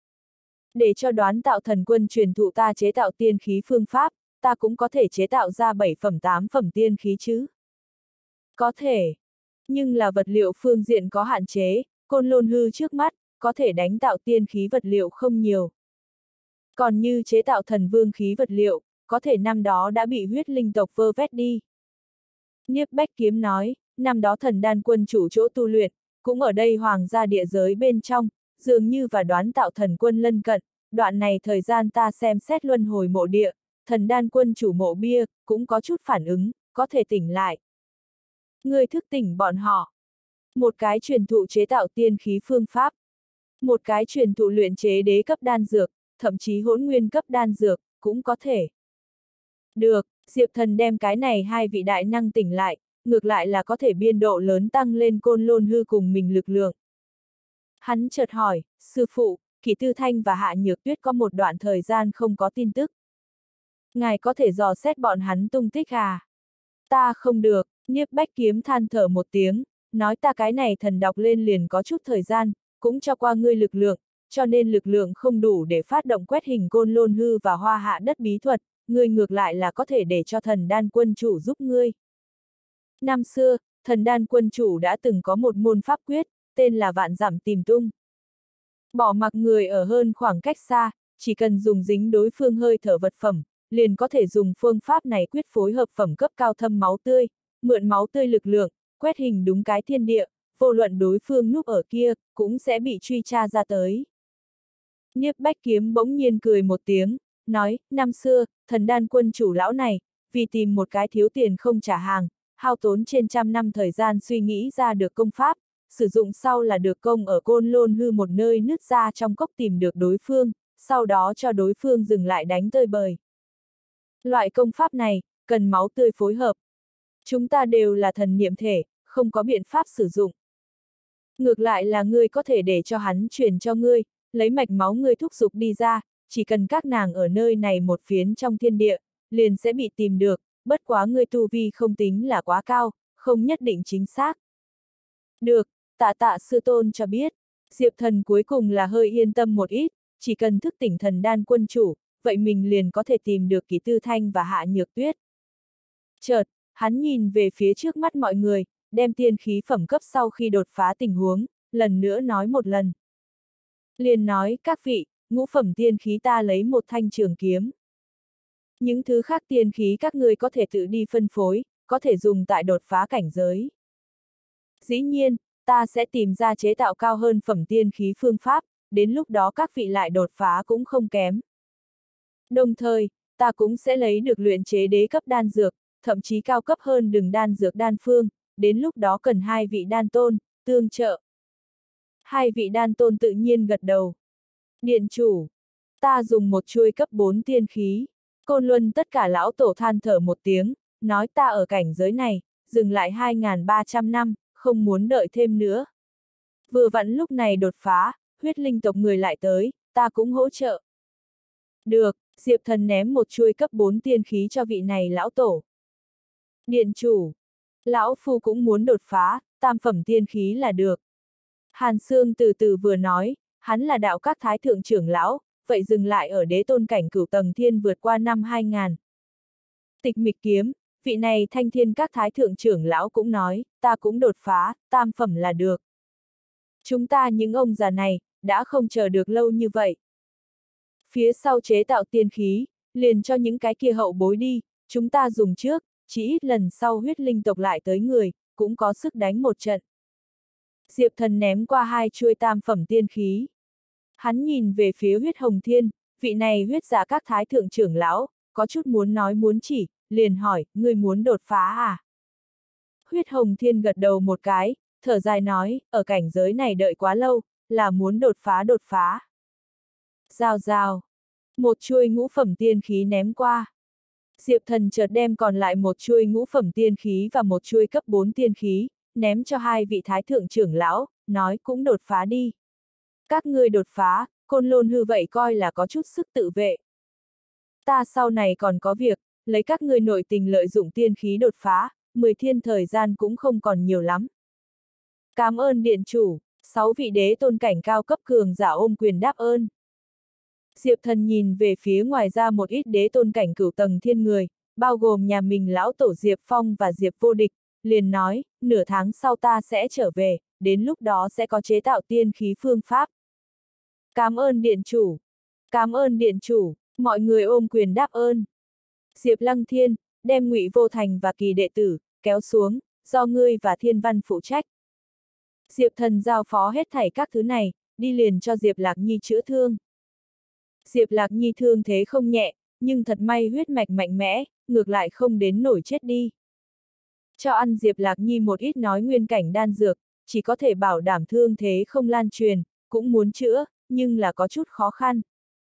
Để cho Đoán Tạo Thần Quân truyền thụ ta chế tạo tiên khí phương pháp, ta cũng có thể chế tạo ra 7 phẩm 8 phẩm tiên khí chứ? Có thể. Nhưng là vật liệu phương diện có hạn chế, Côn Lôn Hư trước mắt, có thể đánh tạo tiên khí vật liệu không nhiều. Còn như chế tạo thần vương khí vật liệu, có thể năm đó đã bị huyết linh tộc vơ vét đi. Niếp Bách Kiếm nói, năm đó Thần Đan Quân chủ chỗ tu luyện, cũng ở đây hoàng gia địa giới bên trong, dường như và Đoán Tạo Thần Quân lân cận, đoạn này thời gian ta xem xét luân hồi mộ địa, Thần Đan Quân chủ mộ bia, cũng có chút phản ứng, có thể tỉnh lại. Ngươi thức tỉnh bọn họ. một cái truyền thụ chế tạo tiên khí phương pháp, một cái truyền thụ luyện chế đế cấp đan dược, thậm chí hỗn nguyên cấp đan dược, cũng có thể. Được, Diệp Thần đem cái này hai vị đại năng tỉnh lại, ngược lại là có thể biên độ lớn tăng lên Côn Lôn Hư cùng mình lực lượng. Hắn chợt hỏi, sư phụ, Kỷ Tư Thanh và Hạ Nhược Tuyết có một đoạn thời gian không có tin tức. Ngài có thể dò xét bọn hắn tung tích à? Ta không được, Niếp Bách Kiếm than thở một tiếng, nói ta cái này thần đọc lên liền có chút thời gian, cũng cho qua ngươi lực lượng, cho nên lực lượng không đủ để phát động quét hình Côn Lôn Hư và Hoa Hạ đất bí thuật, ngươi ngược lại là có thể để cho thần đan quân chủ giúp ngươi. Năm xưa, thần đan quân chủ đã từng có một môn pháp quyết, tên là vạn dặm tìm tung. Bỏ mặc người ở hơn khoảng cách xa, chỉ cần dùng dính đối phương hơi thở vật phẩm, liền có thể dùng phương pháp này quyết phối hợp phẩm cấp cao thâm máu tươi, mượn máu tươi lực lượng, quét hình đúng cái thiên địa, vô luận đối phương núp ở kia, cũng sẽ bị truy tra ra tới. Niếp Bách Kiếm bỗng nhiên cười một tiếng, nói, năm xưa, thần đan quân chủ lão này, vì tìm một cái thiếu tiền không trả hàng, hao tốn trên trăm năm thời gian suy nghĩ ra được công pháp, sử dụng sau là được công ở Côn Lôn Hư một nơi nứt ra trong cốc tìm được đối phương, sau đó cho đối phương dừng lại đánh tơi bời. Loại công pháp này, cần máu tươi phối hợp. Chúng ta đều là thần niệm thể, không có biện pháp sử dụng. Ngược lại là ngươi có thể để cho hắn truyền cho ngươi, lấy mạch máu ngươi thúc giục đi ra, chỉ cần các nàng ở nơi này một phiến trong thiên địa, liền sẽ bị tìm được, bất quá ngươi tu vi không tính là quá cao, không nhất định chính xác. Được, tạ sư tôn cho biết, Diệp Thần cuối cùng là hơi yên tâm một ít, chỉ cần thức tỉnh thần đan quân chủ, vậy mình liền có thể tìm được Kỷ Tư Thanh và Hạ Nhược Tuyết. Chợt, hắn nhìn về phía trước mắt mọi người, đem tiên khí phẩm cấp sau khi đột phá tình huống, lần nữa nói một lần. Liền nói, các vị, ngũ phẩm tiên khí ta lấy một thanh trường kiếm. Những thứ khác tiên khí các ngươi có thể tự đi phân phối, có thể dùng tại đột phá cảnh giới. Dĩ nhiên, ta sẽ tìm ra chế tạo cao hơn phẩm tiên khí phương pháp, đến lúc đó các vị lại đột phá cũng không kém. Đồng thời, ta cũng sẽ lấy được luyện chế đế cấp đan dược, thậm chí cao cấp hơn đường đan dược đan phương, đến lúc đó cần hai vị đan tôn, tương trợ. Hai vị đan tôn tự nhiên gật đầu. Điện chủ, ta dùng một chuôi cấp 4 tiên khí. Côn Luân tất cả lão tổ than thở một tiếng, nói ta ở cảnh giới này, dừng lại 2.300 năm, không muốn đợi thêm nữa. Vừa vặn lúc này đột phá, huyết linh tộc người lại tới, ta cũng hỗ trợ. Được, Diệp Thần ném một chuôi cấp 4 tiên khí cho vị này lão tổ. Điện chủ, lão phu cũng muốn đột phá, tam phẩm tiên khí là được. Hàn Sương từ từ vừa nói, hắn là đạo các thái thượng trưởng lão, vậy dừng lại ở đế tôn cảnh cửu tầng thiên vượt qua năm 2000. Tịch Mịch Kiếm, vị này thanh thiên các thái thượng trưởng lão cũng nói, ta cũng đột phá, tam phẩm là được. Chúng ta những ông già này, đã không chờ được lâu như vậy. Phía sau chế tạo tiên khí, liền cho những cái kia hậu bối đi, chúng ta dùng trước, chỉ ít lần sau huyết linh tộc lại tới người, cũng có sức đánh một trận. Diệp Thần ném qua hai chuôi tam phẩm tiên khí. Hắn nhìn về phía huyết hồng thiên, vị này huyết giả các thái thượng trưởng lão, có chút muốn nói muốn chỉ, liền hỏi, ngươi muốn đột phá à? Huyết hồng thiên gật đầu một cái, thở dài nói, ở cảnh giới này đợi quá lâu, là muốn đột phá. Rào rào, một chuôi ngũ phẩm tiên khí ném qua. Diệp Thần chợt đem còn lại một chuôi ngũ phẩm tiên khí và một chuôi cấp 4 tiên khí, ném cho hai vị thái thượng trưởng lão, nói cũng đột phá đi. Các ngươi đột phá, Côn Lôn Hư vậy coi là có chút sức tự vệ. Ta sau này còn có việc, lấy các ngươi nội tình lợi dụng tiên khí đột phá, 10 thiên thời gian cũng không còn nhiều lắm. Cảm ơn điện chủ, 6 vị đế tôn cảnh cao cấp cường giả ôm quyền đáp ơn. Diệp Thần nhìn về phía ngoài ra một ít đế tôn cảnh cửu tầng thiên người, bao gồm nhà mình lão tổ Diệp Phong và Diệp Vô Địch, liền nói, nửa tháng sau ta sẽ trở về, đến lúc đó sẽ có chế tạo tiên khí phương pháp. Cảm ơn điện chủ. Cảm ơn điện chủ, mọi người ôm quyền đáp ơn. Diệp Lăng Thiên, đem Ngụy Vô Thành và Kỳ đệ tử, kéo xuống, do ngươi và Thiên Văn phụ trách. Diệp Thần giao phó hết thảy các thứ này, đi liền cho Diệp Lạc Nhi chữa thương. Diệp Lạc Nhi thương thế không nhẹ, nhưng thật may huyết mạch mạnh mẽ, ngược lại không đến nổi chết đi. Cho ăn Diệp Lạc Nhi một ít nói nguyên cảnh đan dược, chỉ có thể bảo đảm thương thế không lan truyền, cũng muốn chữa, nhưng là có chút khó khăn.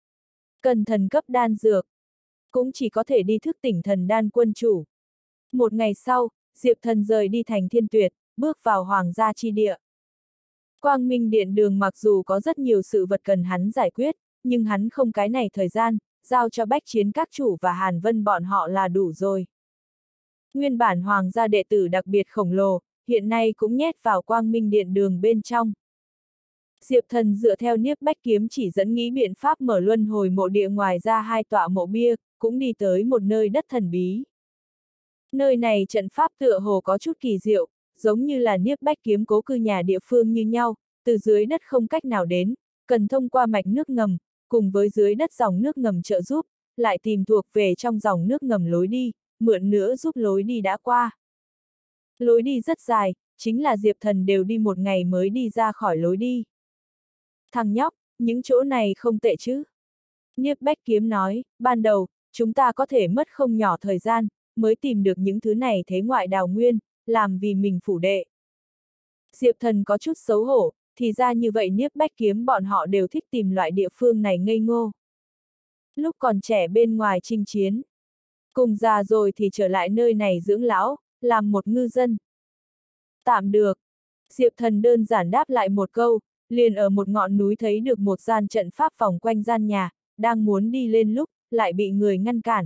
Cần thần cấp đan dược, cũng chỉ có thể đi thức tỉnh thần đan quân chủ. Một ngày sau, Diệp Thần rời đi thành Thiên Tuyệt, bước vào hoàng gia chi địa. Quang Minh Điện Đường mặc dù có rất nhiều sự vật cần hắn giải quyết, nhưng hắn không cái này thời gian, giao cho bách chiến các chủ và Hàn Vân bọn họ là đủ rồi. Nguyên bản hoàng gia đệ tử đặc biệt khổng lồ, hiện nay cũng nhét vào Quang Minh Điện Đường bên trong. Diệp Thần dựa theo Niếp Bách Kiếm chỉ dẫn nghĩ biện pháp mở luân hồi mộ địa, ngoài ra 2 tọa mộ bia, cũng đi tới một nơi đất thần bí. Nơi này trận pháp tựa hồ có chút kỳ diệu, giống như là Niếp Bách Kiếm cố cư nhà địa phương như nhau, từ dưới đất không cách nào đến, cần thông qua mạch nước ngầm, cùng với dưới đất dòng nước ngầm trợ giúp, lại tìm thuộc về trong dòng nước ngầm lối đi, mượn nữa giúp lối đi đã qua. Lối đi rất dài, chính là Diệp Thần đều đi một ngày mới đi ra khỏi lối đi. Thằng nhóc, những chỗ này không tệ chứ? Niếp Bách Kiếm nói, ban đầu, chúng ta có thể mất không nhỏ thời gian, mới tìm được những thứ này thế ngoại đào nguyên, làm vì mình phủ đệ. Diệp Thần có chút xấu hổ, thì ra như vậy Niếp Bách Kiếm bọn họ đều thích tìm loại địa phương này ngây ngô. Lúc còn trẻ bên ngoài chinh chiến, cùng già rồi thì trở lại nơi này dưỡng lão, làm một ngư dân. Tạm được. Diệp Thần đơn giản đáp lại một câu, liền ở một ngọn núi thấy được một gian trận pháp vòng quanh gian nhà, đang muốn đi lên lúc, lại bị người ngăn cản.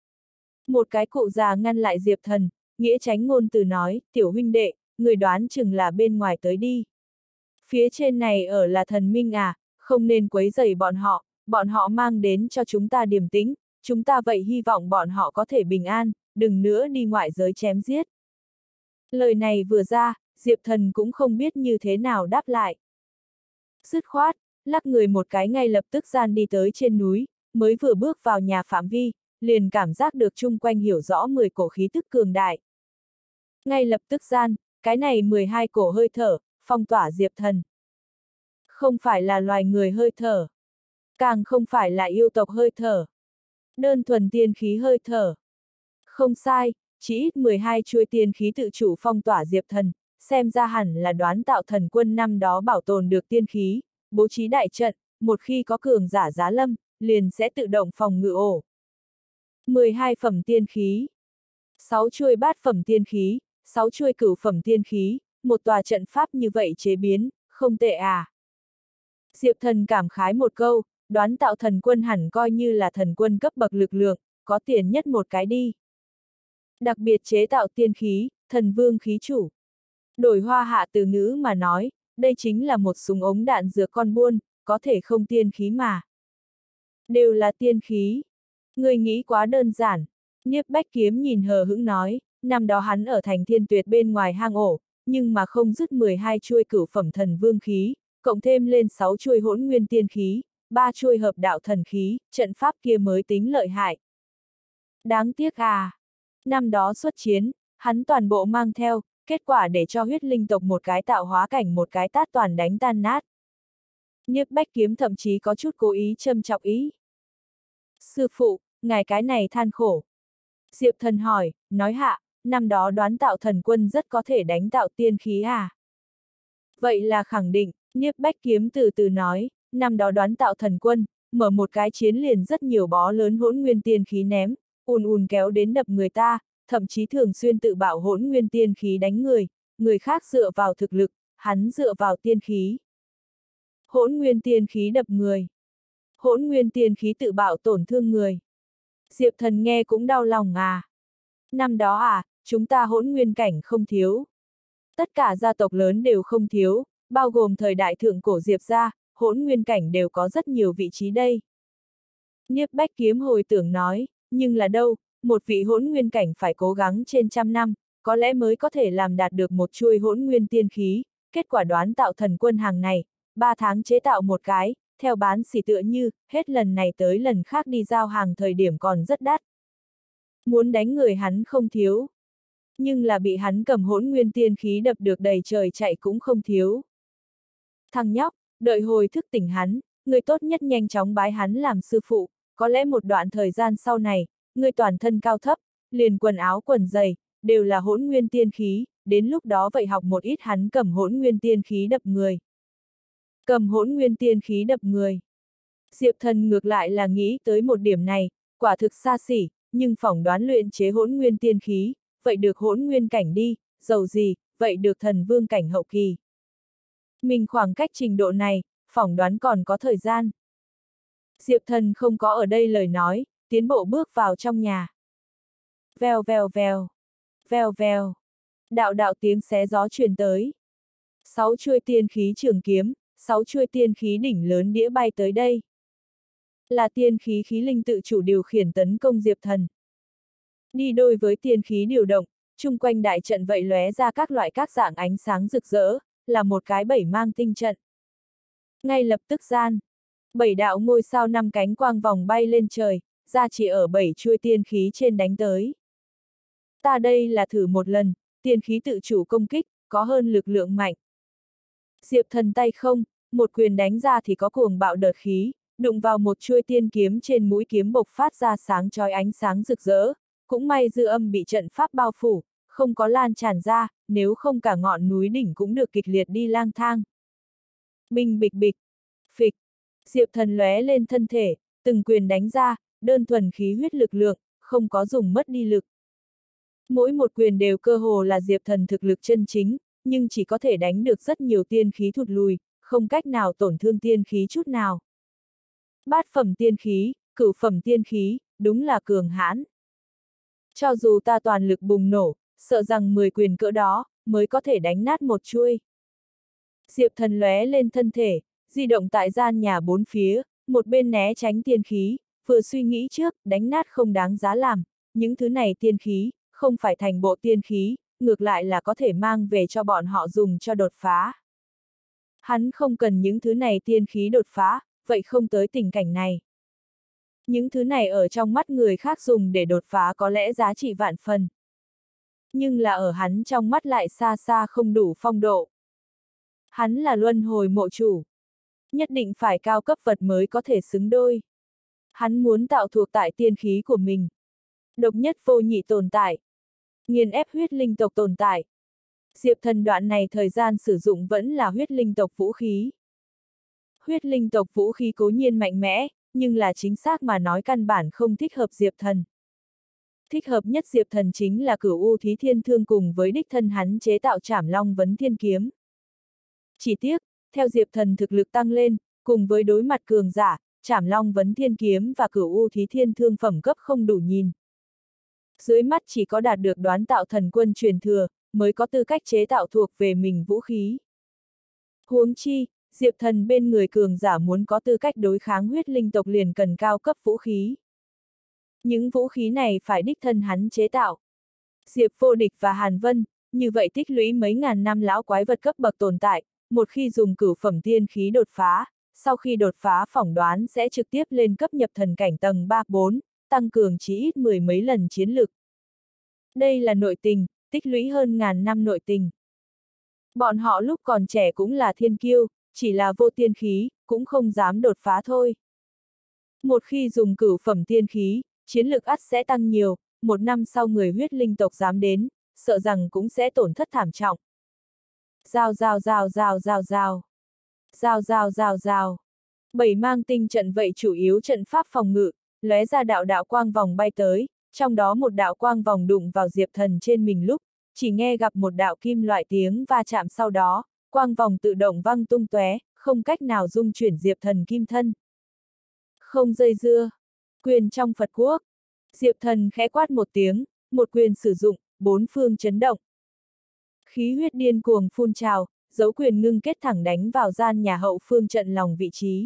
Một cái cụ già ngăn lại Diệp Thần, nghĩa tránh ngôn từ nói, tiểu huynh đệ, người đoán chừng là bên ngoài tới đi. Phía trên này ở là thần minh à, không nên quấy rầy bọn họ mang đến cho chúng ta điềm tĩnh, chúng ta vậy hy vọng bọn họ có thể bình an, đừng nữa đi ngoại giới chém giết. Lời này vừa ra, Diệp Thần cũng không biết như thế nào đáp lại. Dứt khoát, lắc người một cái ngay lập tức gian đi tới trên núi, mới vừa bước vào nhà phạm vi, liền cảm giác được chung quanh hiểu rõ 10 cổ khí tức cường đại. Ngay lập tức gian, cái này 12 cổ hơi thở, phong tỏa Diệp Thần. Không phải là loài người hơi thở, càng không phải là yêu tộc hơi thở. Đơn thuần tiên khí hơi thở. Không sai, chỉ ít 12 chuôi tiên khí tự chủ phong tỏa Diệp Thần, xem ra hẳn là đoán tạo thần quân năm đó bảo tồn được tiên khí, bố trí đại trận, một khi có cường giả giá lâm, liền sẽ tự động phòng ngự ổ. 12 phẩm tiên khí, 6 chuôi bát phẩm tiên khí, 6 chuôi cửu phẩm tiên khí, một tòa trận pháp như vậy chế biến, không tệ à. Diệp Thần cảm khái một câu, đoán tạo thần quân hẳn coi như là thần quân cấp bậc lực lượng, có tiền nhất một cái đi. Đặc biệt chế tạo tiên khí, thần vương khí chủ. Đổi hoa hạ từ ngữ mà nói, đây chính là một súng ống đạn dược con buôn, có thể không tiên khí mà. Đều là tiên khí. Người nghĩ quá đơn giản. Niếp Bách Kiếm nhìn hờ hững nói, năm đó hắn ở thành Thiên Tuyệt bên ngoài hang ổ, nhưng mà không dứt 12 chuôi cửu phẩm thần vương khí, cộng thêm lên 6 chuôi hỗn nguyên tiên khí, 3 chuôi hợp đạo thần khí, trận pháp kia mới tính lợi hại. Đáng tiếc à. Năm đó xuất chiến, hắn toàn bộ mang theo, kết quả để cho huyết linh tộc một cái tạo hóa cảnh một cái tát toàn đánh tan nát. Niếp Bách Kiếm thậm chí có chút cố ý châm chọc ý. Sư phụ, ngài cái này than khổ. Diệp Thần hỏi, nói hạ, năm đó đoán tạo thần quân rất có thể đánh tạo tiên khí à? Vậy là khẳng định, Niếp Bách Kiếm từ từ nói, năm đó đoán tạo thần quân, mở một cái chiến liền rất nhiều bó lớn hỗn nguyên tiên khí ném, ùn ùn kéo đến đập người ta, thậm chí thường xuyên tự bạo hỗn nguyên tiên khí đánh người khác dựa vào thực lực, hắn dựa vào tiên khí. Hỗn nguyên tiên khí đập người. Hỗn nguyên tiên khí tự bạo tổn thương người. Diệp Thần nghe cũng đau lòng à. Năm đó à, chúng ta hỗn nguyên cảnh không thiếu. Tất cả gia tộc lớn đều không thiếu, bao gồm thời đại thượng cổ Diệp gia, hỗn nguyên cảnh đều có rất nhiều vị trí đây. Niếp Bách Kiếm hồi tưởng nói, nhưng là đâu, một vị hỗn nguyên cảnh phải cố gắng trên 100 năm, có lẽ mới có thể làm đạt được một chuôi hỗn nguyên tiên khí, kết quả đoán tạo thần quân hàng này, 3 tháng chế tạo một cái, theo bán xỉ tựa như, hết lần này tới lần khác đi giao hàng thời điểm còn rất đắt. Muốn đánh người hắn không thiếu. Nhưng là bị hắn cầm hỗn nguyên tiên khí đập được đầy trời chạy cũng không thiếu. Thằng nhóc, đợi hồi thức tỉnh hắn, người tốt nhất nhanh chóng bái hắn làm sư phụ, có lẽ một đoạn thời gian sau này, người toàn thân cao thấp, liền quần áo quần giày, đều là hỗn nguyên tiên khí, đến lúc đó vậy học một ít hắn cầm hỗn nguyên tiên khí đập người. Cầm hỗn nguyên tiên khí đập người. Diệp Thần ngược lại là nghĩ tới một điểm này, quả thực xa xỉ, nhưng phỏng đoán luyện chế hỗn nguyên tiên khí, vậy được hỗn nguyên cảnh đi, dầu gì, vậy được thần vương cảnh hậu kỳ. Mình khoảng cách trình độ này, phỏng đoán còn có thời gian. Diệp Thần không có ở đây lời nói, tiến bộ bước vào trong nhà. Vèo vèo vèo, vèo vèo, đạo đạo tiếng xé gió truyền tới. 6 chuôi tiên khí trường kiếm, 6 chuôi tiên khí đỉnh lớn đĩa bay tới đây. Là tiên khí khí linh tự chủ điều khiển tấn công Diệp Thần. Đi đôi với tiên khí điều động, chung quanh đại trận vậy lóe ra các loại các dạng ánh sáng rực rỡ, là một cái bảy mang tinh trận. Ngay lập tức gian, 7 đạo ngôi sao 5 cánh quang vòng bay lên trời, ra chỉ ở 7 chuôi tiên khí trên đánh tới. Ta đây là thử một lần, tiên khí tự chủ công kích, có hơn lực lượng mạnh. Diệp Thần tay không, một quyền đánh ra thì có cuồng bạo đợt khí, đụng vào một chuôi tiên kiếm trên mũi kiếm bộc phát ra sáng chói ánh sáng rực rỡ, cũng may dư âm bị trận pháp bao phủ, không có lan tràn ra, nếu không cả ngọn núi đỉnh cũng được kịch liệt đi lang thang. Binh bịch bịch, phịch, Diệp Thần lóe lên thân thể, từng quyền đánh ra, đơn thuần khí huyết lực lượng, không có dùng mất đi lực. Mỗi một quyền đều cơ hồ là Diệp Thần thực lực chân chính, nhưng chỉ có thể đánh được rất nhiều tiên khí thụt lùi, không cách nào tổn thương tiên khí chút nào. Bát phẩm tiên khí, cửu phẩm tiên khí, đúng là cường hãn. Cho dù ta toàn lực bùng nổ, sợ rằng 10 quyền cỡ đó, mới có thể đánh nát một chuôi. Diệp Thần lóe lên thân thể, di động tại gian nhà bốn phía, một bên né tránh tiên khí, vừa suy nghĩ trước, đánh nát không đáng giá làm, những thứ này tiên khí, không phải thành bộ tiên khí, ngược lại là có thể mang về cho bọn họ dùng cho đột phá. Hắn không cần những thứ này tiên khí đột phá, vậy không tới tình cảnh này. Những thứ này ở trong mắt người khác dùng để đột phá có lẽ giá trị vạn phần. Nhưng là ở hắn trong mắt lại xa xa không đủ phong độ. Hắn là luân hồi mộ chủ. Nhất định phải cao cấp vật mới có thể xứng đôi. Hắn muốn tạo thuộc tại tiên khí của mình. Độc nhất vô nhị tồn tại. Nghiền ép huyết linh tộc tồn tại. Diệp Thần đoạn này thời gian sử dụng vẫn là huyết linh tộc vũ khí. Huyết linh tộc vũ khí cố nhiên mạnh mẽ, nhưng là chính xác mà nói căn bản không thích hợp Diệp Thần. Thích hợp nhất Diệp Thần chính là Cửu U Thí Thiên Thương cùng với đích thân hắn chế tạo Trảm Long Vấn Thiên Kiếm. Chỉ tiếc, theo Diệp Thần thực lực tăng lên, cùng với đối mặt cường giả, Trảm Long Vấn Thiên Kiếm và Cửu U Thí Thiên Thương phẩm cấp không đủ nhìn. Dưới mắt chỉ có đạt được đoán tạo thần quân truyền thừa, mới có tư cách chế tạo thuộc về mình vũ khí. Huống chi, Diệp Thần bên người cường giả muốn có tư cách đối kháng huyết linh tộc liền cần cao cấp vũ khí. Những vũ khí này phải đích thân hắn chế tạo. Diệp Vô Địch và Hàn Vân, như vậy tích lũy mấy ngàn năm lão quái vật cấp bậc tồn tại, một khi dùng cửu phẩm tiên khí đột phá, sau khi đột phá phỏng đoán sẽ trực tiếp lên cấp nhập thần cảnh tầng 3-4, tăng cường chí ít 10 mấy lần chiến lực. Đây là nội tình, tích lũy hơn ngàn năm nội tình. Bọn họ lúc còn trẻ cũng là thiên kiêu, chỉ là vô tiên khí, cũng không dám đột phá thôi. Một khi dùng cửu phẩm tiên khí, chiến lực ắt sẽ tăng nhiều, một năm sau người huyết linh tộc dám đến, sợ rằng cũng sẽ tổn thất thảm trọng. Rào rào rào rào rào rào. Rào rào rào rào. 7 mang tinh trận vậy chủ yếu trận pháp phòng ngự, lóe ra đạo đạo quang vòng bay tới, trong đó một đạo quang vòng đụng vào Diệp Thần trên mình lúc, chỉ nghe gặp một đạo kim loại tiếng va chạm sau đó, quang vòng tự động văng tung tóe, không cách nào dung chuyển Diệp Thần kim thân. Không dây dưa. Quyền trong Phật quốc. Diệp Thần khẽ quát một tiếng, một quyền sử dụng, bốn phương chấn động. Khí huyết điên cuồng phun trào, dấu quyền ngưng kết thẳng đánh vào gian nhà hậu phương trận lòng vị trí.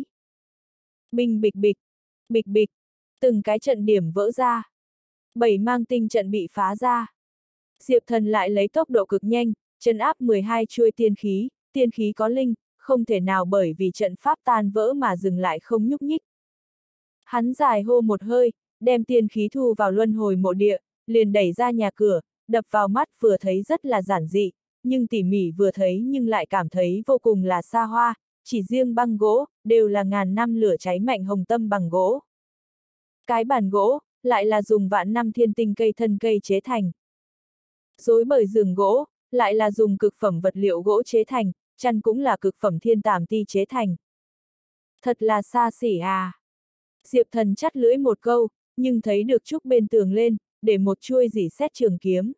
Binh bịch bịch, bịch bịch, từng cái trận điểm vỡ ra. 7 mang tinh trận bị phá ra. Diệp Thần lại lấy tốc độ cực nhanh, trấn áp 12 chuôi tiên khí có linh, không thể nào bởi vì trận pháp tan vỡ mà dừng lại không nhúc nhích. Hắn dài hô một hơi, đem tiên khí thu vào luân hồi mộ địa, liền đẩy ra nhà cửa, đập vào mắt vừa thấy rất là giản dị, nhưng tỉ mỉ vừa thấy nhưng lại cảm thấy vô cùng là xa hoa, chỉ riêng băng gỗ, đều là ngàn năm lửa cháy mạnh hồng tâm bằng gỗ. Cái bàn gỗ, lại là dùng vạn năm thiên tinh cây thân cây chế thành. Rối bởi giường gỗ, lại là dùng cực phẩm vật liệu gỗ chế thành, chăn cũng là cực phẩm thiên tàm ti chế thành. Thật là xa xỉ à. Diệp Thần chắt lưỡi một câu, nhưng thấy được Trúc bên tường lên, để một chuôi rỉ sét trường kiếm.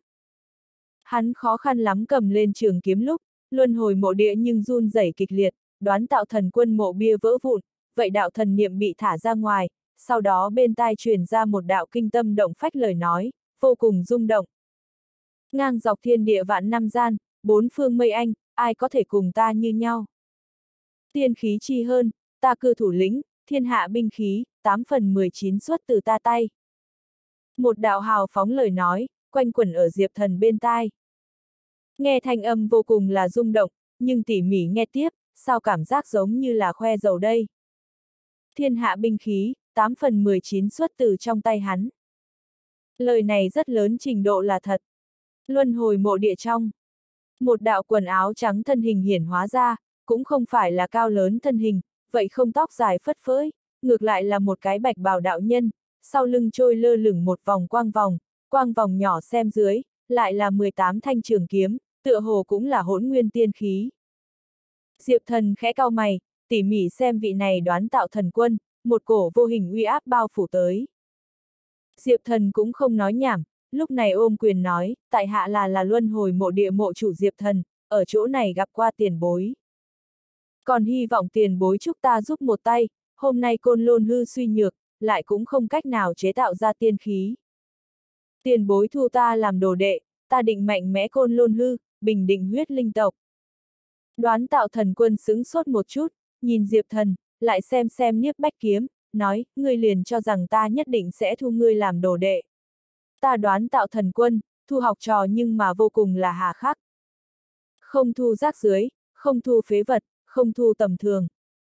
Hắn khó khăn lắm cầm lên trường kiếm lúc, luân hồi mộ địa nhưng run rẩy kịch liệt, đoán tạo thần quân mộ bia vỡ vụn, vậy đạo thần niệm bị thả ra ngoài, sau đó bên tai truyền ra một đạo kinh tâm động phách lời nói, vô cùng rung động. Ngang dọc thiên địa vạn năm gian, bốn phương mây anh, ai có thể cùng ta như nhau. Tiên khí chi hơn, ta cư thủ lĩnh, thiên hạ binh khí, 8/19 xuất từ ta tay. Một đạo hào phóng lời nói, quanh quẩn ở Diệp Thần bên tai. Nghe thanh âm vô cùng là rung động, nhưng tỉ mỉ nghe tiếp, sao cảm giác giống như là khoe dầu đây. Thiên hạ binh khí, 8/19 xuất từ trong tay hắn. Lời này rất lớn trình độ là thật. Luân hồi mộ địa trong. Một đạo quần áo trắng thân hình hiển hóa ra, cũng không phải là cao lớn thân hình, vậy không tóc dài phất phới, ngược lại là một cái bạch bào đạo nhân, sau lưng trôi lơ lửng một vòng quang vòng nhỏ xem dưới, lại là 18 thanh trường kiếm, tựa hồ cũng là hỗn nguyên tiên khí. Diệp Thần khẽ cau mày, tỉ mỉ xem vị này đoán tạo thần quân, một cổ vô hình uy áp bao phủ tới. Diệp Thần cũng không nói nhảm, lúc này ôm quyền nói, tại hạ là luân hồi mộ địa mộ chủ Diệp Thần, ở chỗ này gặp qua tiền bối. Còn hy vọng tiền bối chúc ta giúp một tay, hôm nay Côn Lôn hư suy nhược, lại cũng không cách nào chế tạo ra tiên khí. Tiền bối thu ta làm đồ đệ, ta định mạnh mẽ Côn Lôn hư, bình định huyết linh tộc. Đoán tạo thần quân sững sốt một chút, nhìn Diệp Thần, lại xem Niếp Bách Kiếm, nói, ngươi liền cho rằng ta nhất định sẽ thu ngươi làm đồ đệ. Ta đoán tạo thần quân, thu học trò nhưng mà vô cùng là hà khắc. Không thu rác dưới, không thu phế vật, không thu tầm thường.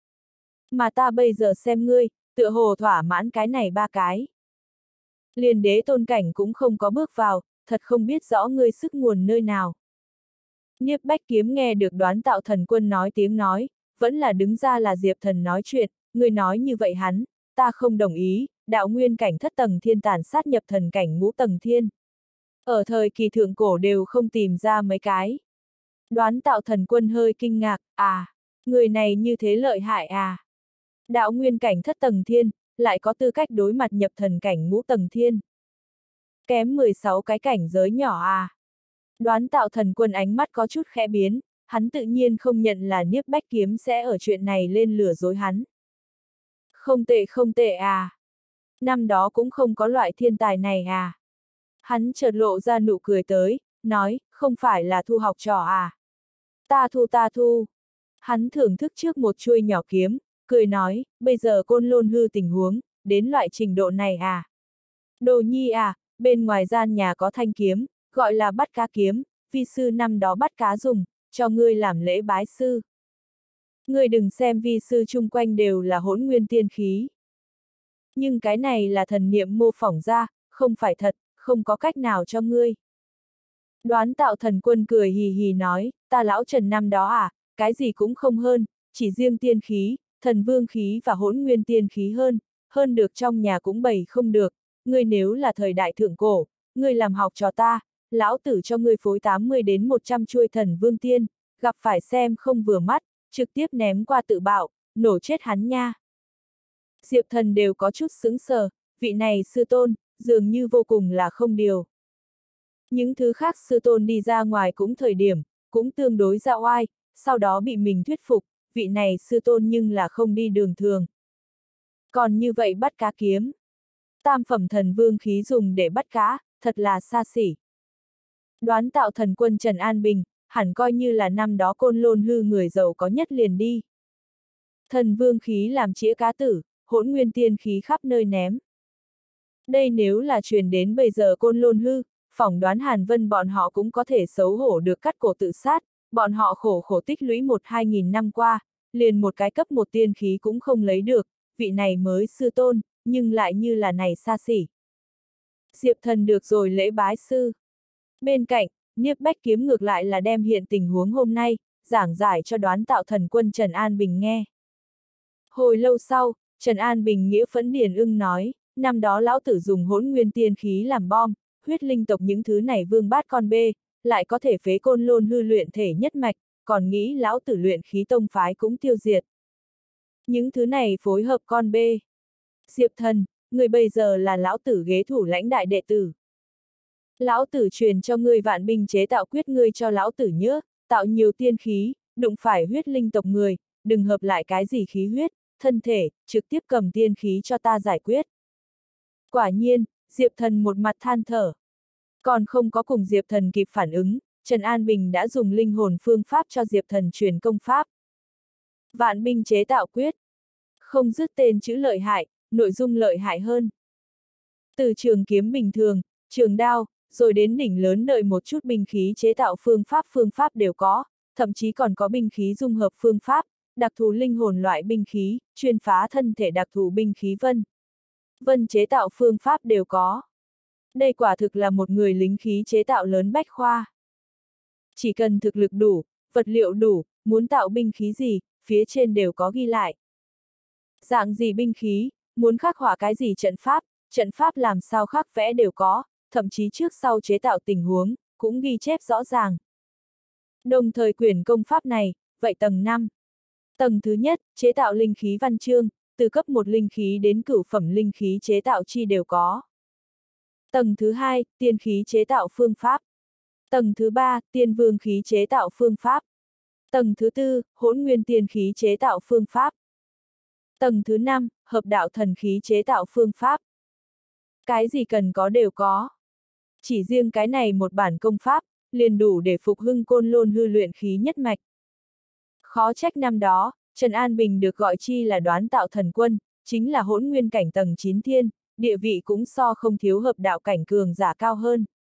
Mà ta bây giờ xem ngươi, tựa hồ thỏa mãn cái này ba cái. Liền đế tôn cảnh cũng không có bước vào, thật không biết rõ ngươi sức nguồn nơi nào. Niếp Bách Kiếm nghe được đoán tạo thần quân nói tiếng nói, vẫn là đứng ra là Diệp Thần nói chuyện, ngươi nói như vậy hắn, ta không đồng ý, đạo nguyên cảnh thất tầng thiên tàn sát nhập thần cảnh ngũ tầng thiên. Ở thời kỳ thượng cổ đều không tìm ra mấy cái. Đoán tạo thần quân hơi kinh ngạc, à, người này như thế lợi hại à. Đạo nguyên cảnh thất tầng thiên, lại có tư cách đối mặt nhập thần cảnh ngũ tầng thiên. Kém 16 cái cảnh giới nhỏ à. Đoán tạo thần quân ánh mắt có chút khẽ biến, hắn tự nhiên không nhận là Niếp Bách Kiếm sẽ ở chuyện này lên lừa dối hắn. Không tệ à. Năm đó cũng không có loại thiên tài này à. Hắn chợt lộ ra nụ cười tới, nói, không phải là thu học trò à. Ta thu. Hắn thưởng thức trước một chuôi nhỏ kiếm, cười nói, bây giờ Côn Lôn hư tình huống, đến loại trình độ này à. Đồ nhi à, bên ngoài gian nhà có thanh kiếm, gọi là bắt cá kiếm, vi sư năm đó bắt cá dùng, cho ngươi làm lễ bái sư. Ngươi đừng xem vi sư chung quanh đều là hỗn nguyên tiên khí. Nhưng cái này là thần niệm mô phỏng ra, không phải thật, không có cách nào cho ngươi. Đoán tạo thần quân cười hì hì nói, ta lão Trần năm đó à, cái gì cũng không hơn, chỉ riêng tiên khí, thần vương khí và hỗn nguyên tiên khí hơn được trong nhà cũng bày không được, ngươi nếu là thời đại thượng cổ, ngươi làm học cho ta, lão tử cho ngươi phối 80 đến 100 chuôi thần vương tiên, gặp phải xem không vừa mắt, trực tiếp ném qua tự bạo, nổ chết hắn nha. Diệp Thần đều có chút sững sờ, vị này sư tôn, dường như vô cùng là không điều. Những thứ khác sư tôn đi ra ngoài cũng thời điểm, cũng tương đối ra oai, sau đó bị mình thuyết phục, vị này sư tôn nhưng là không đi đường thường. Còn như vậy bắt cá kiếm. Tam phẩm thần vương khí dùng để bắt cá, thật là xa xỉ. Đoán tạo thần quân Trần An Bình, hẳn coi như là năm đó Côn Lôn hư người giàu có nhất liền đi. Thần vương khí làm chĩa cá tử, hỗn nguyên tiên khí khắp nơi ném. Đây nếu là truyền đến bây giờ Côn Lôn hư, phỏng đoán Hàn Vân bọn họ cũng có thể xấu hổ được cắt cổ tự sát, bọn họ khổ tích lũy 1-2 nghìn năm qua, liền một cái cấp một tiên khí cũng không lấy được, vị này mới sư tôn, nhưng lại như là này xa xỉ. Diệp Thần được rồi lễ bái sư. Bên cạnh, Niếp Bách Kiếm ngược lại là đem hiện tình huống hôm nay, giảng giải cho đoán tạo thần quân Trần An Bình nghe. Hồi lâu sau, Trần An Bình nghĩa phẫn điền ưng nói, năm đó lão tử dùng hỗn nguyên tiên khí làm bom, huyết linh tộc những thứ này vương bát con bê, lại có thể phế Côn Lôn Hư luyện thể nhất mạch, còn nghĩ lão tử luyện khí tông phái cũng tiêu diệt. Những thứ này phối hợp con bê. Diệp Thần, người bây giờ là lão tử ghế thủ lãnh đại đệ tử. Lão tử truyền cho ngươi vạn binh chế tạo quyết, ngươi cho lão tử nhớ, tạo nhiều tiên khí, đụng phải huyết linh tộc người, đừng hợp lại cái gì khí huyết, thân thể, trực tiếp cầm tiên khí cho ta giải quyết. Quả nhiên, Diệp Thần một mặt than thở. Còn không có cùng Diệp Thần kịp phản ứng, Trần An Bình đã dùng linh hồn phương pháp cho Diệp Thần truyền công pháp. Vạn binh chế tạo quyết. Không dứt tên chữ lợi hại, nội dung lợi hại hơn. Từ trường kiếm bình thường, trường đao, rồi đến đỉnh lớn đợi một chút binh khí chế tạo phương pháp đều có, thậm chí còn có binh khí dung hợp phương pháp, đặc thù linh hồn loại binh khí, chuyên phá thân thể đặc thù binh khí vân chế tạo phương pháp đều có. Đây quả thực là một người lính khí chế tạo lớn bách khoa. Chỉ cần thực lực đủ, vật liệu đủ, muốn tạo binh khí gì, phía trên đều có ghi lại. Dạng gì binh khí, muốn khắc họa cái gì trận pháp làm sao khắc vẽ đều có, thậm chí trước sau chế tạo tình huống, cũng ghi chép rõ ràng. Đồng thời quyển công pháp này, vậy tầng 5. Tầng thứ nhất, chế tạo linh khí văn chương, từ cấp 1 linh khí đến cửu phẩm linh khí chế tạo chi đều có. Tầng thứ hai, tiên khí chế tạo phương pháp. Tầng thứ ba, tiên vương khí chế tạo phương pháp. Tầng thứ tư, hỗn nguyên tiên khí chế tạo phương pháp. Tầng thứ 5, hợp đạo thần khí chế tạo phương pháp. Cái gì cần có đều có. Chỉ riêng cái này một bản công pháp, liền đủ để phục hưng Côn Lôn Hư luyện khí nhất mạch. Khó trách năm đó, Trần An Bình được gọi chi là đoán tạo thần quân, chính là hỗn nguyên cảnh tầng 9 thiên, địa vị cũng so không thiếu hợp đạo cảnh cường giả cao hơn.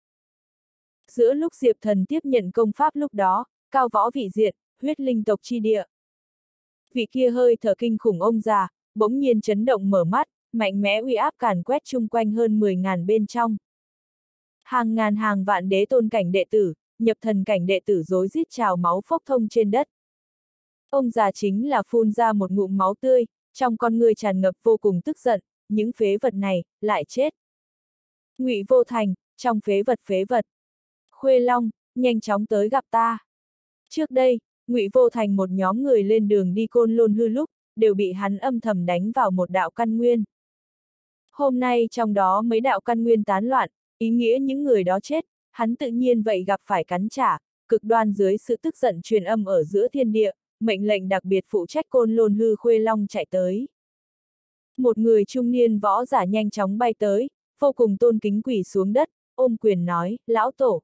Giữa lúc Diệp Thần tiếp nhận công pháp lúc đó, cao võ vị diện, huyết linh tộc chi địa. Vị kia hơi thở kinh khủng ông già, bỗng nhiên chấn động mở mắt, mạnh mẽ uy áp càn quét chung quanh hơn 10.000 bên trong. Hàng ngàn hàng vạn đế tôn cảnh đệ tử, nhập thần cảnh đệ tử rối rít trào máu phốc thông trên đất. Ông già chính là phun ra một ngụm máu tươi, trong con người tràn ngập vô cùng tức giận, những phế vật này, lại chết. Ngụy Vô Thành, trong phế vật. Khuê Long, nhanh chóng tới gặp ta. Trước đây, Ngụy Vô Thành một nhóm người lên đường đi Côn Lôn Hư lúc, đều bị hắn âm thầm đánh vào một đạo căn nguyên. Hôm nay trong đó mấy đạo căn nguyên tán loạn, ý nghĩa những người đó chết, hắn tự nhiên vậy gặp phải cắn trả, cực đoan dưới sự tức giận truyền âm ở giữa thiên địa, mệnh lệnh đặc biệt phụ trách Côn Lôn Hư Khuê Long chạy tới. Một người trung niên võ giả nhanh chóng bay tới, vô cùng tôn kính quỳ xuống đất, ôm quyền nói, lão tổ.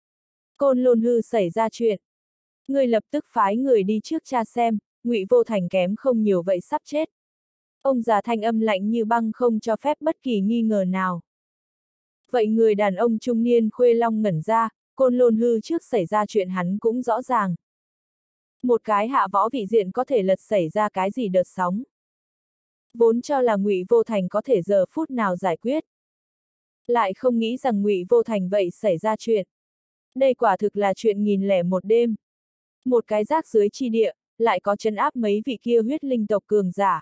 Côn Lôn Hư xảy ra chuyện. Người lập tức phái người đi trước tra xem, Ngụy Vô Thành kém không nhiều vậy sắp chết. Ông già thanh âm lạnh như băng không cho phép bất kỳ nghi ngờ nào. Vậy người đàn ông trung niên Khuê Long ngẩn ra, Côn Lôn Hư trước xảy ra chuyện hắn cũng rõ ràng. Một cái hạ võ vị diện có thể lật xảy ra cái gì đợt sóng. Vốn cho là Ngụy Vô Thành có thể giờ phút nào giải quyết. Lại không nghĩ rằng Ngụy Vô Thành vậy xảy ra chuyện. Đây quả thực là chuyện 1001 đêm. Một cái rác dưới chi địa, lại có trấn áp mấy vị kia huyết linh tộc cường giả.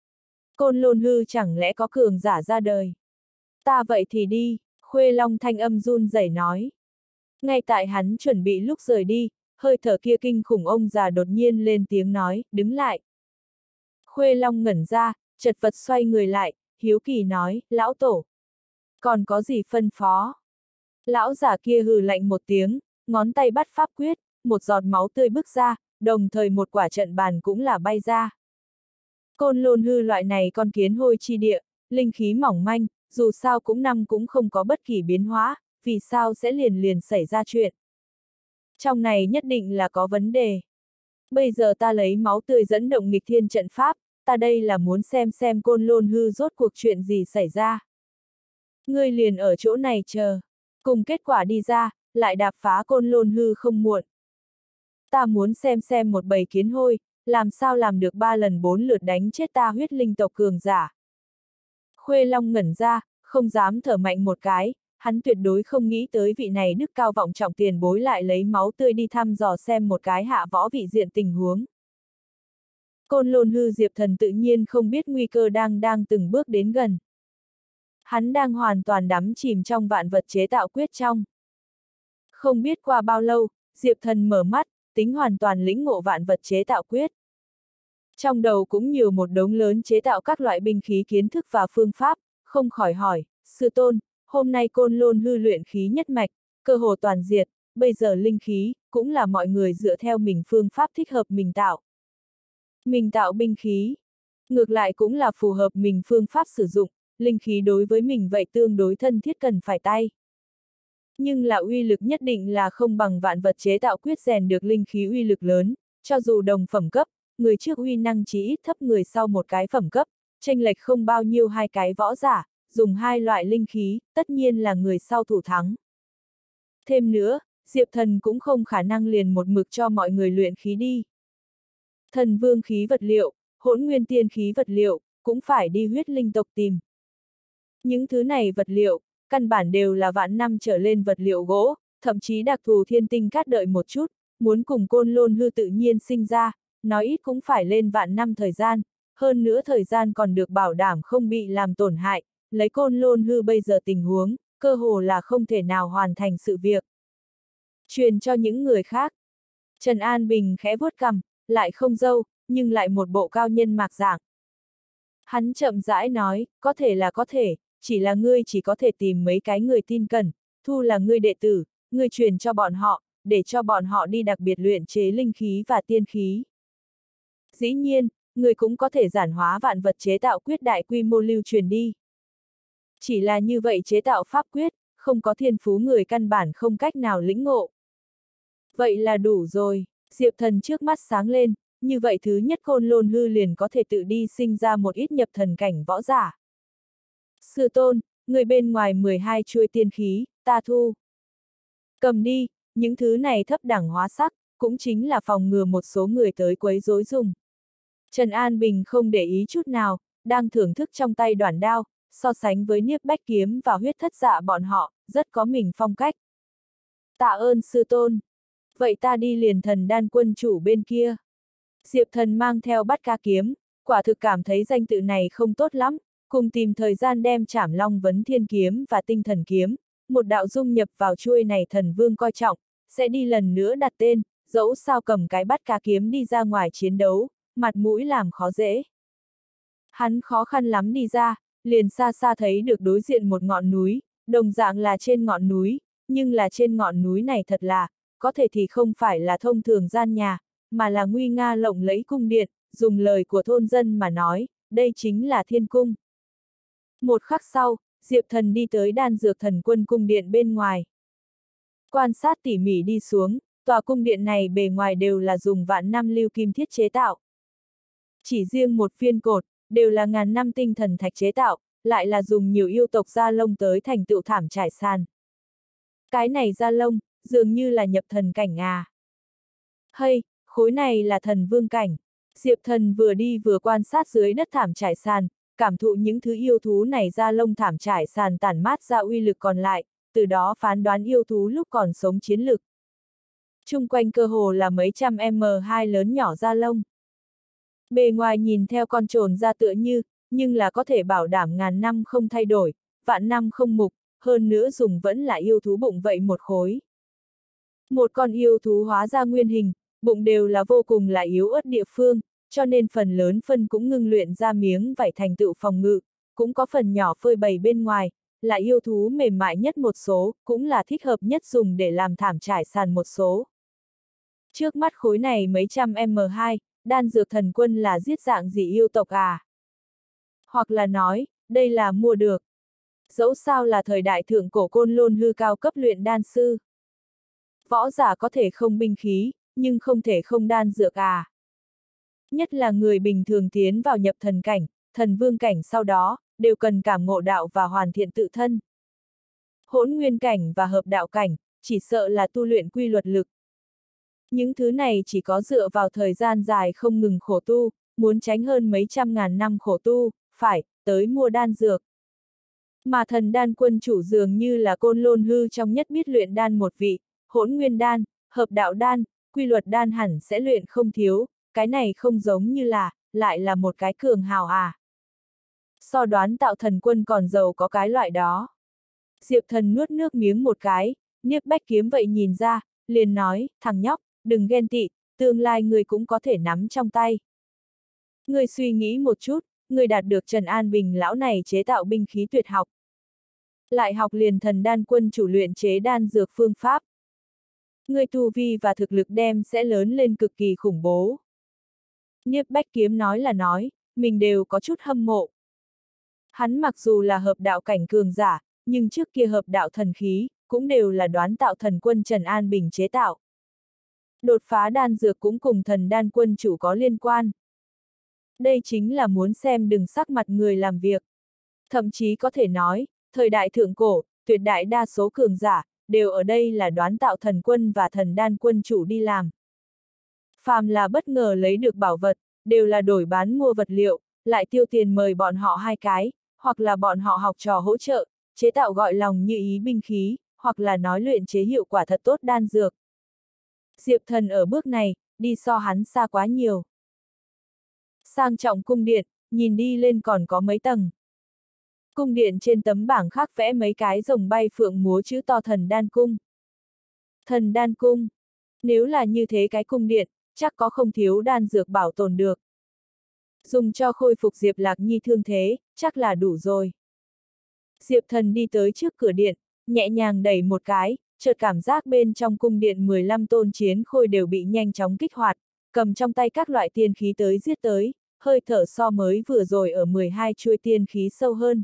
Côn Lôn Hư chẳng lẽ có cường giả ra đời. Ta vậy thì đi, Khuê Long thanh âm run rẩy nói. Ngay tại hắn chuẩn bị lúc rời đi, hơi thở kia kinh khủng ông già đột nhiên lên tiếng nói, đứng lại. Khuê Long ngẩn ra, chật vật xoay người lại, hiếu kỳ nói, lão tổ. Còn có gì phân phó? Lão giả kia hừ lạnh một tiếng, ngón tay bắt pháp quyết, một giọt máu tươi bứt ra, đồng thời một quả trận bàn cũng là bay ra. Côn Lôn Hư loại này con kiến hôi chi địa, linh khí mỏng manh, dù sao cũng năm cũng không có bất kỳ biến hóa, vì sao sẽ liền xảy ra chuyện. Trong này nhất định là có vấn đề. Bây giờ ta lấy máu tươi dẫn động nghịch thiên trận pháp, ta đây là muốn xem Côn Lôn Hư rốt cuộc chuyện gì xảy ra. Ngươi liền ở chỗ này chờ, cùng kết quả đi ra, lại đạp phá Côn Lôn Hư không muộn. Ta muốn xem một bầy kiến hôi, làm sao làm được 3 lần 4 lượt đánh chết ta huyết linh tộc cường giả. Khuê Long ngẩn ra, không dám thở mạnh một cái, hắn tuyệt đối không nghĩ tới vị này đức cao vọng trọng tiền bối lại lấy máu tươi đi thăm dò xem một cái hạ võ vị diện tình huống. Côn Lôn Hư Diệp Thần tự nhiên không biết nguy cơ đang từng bước đến gần. Hắn đang hoàn toàn đắm chìm trong vạn vật chế tạo quyết trong. Không biết qua bao lâu, Diệp Thần mở mắt, tính hoàn toàn lĩnh ngộ vạn vật chế tạo quyết. Trong đầu cũng nhiều một đống lớn chế tạo các loại binh khí kiến thức và phương pháp, không khỏi hỏi, sư tôn, hôm nay Côn Lôn hư luyện khí nhất mạch, cơ hồ toàn diệt, bây giờ linh khí, cũng là mọi người dựa theo mình phương pháp thích hợp mình tạo. Mình tạo binh khí, ngược lại cũng là phù hợp mình phương pháp sử dụng, linh khí đối với mình vậy tương đối thân thiết cần phải tay. Nhưng là uy lực nhất định là không bằng vạn vật chế tạo quyết rèn được linh khí uy lực lớn, cho dù đồng phẩm cấp, người trước uy năng chí ít thấp người sau một cái phẩm cấp, chênh lệch không bao nhiêu hai cái võ giả, dùng hai loại linh khí, tất nhiên là người sau thủ thắng. Thêm nữa, Diệp Thần cũng không khả năng liền một mực cho mọi người luyện khí đi. Thần vương khí vật liệu, hỗn nguyên tiên khí vật liệu, cũng phải đi huyết linh tộc tìm. Những thứ này vật liệu, căn bản đều là vạn năm trở lên vật liệu gỗ, thậm chí đặc thù thiên tinh cát đợi một chút, muốn cùng Côn Lôn hư tự nhiên sinh ra, nói ít cũng phải lên vạn năm thời gian, hơn nữa thời gian còn được bảo đảm không bị làm tổn hại, lấy Côn Lôn hư bây giờ tình huống, cơ hồ là không thể nào hoàn thành sự việc. Truyền cho những người khác. Trần An Bình khẽ vuốt cằm, lại không râu, nhưng lại một bộ cao nhân mạc dạng. Hắn chậm rãi nói, có thể là có thể, chỉ là ngươi chỉ có thể tìm mấy cái người tin cẩn, thu là ngươi đệ tử, ngươi truyền cho bọn họ, để cho bọn họ đi đặc biệt luyện chế linh khí và tiên khí. Dĩ nhiên, ngươi cũng có thể giản hóa vạn vật chế tạo quyết đại quy mô lưu truyền đi. Chỉ là như vậy chế tạo pháp quyết, không có thiên phú người căn bản không cách nào lĩnh ngộ. Vậy là đủ rồi, Diệp Thần trước mắt sáng lên, như vậy thứ nhất Côn Lôn hư liền có thể tự đi sinh ra một ít nhập thần cảnh võ giả. Sư tôn, người bên ngoài 12 chuôi tiên khí, ta thu. Cầm đi, những thứ này thấp đẳng hóa sắc, cũng chính là phòng ngừa một số người tới quấy rối dùng. Trần An Bình không để ý chút nào, đang thưởng thức trong tay đoản đao, so sánh với Niếp Bách Kiếm và Huyết Thất Dạ bọn họ, rất có mình phong cách. Tạ ơn sư tôn. Vậy ta đi liền Thần Đan quân chủ bên kia. Diệp Thần mang theo Bát Ca kiếm, quả thực cảm thấy danh tự này không tốt lắm, cùng tìm thời gian đem Trảm Long Vấn Thiên kiếm và Tinh Thần kiếm, một đạo dung nhập vào chuôi này thần vương coi trọng, sẽ đi lần nữa đặt tên, dẫu sao cầm cái Bát Ca kiếm đi ra ngoài chiến đấu, mặt mũi làm khó dễ. Hắn khó khăn lắm đi ra, liền xa xa thấy được đối diện một ngọn núi, đồng dạng là trên ngọn núi, nhưng là trên ngọn núi này thật là, có thể thì không phải là thông thường gian nhà, mà là nguy nga lộng lẫy cung điện, dùng lời của thôn dân mà nói, đây chính là thiên cung. Một khắc sau, Diệp Thần đi tới Đan Dược Thần Quân cung điện bên ngoài. Quan sát tỉ mỉ đi xuống, tòa cung điện này bề ngoài đều là dùng vạn năm lưu kim thiết chế tạo. Chỉ riêng một viên cột, đều là ngàn năm tinh thần thạch chế tạo, lại là dùng nhiều yêu tộc da lông tới thành tựu thảm trải sàn. Cái này da lông, dường như là nhập thần cảnh à. Hay, khối này là thần vương cảnh. Diệp Thần vừa đi vừa quan sát dưới đất thảm trải sàn, cảm thụ những thứ yêu thú này da lông thảm trải sàn tản mát ra uy lực còn lại, từ đó phán đoán yêu thú lúc còn sống chiến lực. Chung quanh cơ hồ là mấy trăm m2 lớn nhỏ da lông. Bề ngoài nhìn theo con trồn da tựa như, nhưng là có thể bảo đảm ngàn năm không thay đổi, vạn năm không mục, hơn nữa dùng vẫn là yêu thú bụng vậy một khối. Một con yêu thú hóa ra nguyên hình, bụng đều là vô cùng là yếu ớt địa phương, cho nên phần lớn phân cũng ngưng luyện ra miếng vảy thành tựu phòng ngự, cũng có phần nhỏ phơi bày bên ngoài, là yêu thú mềm mại nhất một số, cũng là thích hợp nhất dùng để làm thảm trải sàn một số. Trước mắt khối này mấy trăm m2, Đan Dược Thần Quân là giết dạng gì yêu tộc à? Hoặc là nói, đây là mua được. Dẫu sao là thời đại thượng cổ Côn Lôn hư cao cấp luyện đan sư. Võ giả có thể không binh khí, nhưng không thể không đan dược à. Nhất là người bình thường tiến vào nhập thần cảnh, thần vương cảnh sau đó, đều cần cảm ngộ đạo và hoàn thiện tự thân. Hỗn nguyên cảnh và hợp đạo cảnh, chỉ sợ là tu luyện quy luật lực. Những thứ này chỉ có dựa vào thời gian dài không ngừng khổ tu, muốn tránh hơn mấy trăm ngàn năm khổ tu, phải, tới mua đan dược. Mà thần đan quân chủ dường như là Côn Lôn hư trong nhất biết luyện đan một vị, hỗn nguyên đan, hợp đạo đan, quy luật đan hẳn sẽ luyện không thiếu, cái này không giống như là, lại là một cái cường hào à. So đoán tạo thần quân còn giàu có cái loại đó. Diệp Thần nuốt nước miếng một cái, Niếp Bách Kiếm vậy nhìn ra, liền nói, thằng nhóc, đừng ghen tị, tương lai người cũng có thể nắm trong tay. Người suy nghĩ một chút, người đạt được Trần An Bình lão này chế tạo binh khí tuyệt học. Lại học liền Thần Đan Quân chủ luyện chế đan dược phương pháp. Người tu vi và thực lực đem sẽ lớn lên cực kỳ khủng bố. Niếp Bách Kiếm nói là nói, mình đều có chút hâm mộ. Hắn mặc dù là hợp đạo cảnh cường giả, nhưng trước kia hợp đạo thần khí, cũng đều là Đoán Tạo Thần Quân Trần An Bình chế tạo. Đột phá đan dược cũng cùng Thần Đan Quân chủ có liên quan. Đây chính là muốn xem đừng sắc mặt người làm việc. Thậm chí có thể nói, thời đại thượng cổ, tuyệt đại đa số cường giả, đều ở đây là Đoán Tạo Thần Quân và Thần Đan Quân chủ đi làm. Phàm là bất ngờ lấy được bảo vật, đều là đổi bán mua vật liệu, lại tiêu tiền mời bọn họ hai cái, hoặc là bọn họ học trò hỗ trợ, chế tạo gọi lòng như ý binh khí, hoặc là nói luyện chế hiệu quả thật tốt đan dược. Diệp Thần ở bước này, đi so hắn xa quá nhiều. Sang trọng cung điện, nhìn đi lên còn có mấy tầng. Cung điện trên tấm bảng khác vẽ mấy cái rồng bay phượng múa chữ to Thần Đan Cung. Thần Đan Cung. Nếu là như thế cái cung điện, chắc có không thiếu đan dược bảo tồn được. Dùng cho khôi phục Diệp Lạc Nhi thương thế, chắc là đủ rồi. Diệp Thần đi tới trước cửa điện, nhẹ nhàng đẩy một cái, chợt cảm giác bên trong cung điện 15 tôn chiến khôi đều bị nhanh chóng kích hoạt, cầm trong tay các loại tiên khí tới giết tới, hơi thở so mới vừa rồi ở 12 chuôi tiên khí sâu hơn.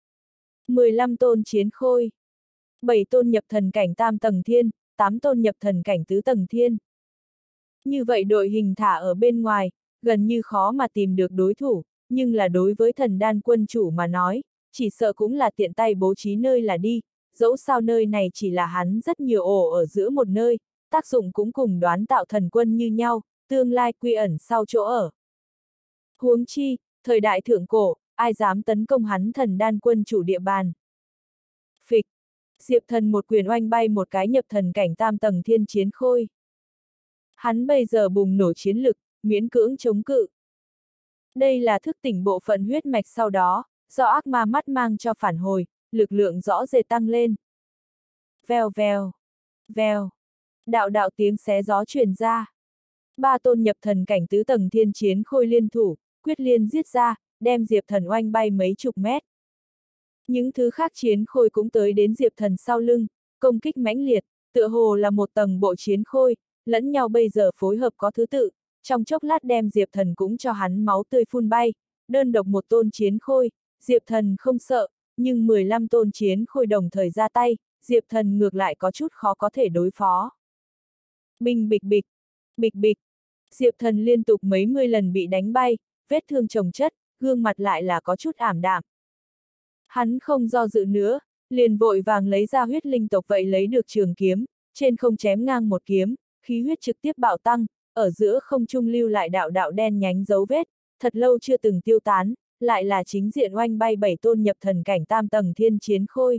15 tôn chiến khôi, 7 tôn nhập thần cảnh tam tầng thiên, 8 tôn nhập thần cảnh tứ tầng thiên. Như vậy đội hình thả ở bên ngoài, gần như khó mà tìm được đối thủ, nhưng là đối với Thần Đan Quân chủ mà nói, chỉ sợ cũng là tiện tay bố trí nơi là đi, dẫu sao nơi này chỉ là hắn rất nhiều ổ ở giữa một nơi, tác dụng cũng cùng Đoán Tạo Thần Quân như nhau, tương lai quy ẩn sau chỗ ở. Huống chi, thời đại thượng cổ, ai dám tấn công hắn Thần Đan Quân chủ địa bàn. Phịch, Diệp Thần một quyền oanh bay một cái nhập thần cảnh tam tầng thiên chiến khôi. Hắn bây giờ bùng nổ chiến lực, miễn cưỡng chống cự. Đây là thức tỉnh bộ phận huyết mạch sau đó, do ác ma mắt mang cho phản hồi, lực lượng rõ rệt tăng lên. Vèo vèo, vèo, đạo đạo tiếng xé gió truyền ra. 3 tôn nhập thần cảnh tứ tầng thiên chiến khôi liên thủ, quyết liên giết ra, đem Diệp Thần oanh bay mấy chục mét. Những thứ khác chiến khôi cũng tới đến Diệp Thần sau lưng, công kích mãnh liệt, tựa hồ là một tầng bộ chiến khôi, lẫn nhau bây giờ phối hợp có thứ tự, trong chốc lát đem Diệp Thần cũng cho hắn máu tươi phun bay, đơn độc một tôn chiến khôi, Diệp Thần không sợ, nhưng 15 tôn chiến khôi đồng thời ra tay, Diệp Thần ngược lại có chút khó có thể đối phó. Binh bịch bịch, bịch bịch, Diệp Thần liên tục mấy mươi lần bị đánh bay, vết thương chồng chất, gương mặt lại là có chút ảm đạm. Hắn không do dự nữa, liền vội vàng lấy ra huyết linh tộc vậy lấy được trường kiếm, trên không chém ngang một kiếm, khí huyết trực tiếp bạo tăng, ở giữa không trung lưu lại đạo đạo đen nhánh dấu vết, thật lâu chưa từng tiêu tán, lại là chính diện oanh bay 7 tôn nhập thần cảnh tam tầng thiên chiến khôi.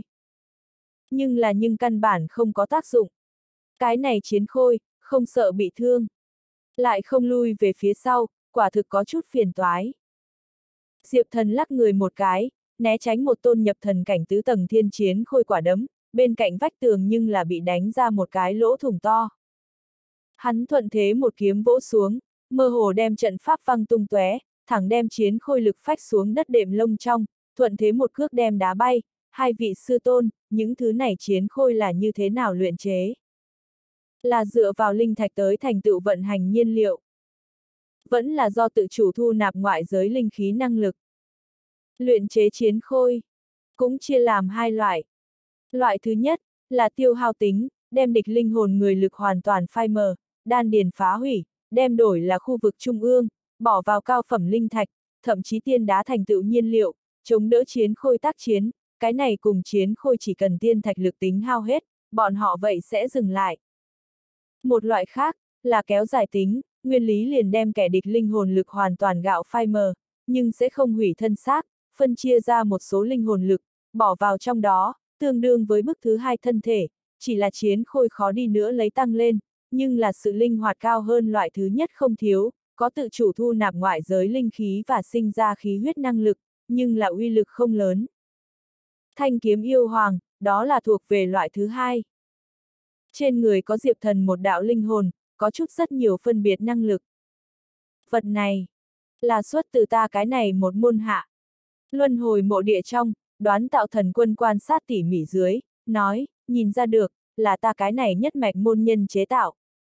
Nhưng căn bản không có tác dụng. Cái này chiến khôi, không sợ bị thương. Lại không lui về phía sau, quả thực có chút phiền toái. Diệp Thần lắc người một cái, né tránh một tôn nhập thần cảnh tứ tầng thiên chiến khôi quả đấm, bên cạnh vách tường nhưng là bị đánh ra một cái lỗ thủng to. Hắn thuận thế một kiếm vỗ xuống, mơ hồ đem trận pháp văng tung tóe, thẳng đem chiến khôi lực phách xuống đất đệm lông trong, thuận thế một cước đem đá bay, hai vị sư tôn, những thứ này chiến khôi là như thế nào luyện chế? Là dựa vào linh thạch tới thành tựu vận hành nhiên liệu. Vẫn là do tự chủ thu nạp ngoại giới linh khí năng lực. Luyện chế chiến khôi cũng chia làm hai loại. Loại thứ nhất là tiêu hao tính, đem địch linh hồn người lực hoàn toàn phai mờ, đan điền phá hủy, đem đổi là khu vực trung ương, bỏ vào cao phẩm linh thạch, thậm chí tiên đá thành tựu nhiên liệu, chống đỡ chiến khôi tác chiến, cái này cùng chiến khôi chỉ cần tiên thạch lực tính hao hết, bọn họ vậy sẽ dừng lại. Một loại khác là kéo dài tính, nguyên lý liền đem kẻ địch linh hồn lực hoàn toàn gạo phai mờ, nhưng sẽ không hủy thân xác, phân chia ra một số linh hồn lực, bỏ vào trong đó, tương đương với bước thứ hai thân thể, chỉ là chiến khôi khó đi nữa lấy tăng lên, nhưng là sự linh hoạt cao hơn loại thứ nhất không thiếu, có tự chủ thu nạp ngoại giới linh khí và sinh ra khí huyết năng lực, nhưng là uy lực không lớn. Thanh kiếm yêu hoàng, đó là thuộc về loại thứ hai. Trên người có Diệp Thần một đạo linh hồn, có chút rất nhiều phân biệt năng lực. Vật này, là xuất từ ta cái này một môn hạ. Luân hồi mộ địa trong, Đoán Tạo Thần Quân quan sát tỉ mỉ dưới, nói, nhìn ra được, là ta cái này nhất mạch môn nhân chế tạo.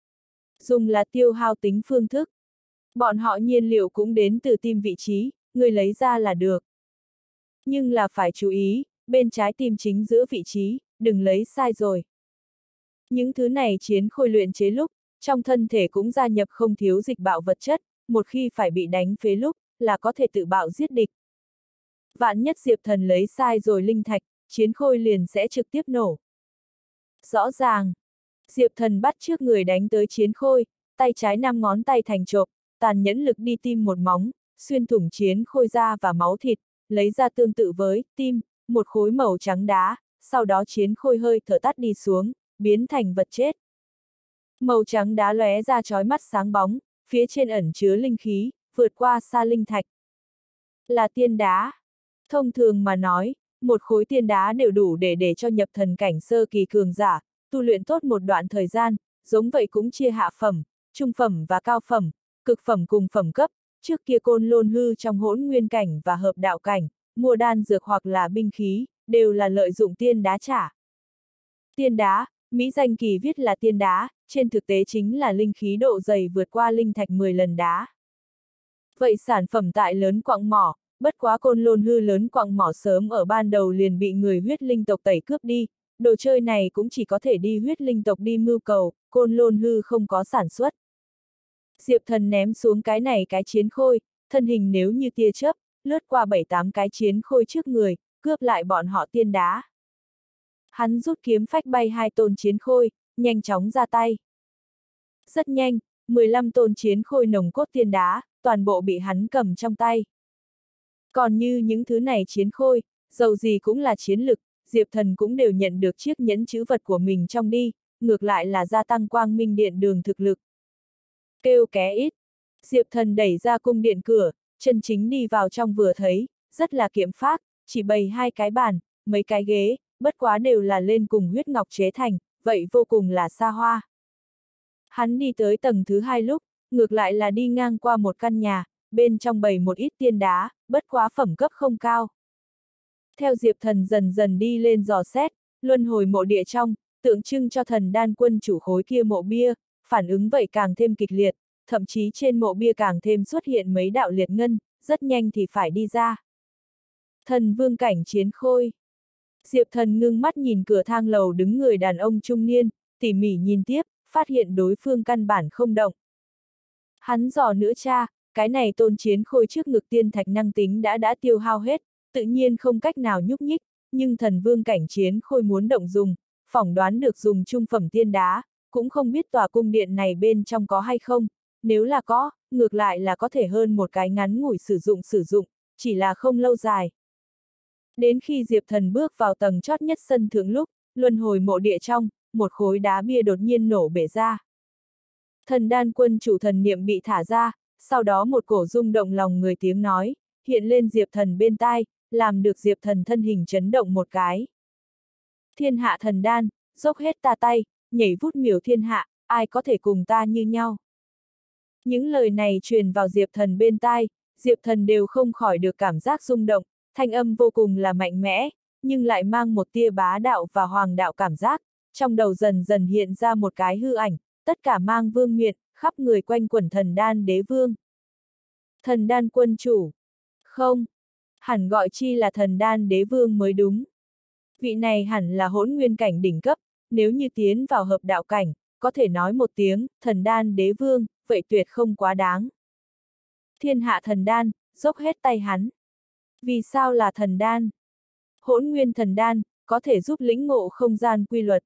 Dùng là tiêu hao tính phương thức. Bọn họ nhiên liệu cũng đến từ tim vị trí, người lấy ra là được. Nhưng là phải chú ý, bên trái tim chính giữa vị trí, đừng lấy sai rồi. Những thứ này chiến khôi luyện chế lúc, trong thân thể cũng gia nhập không thiếu dịch bạo vật chất, một khi phải bị đánh phế lúc, là có thể tự bạo giết địch. Vạn nhất Diệp Thần lấy sai rồi linh thạch, chiến khôi liền sẽ trực tiếp nổ. Rõ ràng, Diệp Thần bắt trước người đánh tới chiến khôi, tay trái 5 ngón tay thành chộp, tàn nhẫn lực đi tim một móng, xuyên thủng chiến khôi da và máu thịt, lấy ra tương tự với tim, một khối màu trắng đá, sau đó chiến khôi hơi thở tắt đi xuống, biến thành vật chết. Màu trắng đá lóe ra chói mắt sáng bóng, phía trên ẩn chứa linh khí, vượt qua xa linh thạch. Là tiên đá. Thông thường mà nói, một khối tiên đá đều đủ để cho nhập thần cảnh sơ kỳ cường giả, tu luyện tốt một đoạn thời gian, giống vậy cũng chia hạ phẩm, trung phẩm và cao phẩm, cực phẩm cùng phẩm cấp, trước kia Côn Lôn Hư trong hỗn nguyên cảnh và hợp đạo cảnh, mua đan dược hoặc là binh khí, đều là lợi dụng tiên đá trả. Tiên đá, mỹ danh kỳ viết là tiên đá, trên thực tế chính là linh khí độ dày vượt qua linh thạch 10 lần đá. Vậy sản phẩm tại lớn quặng mỏ, bất quá Côn Lôn Hư lớn quặng mỏ sớm ở ban đầu liền bị người huyết linh tộc tẩy cướp đi, đồ chơi này cũng chỉ có thể đi huyết linh tộc đi mưu cầu, Côn Lôn Hư không có sản xuất. Diệp Thần ném xuống cái này cái chiến khôi, thân hình nếu như tia chớp, lướt qua 7-8 cái chiến khôi trước người, cướp lại bọn họ tiên đá. Hắn rút kiếm phách bay 2 tôn chiến khôi, nhanh chóng ra tay. Rất nhanh, 15 tôn chiến khôi nồng cốt tiên đá, toàn bộ bị hắn cầm trong tay. Còn như những thứ này chiến khôi, dầu gì cũng là chiến lực, Diệp Thần cũng đều nhận được chiếc nhẫn chữ vật của mình trong đi, ngược lại là gia tăng Quang Minh Điện đường thực lực. Kêu ké ít. Diệp Thần đẩy ra cung điện cửa, chân chính đi vào trong vừa thấy, rất là kiệm phác, chỉ bày 2 cái bàn, mấy cái ghế, bất quá đều là lên cùng huyết ngọc chế thành, vậy vô cùng là xa hoa. Hắn đi tới tầng thứ 2 lúc, ngược lại là đi ngang qua một căn nhà, bên trong bày một ít tiên đá, bất quá phẩm cấp không cao. Theo Diệp Thần dần dần đi lên dò xét, luân hồi mộ địa trong, tượng trưng cho thần đan quân chủ khối kia mộ bia, phản ứng vậy càng thêm kịch liệt, thậm chí trên mộ bia càng thêm xuất hiện mấy đạo liệt ngân, rất nhanh thì phải đi ra. Thần vương cảnh chiến khôi. Diệp Thần ngưng mắt nhìn cửa thang lầu đứng người đàn ông trung niên, tỉ mỉ nhìn tiếp, phát hiện đối phương căn bản không động. Hắn dò nữa cha, cái này tôn chiến khôi trước ngực tiên thạch năng tính đã tiêu hao hết, tự nhiên không cách nào nhúc nhích, nhưng thần vương cảnh chiến khôi muốn động dùng, phỏng đoán được dùng trung phẩm tiên đá, cũng không biết tòa cung điện này bên trong có hay không, nếu là có, ngược lại là có thể hơn một cái ngắn ngủi sử dụng, chỉ là không lâu dài. Đến khi Diệp Thần bước vào tầng chót nhất sân thượng lúc, luân hồi mộ địa trong, một khối đá bia đột nhiên nổ bể ra. Thần đan quân chủ thần niệm bị thả ra, sau đó một cổ rung động lòng người tiếng nói, hiện lên Diệp Thần bên tai, làm được Diệp Thần thân hình chấn động một cái. Thiên hạ thần đan, dốc hết ta tay, nhảy vút miểu thiên hạ, ai có thể cùng ta như nhau. Những lời này truyền vào Diệp Thần bên tai, Diệp Thần đều không khỏi được cảm giác rung động, thanh âm vô cùng là mạnh mẽ, nhưng lại mang một tia bá đạo và hoàng đạo cảm giác, trong đầu dần dần hiện ra một cái hư ảnh, tất cả mang vương miện, khắp người quanh quẩn thần đan đế vương. Thần đan quân chủ. Không, hẳn gọi chi là thần đan đế vương mới đúng. Vị này hẳn là hỗn nguyên cảnh đỉnh cấp, nếu như tiến vào hợp đạo cảnh, có thể nói một tiếng, thần đan đế vương, vậy tuyệt không quá đáng. Thiên hạ thần đan, dốc hết tay hắn. Vì sao là thần đan? Hỗn nguyên thần đan, có thể giúp lĩnh ngộ không gian quy luật.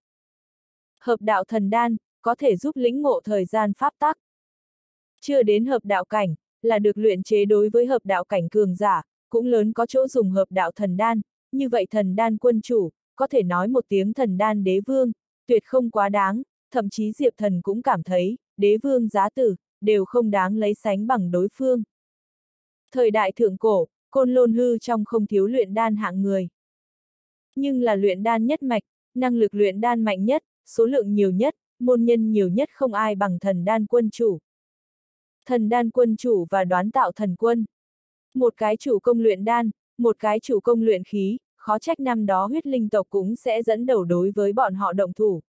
Hợp đạo thần đan, có thể giúp lĩnh ngộ thời gian pháp tắc. Chưa đến hợp đạo cảnh, là được luyện chế đối với hợp đạo cảnh cường giả, cũng lớn có chỗ dùng hợp đạo thần đan, như vậy thần đan quân chủ, có thể nói một tiếng thần đan đế vương, tuyệt không quá đáng, thậm chí Diệp Thần cũng cảm thấy, đế vương giá tử, đều không đáng lấy sánh bằng đối phương. Thời đại thượng cổ, Côn Lôn Hư trong không thiếu luyện đan hạng người. Nhưng là luyện đan nhất mạch, năng lực luyện đan mạnh nhất, số lượng nhiều nhất, môn nhân nhiều nhất không ai bằng thần đan quân chủ. Thần đan quân chủ và đoán tạo thần quân. Một cái chủ công luyện đan, một cái chủ công luyện khí, khó trách năm đó huyết linh tộc cũng sẽ dẫn đầu đối với bọn họ động thủ.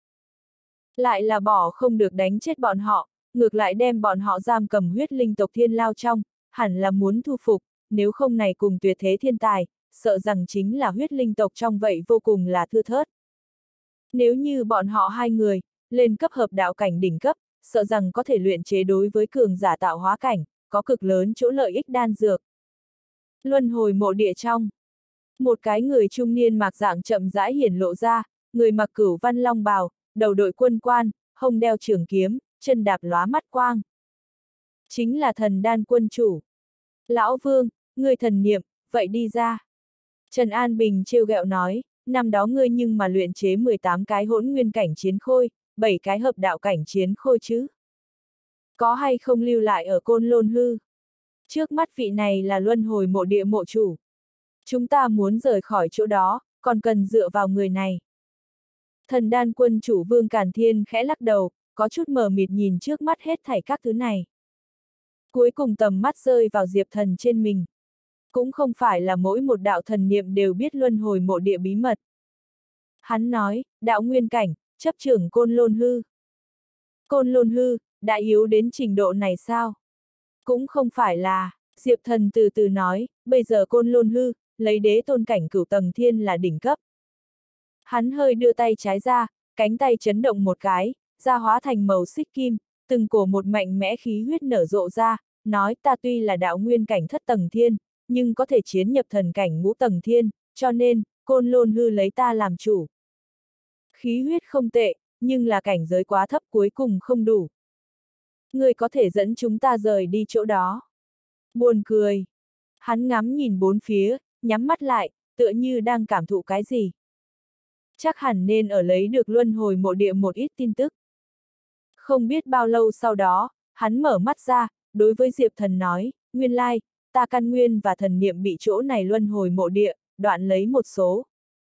Lại là bỏ không được đánh chết bọn họ, ngược lại đem bọn họ giam cầm huyết linh tộc thiên lao trong, hẳn là muốn thu phục, nếu không này cùng tuyệt thế thiên tài, sợ rằng chính là huyết linh tộc trong vậy vô cùng là thưa thớt. Nếu như bọn họ hai người, lên cấp hợp đạo cảnh đỉnh cấp, sợ rằng có thể luyện chế đối với cường giả tạo hóa cảnh, có cực lớn chỗ lợi ích đan dược. Luân hồi mộ địa trong. Một cái người trung niên mạc dạng chậm rãi hiển lộ ra, người mặc cửu văn long bào, đầu đội quân quan, hông đeo trường kiếm, chân đạp lóa mắt quang. Chính là thần đan quân chủ. Lão Vương, người thần niệm, vậy đi ra. Trần An Bình trêu ghẹo nói, năm đó ngươi nhưng mà luyện chế 18 cái hỗn nguyên cảnh chiến khôi, 7 cái hợp đạo cảnh chiến khôi chứ. Có hay không lưu lại ở Côn Lôn hư? Trước mắt vị này là luân hồi mộ địa mộ chủ. Chúng ta muốn rời khỏi chỗ đó, còn cần dựa vào người này. Thần đan quân chủ Vương Càn Thiên khẽ lắc đầu, có chút mờ mịt nhìn trước mắt hết thảy các thứ này. Cuối cùng tầm mắt rơi vào Diệp Thần trên mình. Cũng không phải là mỗi một đạo thần niệm đều biết luân hồi mộ địa bí mật. Hắn nói, đạo nguyên cảnh, chấp trưởng Côn Lôn hư. Côn Lôn hư, đã yếu đến trình độ này sao? Cũng không phải là, Diệp Thần từ từ nói, bây giờ Côn Lôn hư, lấy đế tôn cảnh cửu tầng thiên là đỉnh cấp. Hắn hơi đưa tay trái ra, cánh tay chấn động một cái, da hóa thành màu xích kim, từng cổ một mạnh mẽ khí huyết nở rộ ra, nói ta tuy là đạo nguyên cảnh thất tầng thiên, nhưng có thể chiến nhập thần cảnh ngũ tầng thiên, cho nên, Côn Lôn hư lấy ta làm chủ. Khí huyết không tệ, nhưng là cảnh giới quá thấp cuối cùng không đủ. Ngươi có thể dẫn chúng ta rời đi chỗ đó. Buồn cười. Hắn ngắm nhìn bốn phía, nhắm mắt lại, tựa như đang cảm thụ cái gì. Chắc hẳn nên ở lấy được luân hồi mộ địa một ít tin tức. Không biết bao lâu sau đó, hắn mở mắt ra, đối với Diệp Thần nói, nguyên lai, ta căn nguyên và thần niệm bị chỗ này luân hồi mộ địa, đoạn lấy một số.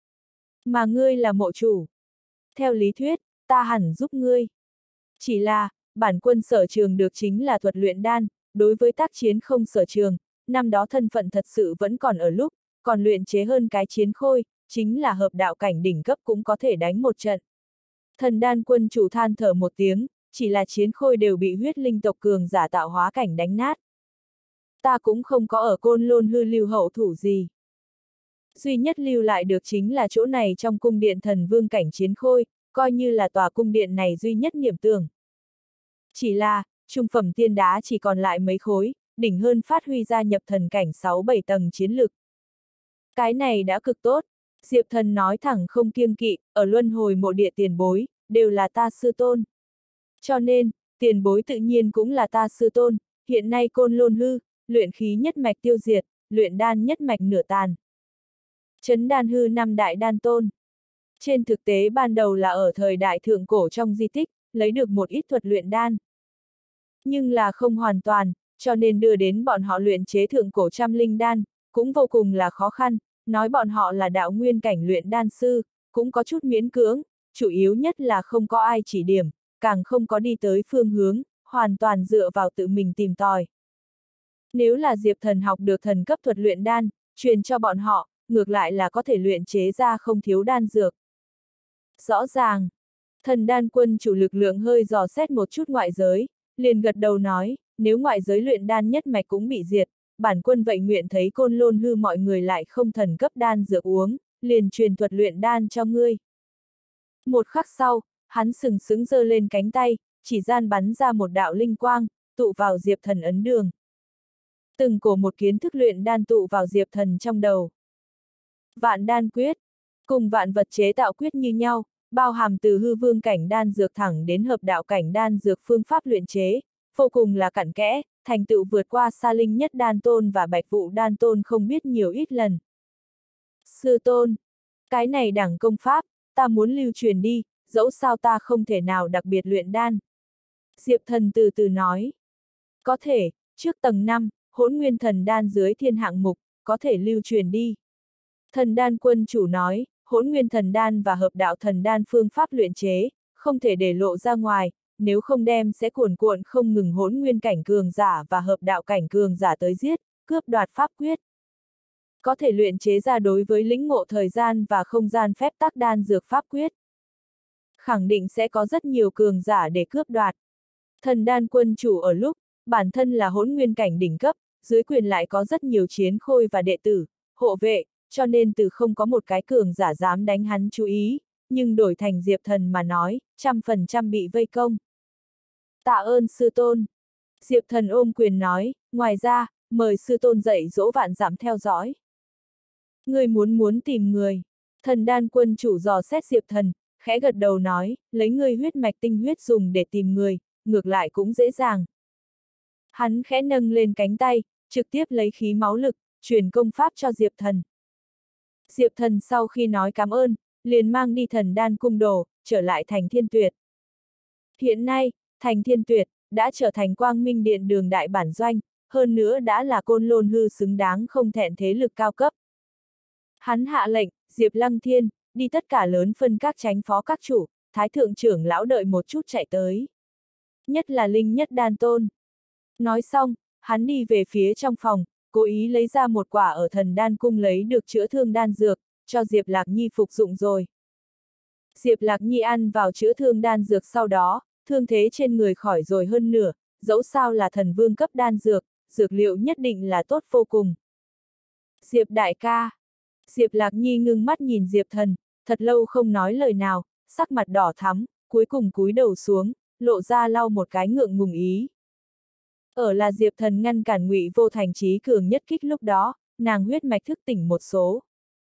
Mà ngươi là mộ chủ. Theo lý thuyết, ta hẳn giúp ngươi. Chỉ là, bản quân sở trường được chính là thuật luyện đan, đối với tác chiến không sở trường, năm đó thân phận thật sự vẫn còn ở lúc, còn luyện chế hơn cái chiến khôi, chính là hợp đạo cảnh đỉnh cấp cũng có thể đánh một trận. Thần đan quân chủ than thở một tiếng, chỉ là chiến khôi đều bị huyết linh tộc cường giả tạo hóa cảnh đánh nát. Ta cũng không có ở Côn Lôn hư lưu hậu thủ gì. Duy nhất lưu lại được chính là chỗ này trong cung điện thần vương cảnh chiến khôi, coi như là tòa cung điện này duy nhất niệm tưởng. Chỉ là, trung phẩm tiên đá chỉ còn lại mấy khối, đỉnh hơn phát huy ra nhập thần cảnh 6-7 tầng chiến lực. Cái này đã cực tốt, Diệp Thần nói thẳng không kiêng kỵ, ở luân hồi mộ địa tiền bối, đều là ta sư tôn. Cho nên, tiền bối tự nhiên cũng là ta sư tôn, hiện nay Côn Lôn hư, luyện khí nhất mạch tiêu diệt, luyện đan nhất mạch nửa tàn. Trấn đan hư năm đại đan tôn. Trên thực tế ban đầu là ở thời đại thượng cổ trong di tích, lấy được một ít thuật luyện đan. Nhưng là không hoàn toàn, cho nên đưa đến bọn họ luyện chế thượng cổ trăm linh đan, cũng vô cùng là khó khăn, nói bọn họ là đạo nguyên cảnh luyện đan sư, cũng có chút miễn cưỡng, chủ yếu nhất là không có ai chỉ điểm, càng không có đi tới phương hướng, hoàn toàn dựa vào tự mình tìm tòi. Nếu là Diệp Thần học được thần cấp thuật luyện đan, truyền cho bọn họ, ngược lại là có thể luyện chế ra không thiếu đan dược. Rõ ràng, thần đan quân chủ lực lượng hơi dò xét một chút ngoại giới, liền gật đầu nói, nếu ngoại giới luyện đan nhất mạch cũng bị diệt, bản quân vậy nguyện thấy Côn Lôn hư mọi người lại không thần cấp đan dược uống, liền truyền thuật luyện đan cho ngươi. Một khắc sau, hắn sừng sững giơ lên cánh tay, chỉ gian bắn ra một đạo linh quang, tụ vào Diệp Thần ấn đường. Từng cổ một kiến thức luyện đan tụ vào Diệp Thần trong đầu. Vạn đan quyết, cùng vạn vật chế tạo quyết như nhau, bao hàm từ hư vương cảnh đan dược thẳng đến hợp đạo cảnh đan dược phương pháp luyện chế, vô cùng là cặn kẽ, thành tựu vượt qua Sa Linh Nhất Đan Tôn và Bạch Vụ Đan Tôn không biết nhiều ít lần. Sư tôn, cái này đẳng công pháp, ta muốn lưu truyền đi, dẫu sao ta không thể nào đặc biệt luyện đan. Diệp Thần từ từ nói. Có thể, trước tầng 5, hỗn nguyên thần đan dưới thiên hạng mục, có thể lưu truyền đi. Thần đan quân chủ nói, hỗn nguyên thần đan và hợp đạo thần đan phương pháp luyện chế, không thể để lộ ra ngoài, nếu không đem sẽ cuồn cuộn không ngừng hỗn nguyên cảnh cường giả và hợp đạo cảnh cường giả tới giết, cướp đoạt pháp quyết. Có thể luyện chế ra đối với lĩnh ngộ thời gian và không gian phép tắc đan dược pháp quyết. Khẳng định sẽ có rất nhiều cường giả để cướp đoạt. Thần đan quân chủ ở lúc, bản thân là hỗn nguyên cảnh đỉnh cấp, dưới quyền lại có rất nhiều chiến khôi và đệ tử, hộ vệ, cho nên từ không có một cái cường giả dám đánh hắn chú ý, nhưng đổi thành Diệp Thần mà nói, 100% bị vây công. Tạ ơn sư tôn. Diệp Thần ôm quyền nói, ngoài ra, mời sư tôn dạy dỗ vạn dặm theo dõi. Người muốn tìm người. Thần đan quân chủ dò xét Diệp Thần, khẽ gật đầu nói, lấy ngươi huyết mạch tinh huyết dùng để tìm người, ngược lại cũng dễ dàng. Hắn khẽ nâng lên cánh tay, trực tiếp lấy khí máu lực, truyền công pháp cho Diệp Thần. Diệp Thần sau khi nói cảm ơn, liền mang đi thần đan cung đồ, trở lại thành Thiên Tuyệt. Hiện nay, thành Thiên Tuyệt đã trở thành Quang Minh Điện đường đại bản doanh, hơn nữa đã là Côn Lôn Hư xứng đáng không thẹn thế lực cao cấp. Hắn hạ lệnh, Diệp Lăng Thiên, đi tất cả lớn phân các chánh phó các chủ, thái thượng trưởng lão đợi một chút chạy tới. Nhất là Linh Nhất Đan Tôn. Nói xong, hắn đi về phía trong phòng, cố ý lấy ra một quả ở thần đan cung lấy được chữa thương đan dược, cho Diệp Lạc Nhi phục dụng rồi. Diệp Lạc Nhi ăn vào chữa thương đan dược sau đó, thương thế trên người khỏi rồi hơn nửa, dẫu sao là thần vương cấp đan dược, dược liệu nhất định là tốt vô cùng. Diệp đại ca. Diệp Lạc Nhi ngưng mắt nhìn Diệp Thần, thật lâu không nói lời nào, sắc mặt đỏ thắm, cuối cùng cúi đầu xuống, lộ ra lau một cái ngượng ngùng ý. Ở là Diệp Thần ngăn cản Ngụy Vô Thành trí cường nhất kích lúc đó, nàng huyết mạch thức tỉnh một số.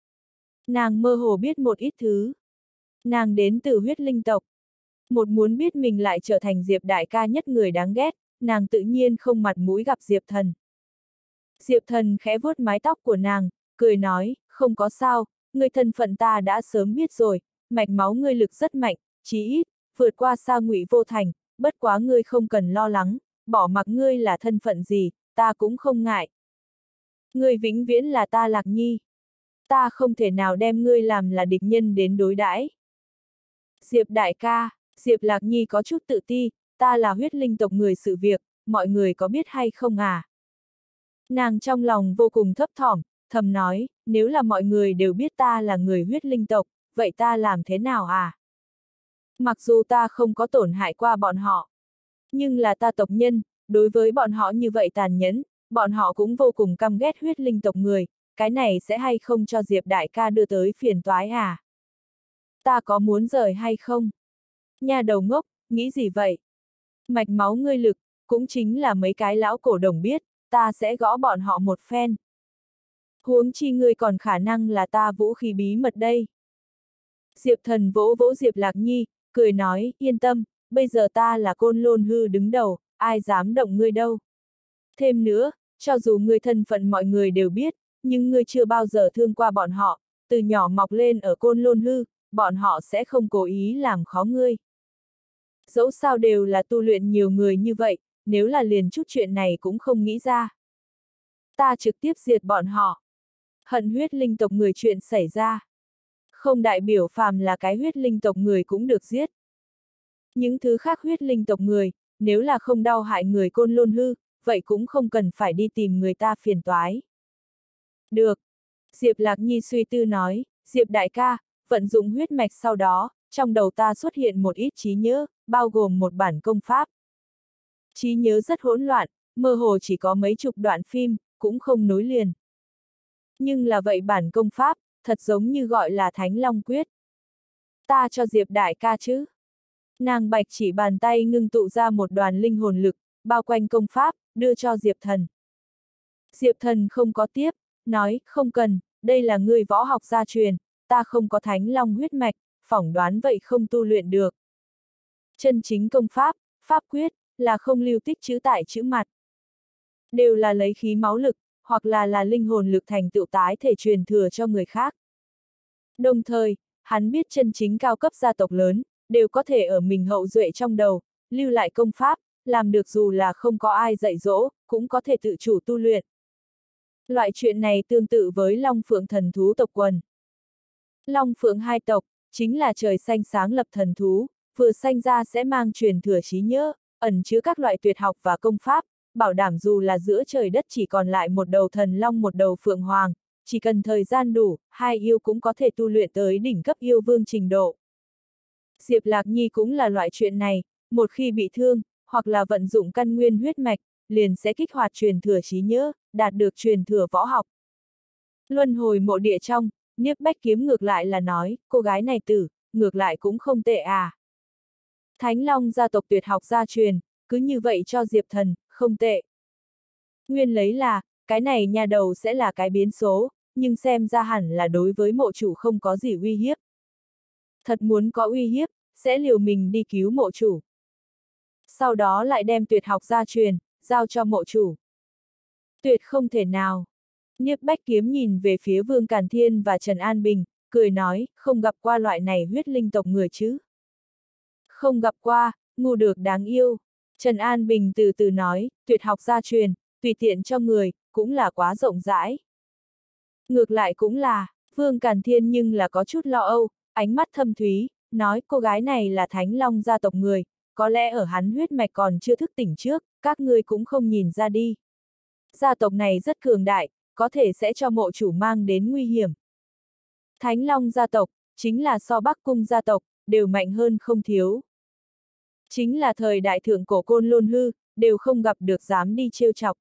Nàng mơ hồ biết một ít thứ. Nàng đến từ huyết linh tộc. Một muốn biết mình lại trở thành Diệp đại ca nhất người đáng ghét, nàng tự nhiên không mặt mũi gặp Diệp Thần. Diệp Thần khẽ vuốt mái tóc của nàng, cười nói, không có sao, người thân phận ta đã sớm biết rồi, mạch máu ngươi lực rất mạnh, chí ít, vượt qua xa Ngụy Vô Thành, bất quá ngươi không cần lo lắng, bỏ mặc ngươi là thân phận gì, ta cũng không ngại. Ngươi vĩnh viễn là ta Lạc Nhi. Ta không thể nào đem ngươi làm là địch nhân đến đối đãi. Diệp đại ca, Diệp Lạc Nhi có chút tự ti, ta là huyết linh tộc người sự việc, mọi người có biết hay không à? Nàng trong lòng vô cùng thấp thỏm, thầm nói, nếu là mọi người đều biết ta là người huyết linh tộc, vậy ta làm thế nào à? Mặc dù ta không có tổn hại qua bọn họ, nhưng là ta tộc nhân, đối với bọn họ như vậy tàn nhẫn, bọn họ cũng vô cùng căm ghét huyết linh tộc người, cái này sẽ hay không cho Diệp đại ca đưa tới phiền toái à? Ta có muốn rời hay không? Nhà đầu ngốc, nghĩ gì vậy? Mạch máu ngươi lực, cũng chính là mấy cái lão cổ đồng biết, ta sẽ gõ bọn họ một phen. Huống chi ngươi còn khả năng là ta vũ khí bí mật đây. Diệp Thần vỗ vỗ Diệp Lạc Nhi, cười nói, yên tâm, bây giờ ta là Côn Lôn Hư đứng đầu, ai dám động ngươi đâu. Thêm nữa, cho dù ngươi thân phận mọi người đều biết, nhưng ngươi chưa bao giờ thương qua bọn họ, từ nhỏ mọc lên ở Côn Lôn Hư, bọn họ sẽ không cố ý làm khó ngươi. Dẫu sao đều là tu luyện nhiều người như vậy, nếu là liền chút chuyện này cũng không nghĩ ra. Ta trực tiếp diệt bọn họ. Hận huyết linh tộc người chuyện xảy ra. Không đại biểu phàm là cái huyết linh tộc người cũng được giết. Những thứ khác huyết linh tộc người, nếu là không đau hại người Côn Lôn Hư, vậy cũng không cần phải đi tìm người ta phiền toái. Được. Diệp Lạc Nhi suy tư nói, Diệp đại ca, vận dụng huyết mạch sau đó, trong đầu ta xuất hiện một ít trí nhớ, bao gồm một bản công pháp. Trí nhớ rất hỗn loạn, mơ hồ chỉ có mấy chục đoạn phim, cũng không nối liền. Nhưng là vậy bản công pháp, thật giống như gọi là Thánh Long Quyết. Ta cho Diệp đại ca chứ. Nàng bạch chỉ bàn tay ngưng tụ ra một đoàn linh hồn lực, bao quanh công pháp, đưa cho Diệp Thần. Diệp Thần không có tiếp, nói, không cần, đây là người võ học gia truyền, ta không có Thánh Long huyết mạch, phỏng đoán vậy không tu luyện được. Chân chính công pháp, pháp quyết, là không lưu tích chữ tại chữ mặt. Đều là lấy khí máu lực, hoặc là linh hồn lực thành tựu tái thể truyền thừa cho người khác. Đồng thời, hắn biết chân chính cao cấp gia tộc lớn, đều có thể ở mình hậu duệ trong đầu, lưu lại công pháp, làm được dù là không có ai dạy dỗ, cũng có thể tự chủ tu luyện. Loại chuyện này tương tự với Long Phượng thần thú tộc quần. Long Phượng hai tộc, chính là trời xanh sáng lập thần thú, vừa sanh ra sẽ mang truyền thừa trí nhớ, ẩn chứa các loại tuyệt học và công pháp, bảo đảm dù là giữa trời đất chỉ còn lại một đầu thần long một đầu phượng hoàng, chỉ cần thời gian đủ, hai yêu cũng có thể tu luyện tới đỉnh cấp yêu vương trình độ. Diệp Lạc Nhi cũng là loại chuyện này, một khi bị thương, hoặc là vận dụng căn nguyên huyết mạch, liền sẽ kích hoạt truyền thừa trí nhớ, đạt được truyền thừa võ học. Luân hồi mộ địa trong, Niếp Bách Kiếm ngược lại là nói, cô gái này ngược lại cũng không tệ à. Thánh Long gia tộc tuyệt học gia truyền, cứ như vậy cho Diệp Thần, không tệ. Nguyên lấy là, cái này nhà đầu sẽ là cái biến số, nhưng xem ra hẳn là đối với mộ chủ không có gì uy hiếp. Thật muốn có uy hiếp, sẽ liều mình đi cứu mộ chủ. Sau đó lại đem tuyệt học gia truyền, giao cho mộ chủ. Tuyệt không thể nào. Niếp Bách Kiếm nhìn về phía Vương Càn Thiên và Trần An Bình, cười nói, không gặp qua loại này huyết linh tộc người chứ. Không gặp qua, ngu được đáng yêu. Trần An Bình từ từ nói, tuyệt học gia truyền, tùy tiện cho người, cũng là quá rộng rãi. Ngược lại cũng là, Vương Càn Thiên nhưng là có chút lo âu, ánh mắt thâm thúy, nói cô gái này là Thánh Long gia tộc người, có lẽ ở hắn huyết mạch còn chưa thức tỉnh trước, các ngươi cũng không nhìn ra đi. Gia tộc này rất cường đại, có thể sẽ cho mộ chủ mang đến nguy hiểm. Thánh Long gia tộc, chính là so Bắc Cung gia tộc, đều mạnh hơn không thiếu. Chính là thời đại thượng cổ Côn Lôn Hư, đều không gặp được dám đi trêu chọc.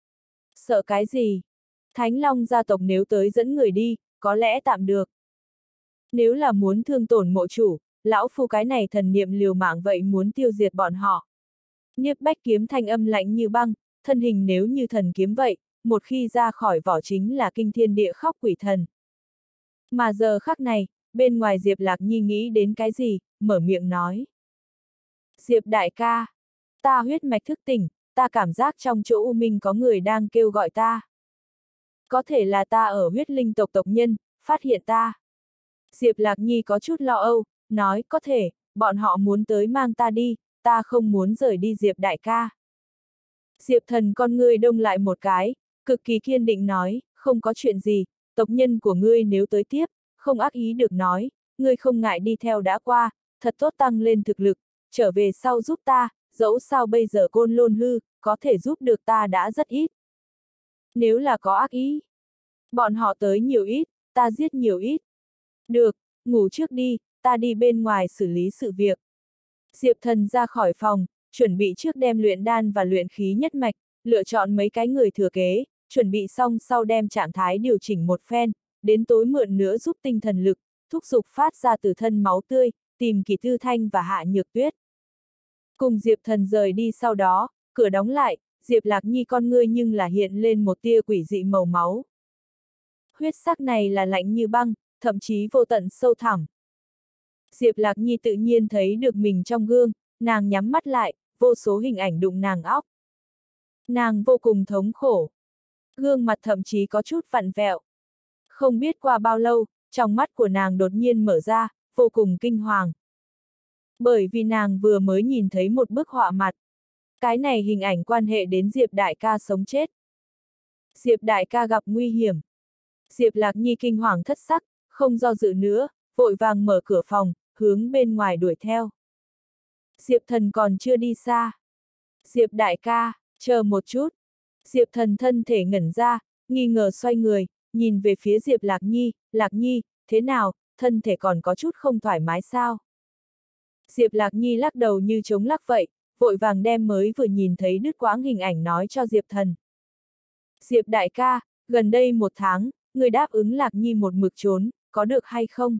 Sợ cái gì? Thánh Long gia tộc nếu tới dẫn người đi, có lẽ tạm được. Nếu là muốn thương tổn mộ chủ, lão phu cái này thần niệm liều mạng vậy muốn tiêu diệt bọn họ. Niếp Bách Kiếm thanh âm lạnh như băng, thân hình nếu như thần kiếm vậy, một khi ra khỏi vỏ chính là kinh thiên địa khóc quỷ thần. Mà giờ khắc này, bên ngoài Diệp Lạc Nhi nghĩ đến cái gì, mở miệng nói. Diệp đại ca, ta huyết mạch thức tỉnh, ta cảm giác trong chỗ U Minh có người đang kêu gọi ta. Có thể là ta ở huyết linh tộc tộc nhân, phát hiện ta. Diệp Lạc Nhi có chút lo âu, nói có thể, bọn họ muốn tới mang ta đi, ta không muốn rời đi Diệp đại ca. Diệp Thần con ngươi đông lại một cái, cực kỳ kiên định nói, không có chuyện gì, tộc nhân của ngươi nếu tới tiếp, không ác ý được nói, ngươi không ngại đi theo đã qua, thật tốt tăng lên thực lực, trở về sau giúp ta, dẫu sao bây giờ Côn Lôn Hư, có thể giúp được ta đã rất ít. Nếu là có ác ý, bọn họ tới nhiều ít, ta giết nhiều ít. Được, ngủ trước đi, ta đi bên ngoài xử lý sự việc. Diệp Thần ra khỏi phòng, chuẩn bị trước đem luyện đan và luyện khí nhất mạch, lựa chọn mấy cái người thừa kế, chuẩn bị xong sau đem trạng thái điều chỉnh một phen, đến tối mượn nữa giúp tinh thần lực, thúc giục phát ra từ thân máu tươi, tìm Kỳ Tư Thanh và Hạ Nhược Tuyết. Cùng Diệp Thần rời đi sau đó, cửa đóng lại, Diệp Lạc Nhi con ngươi nhưng là hiện lên một tia quỷ dị màu máu. Huyết sắc này là lạnh như băng, thậm chí vô tận sâu thẳm. Diệp Lạc Nhi tự nhiên thấy được mình trong gương, nàng nhắm mắt lại, vô số hình ảnh đụng nàng óc. Nàng vô cùng thống khổ. Gương mặt thậm chí có chút vặn vẹo. Không biết qua bao lâu, trong mắt của nàng đột nhiên mở ra, vô cùng kinh hoàng. Bởi vì nàng vừa mới nhìn thấy một bức họa mặt. Cái này hình ảnh quan hệ đến Diệp đại ca sống chết. Diệp đại ca gặp nguy hiểm. Diệp Lạc Nhi kinh hoàng thất sắc, không do dự nữa, vội vàng mở cửa phòng, hướng bên ngoài đuổi theo. Diệp Thần còn chưa đi xa. Diệp đại ca, chờ một chút. Diệp Thần thân thể ngẩn ra, nghi ngờ xoay người, nhìn về phía Diệp Lạc Nhi, thế nào, thân thể còn có chút không thoải mái sao? Diệp Lạc Nhi lắc đầu như chống lắc vậy, vội vàng đem mới vừa nhìn thấy đứt quãng hình ảnh nói cho Diệp Thần. Diệp đại ca, gần đây 1 tháng, người đáp ứng Lạc Nhi một mực trốn, có được hay không?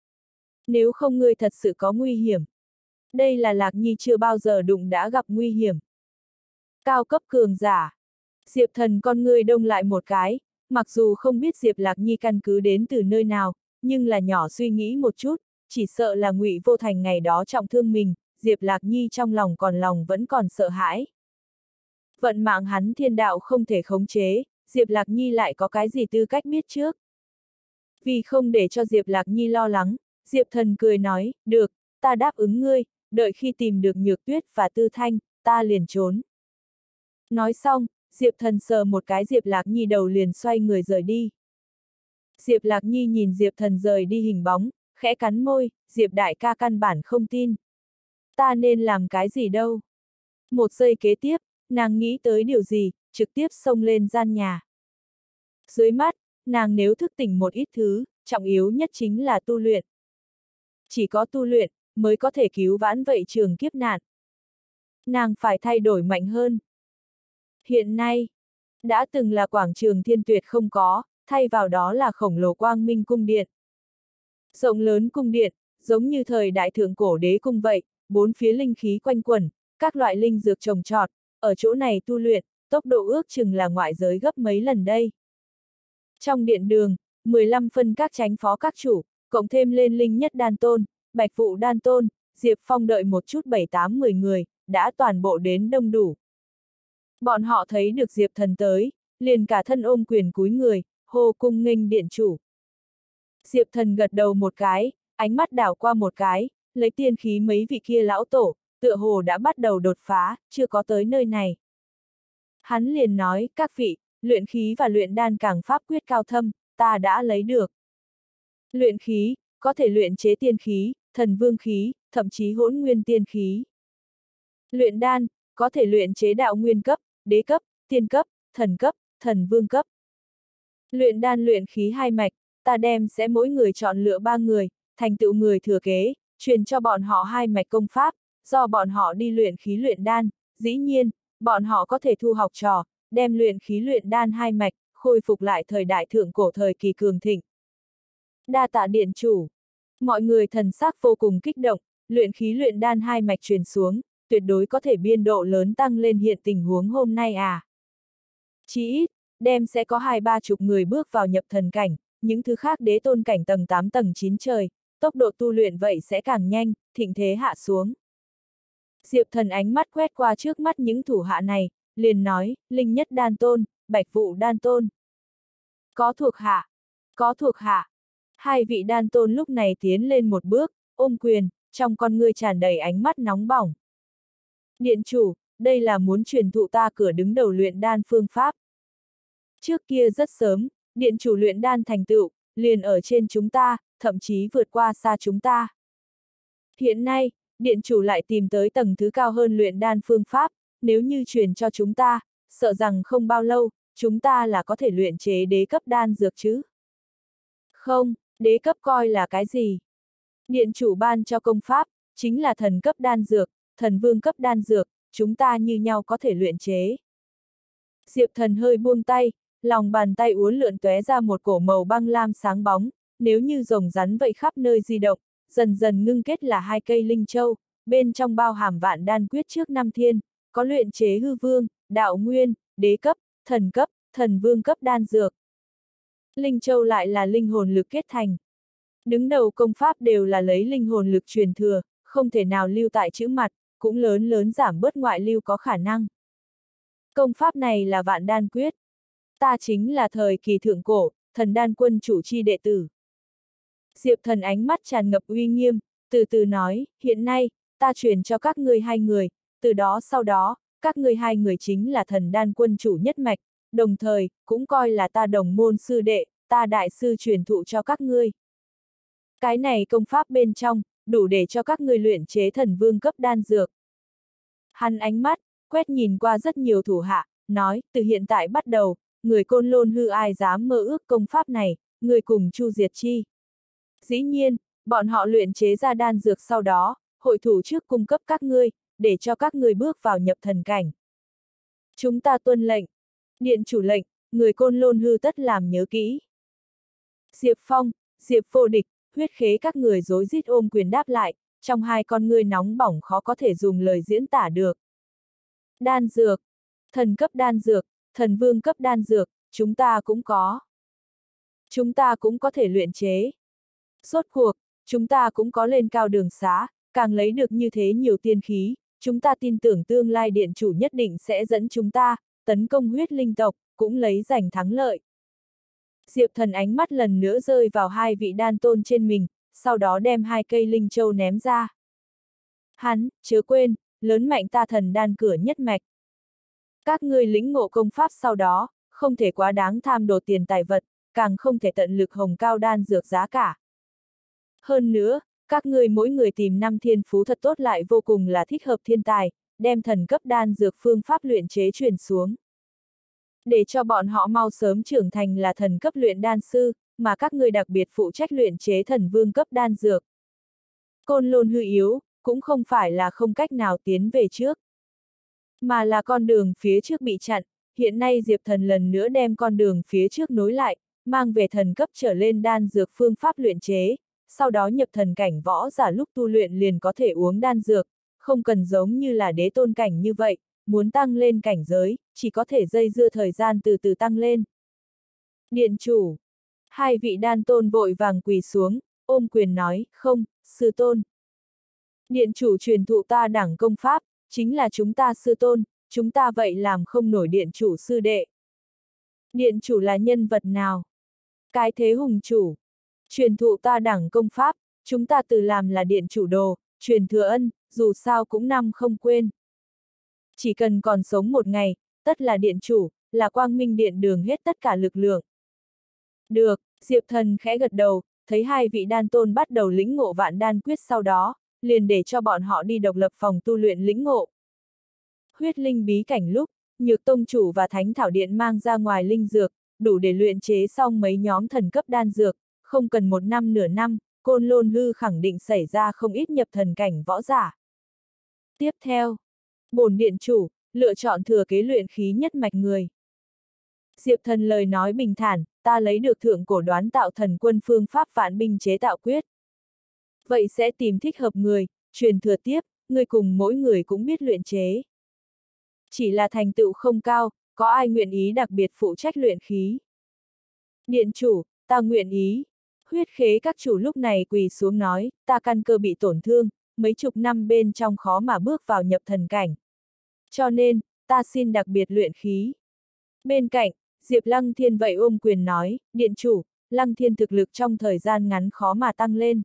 Nếu không ngươi thật sự có nguy hiểm. Đây là Lạc Nhi chưa bao giờ đụng đã gặp nguy hiểm. Cao cấp cường giả. Diệp Thần con ngươi đông lại một cái, mặc dù không biết Diệp Lạc Nhi căn cứ đến từ nơi nào, nhưng là nhỏ suy nghĩ một chút, chỉ sợ là Ngụy Vô Thành ngày đó trọng thương mình, Diệp Lạc Nhi trong lòng vẫn còn sợ hãi. Vận mạng hắn thiên đạo không thể khống chế, Diệp Lạc Nhi lại có cái gì tư cách biết trước. Vì không để cho Diệp Lạc Nhi lo lắng, Diệp Thần cười nói, được, ta đáp ứng ngươi, đợi khi tìm được Nhược Tuyết và Tư Thanh, ta liền trốn. Nói xong, Diệp Thần sờ một cái Diệp Lạc Nhi đầu liền xoay người rời đi. Diệp Lạc Nhi nhìn Diệp Thần rời đi hình bóng, khẽ cắn môi, Diệp đại ca căn bản không tin. ta nên làm cái gì đâu? Một giây kế tiếp, nàng nghĩ tới điều gì, trực tiếp xông lên gian nhà. Dưới mắt, nàng nếu thức tỉnh một ít thứ, trọng yếu nhất chính là tu luyện. Chỉ có tu luyện, mới có thể cứu vãn vậy trường kiếp nạn. Nàng phải thay đổi mạnh hơn. Hiện nay, đã từng là quảng trường Thiên Tuyệt không có, thay vào đó là khổng lồ Quang Minh cung điện. Rộng lớn cung điện, giống như thời đại thượng cổ đế cung vậy, bốn phía linh khí quanh quẩn, các loại linh dược trồng trọt, ở chỗ này tu luyện, tốc độ ước chừng là ngoại giới gấp mấy lần đây. Trong điện đường, 15 phân các chánh phó các chủ, cộng thêm lên linh nhất đan tôn, bạch vụ đan tôn, Diệp Phong đợi một chút 7-8-10 người, đã toàn bộ đến đông đủ. Bọn họ thấy được Diệp Thần tới, liền cả thân ôm quyền cúi người, hô cung nghênh điện chủ. Diệp Thần gật đầu một cái, ánh mắt đảo qua một cái, lấy tiên khí mấy vị kia lão tổ, tựa hồ đã bắt đầu đột phá, chưa có tới nơi này. Hắn liền nói, các vị, luyện khí và luyện đan càng pháp quyết cao thâm, ta đã lấy được. Luyện khí, có thể luyện chế tiên khí, thần vương khí, thậm chí hỗn nguyên tiên khí. Luyện đan, có thể luyện chế đạo nguyên cấp, đế cấp, tiên cấp, thần vương cấp. Luyện đan luyện khí hai mạch, ta đem sẽ mỗi người chọn lựa 3 người, thành tựu người thừa kế, truyền cho bọn họ hai mạch công pháp, do bọn họ đi luyện khí luyện đan, dĩ nhiên, bọn họ có thể thu học trò, đem luyện khí luyện đan hai mạch, khôi phục lại thời đại thượng cổ thời kỳ cường thịnh. Đa tạ điện chủ. Mọi người thần sắc vô cùng kích động, luyện khí luyện đan hai mạch truyền xuống, tuyệt đối có thể biên độ lớn tăng lên hiện tình huống hôm nay à. Chỉ ít, đem sẽ có 2-30 người bước vào nhập thần cảnh, những thứ khác đế tôn cảnh tầng 8 tầng 9 trời, tốc độ tu luyện vậy sẽ càng nhanh, thịnh thế hạ xuống. Diệp Thần ánh mắt quét qua trước mắt những thủ hạ này, liền nói, linh nhất đan tôn, bạch vụ đan tôn. Có thuộc hạ, có thuộc hạ. Hai vị đan tôn lúc này tiến lên một bước, ôm quyền, trong con ngươi tràn đầy ánh mắt nóng bỏng. Điện chủ, đây là muốn truyền thụ ta cửa đứng đầu luyện đan phương pháp. Trước kia rất sớm, điện chủ luyện đan thành tựu, liền ở trên chúng ta, thậm chí vượt qua xa chúng ta. Hiện nay, điện chủ lại tìm tới tầng thứ cao hơn luyện đan phương pháp, nếu như truyền cho chúng ta, sợ rằng không bao lâu, chúng ta là có thể luyện chế đế cấp đan dược chứ. Không, đế cấp coi là cái gì? Điện chủ ban cho công pháp, chính là thần cấp đan dược, thần vương cấp đan dược, chúng ta như nhau có thể luyện chế. Diệp Thần hơi buông tay, lòng bàn tay uốn lượn tóe ra một cổ màu băng lam sáng bóng, nếu như rồng rắn vậy khắp nơi di động, dần dần ngưng kết là 2 cây linh châu, bên trong bao hàm vạn đan quyết trước 5 thiên, có luyện chế hư vương, đạo nguyên, đế cấp, thần vương cấp đan dược. Linh châu lại là linh hồn lực kết thành. Đứng đầu công pháp đều là lấy linh hồn lực truyền thừa, không thể nào lưu tại chữ mặt, cũng lớn giảm bớt ngoại lưu có khả năng. Công pháp này là vạn đan quyết. Ta chính là thời kỳ thượng cổ, thần đan quân chủ chi đệ tử. Diệp Thần ánh mắt tràn ngập uy nghiêm, từ từ nói, hiện nay, ta truyền cho các ngươi 2 người, từ đó sau đó, các ngươi 2 người chính là thần đan quân chủ nhất mạch, đồng thời, cũng coi là ta đồng môn sư đệ, ta đại sư truyền thụ cho các ngươi. Cái này công pháp bên trong, đủ để cho các ngươi luyện chế thần vương cấp đan dược. Hắn ánh mắt, quét nhìn qua rất nhiều thủ hạ, nói, từ hiện tại bắt đầu, người Côn Lôn hư ai dám mơ ước công pháp này, người cùng chu diệt chi. Dĩ nhiên, bọn họ luyện chế ra đan dược sau đó, hội thủ trước cung cấp các ngươi, để cho các ngươi bước vào nhập thần cảnh. Chúng ta tuân lệnh. Điện chủ lệnh, người Côn Lôn hư tất làm nhớ kỹ. Diệp Phong, Diệp Vô Địch, Huyết Khế các người rối rít ôm quyền đáp lại, trong 2 con ngươi nóng bỏng khó có thể dùng lời diễn tả được. Đan dược, thần cấp đan dược, thần vương cấp đan dược, chúng ta cũng có. Chúng ta cũng có thể luyện chế. Rốt cuộc, chúng ta cũng có lên cao đường xá, càng lấy được như thế nhiều tiên khí, chúng ta tin tưởng tương lai điện chủ nhất định sẽ dẫn chúng ta, tấn công huyết linh tộc, cũng lấy giành thắng lợi. Diệp Thần ánh mắt lần nữa rơi vào 2 vị đan tôn trên mình, sau đó đem 2 cây linh châu ném ra. Hắn, chớ quên, lớn mạnh ta thần đan cửa nhất mạch. Các ngươi lĩnh ngộ công pháp sau đó, không thể quá đáng tham đồ tiền tài vật, càng không thể tận lực hồng cao đan dược giá cả. Hơn nữa, Các ngươi mỗi người tìm 5 thiên phú thật tốt lại vô cùng là thích hợp thiên tài, đem thần cấp đan dược phương pháp luyện chế truyền xuống. Để cho bọn họ mau sớm trưởng thành là thần cấp luyện đan sư, mà các ngươi đặc biệt phụ trách luyện chế thần vương cấp đan dược. Côn Lôn hư yếu, cũng không phải là không cách nào tiến về trước, mà là con đường phía trước bị chặn, hiện nay Diệp Thần lần nữa đem con đường phía trước nối lại, mang về thần cấp trở lên đan dược phương pháp luyện chế, sau đó nhập thần cảnh võ giả lúc tu luyện liền có thể uống đan dược, không cần giống như là đế tôn cảnh như vậy, muốn tăng lên cảnh giới, chỉ có thể dây dưa thời gian từ từ tăng lên. Điện chủ, hai vị đan tôn vội vàng quỳ xuống, ôm quyền nói, không, sư tôn. Điện chủ truyền thụ ta đẳng công pháp, chính là chúng ta sư tôn, chúng ta vậy làm không nổi điện chủ sư đệ. Điện chủ là nhân vật nào? Cái thế hùng chủ. Truyền thụ ta đẳng công pháp, chúng ta từ làm là điện chủ đồ, truyền thừa ân, dù sao cũng năm không quên. Chỉ cần còn sống một ngày, tất là điện chủ, là quang minh điện đường hết tất cả lực lượng. Được, Diệp Thần khẽ gật đầu, thấy hai vị đan tôn bắt đầu lĩnh ngộ vạn đan quyết sau đó, liền để cho bọn họ đi độc lập phòng tu luyện lĩnh ngộ. Huyết linh bí cảnh lúc, Nhược Tông chủ và Thánh Thảo Điện mang ra ngoài linh dược, đủ để luyện chế xong mấy nhóm thần cấp đan dược, không cần một năm nửa năm, Côn Lôn hư khẳng định xảy ra không ít nhập thần cảnh võ giả. Tiếp theo, bổn điện chủ, lựa chọn thừa kế luyện khí nhất mạch người. Diệp Thần lời nói bình thản, ta lấy được thượng cổ đoán tạo thần quân phương pháp vạn binh chế tạo quyết. Vậy sẽ tìm thích hợp người, truyền thừa tiếp, người cùng mỗi người cũng biết luyện chế. Chỉ là thành tựu không cao, có ai nguyện ý đặc biệt phụ trách luyện khí? Điện chủ, ta nguyện ý. Huyết khế các chủ lúc này quỳ xuống nói, ta căn cơ bị tổn thương, mấy chục năm bên trong khó mà bước vào nhập thần cảnh. Cho nên, ta xin đặc biệt luyện khí. Bên cạnh, Diệp Lăng Thiên vậy ôm quyền nói, điện chủ, Lăng Thiên thực lực trong thời gian ngắn khó mà tăng lên.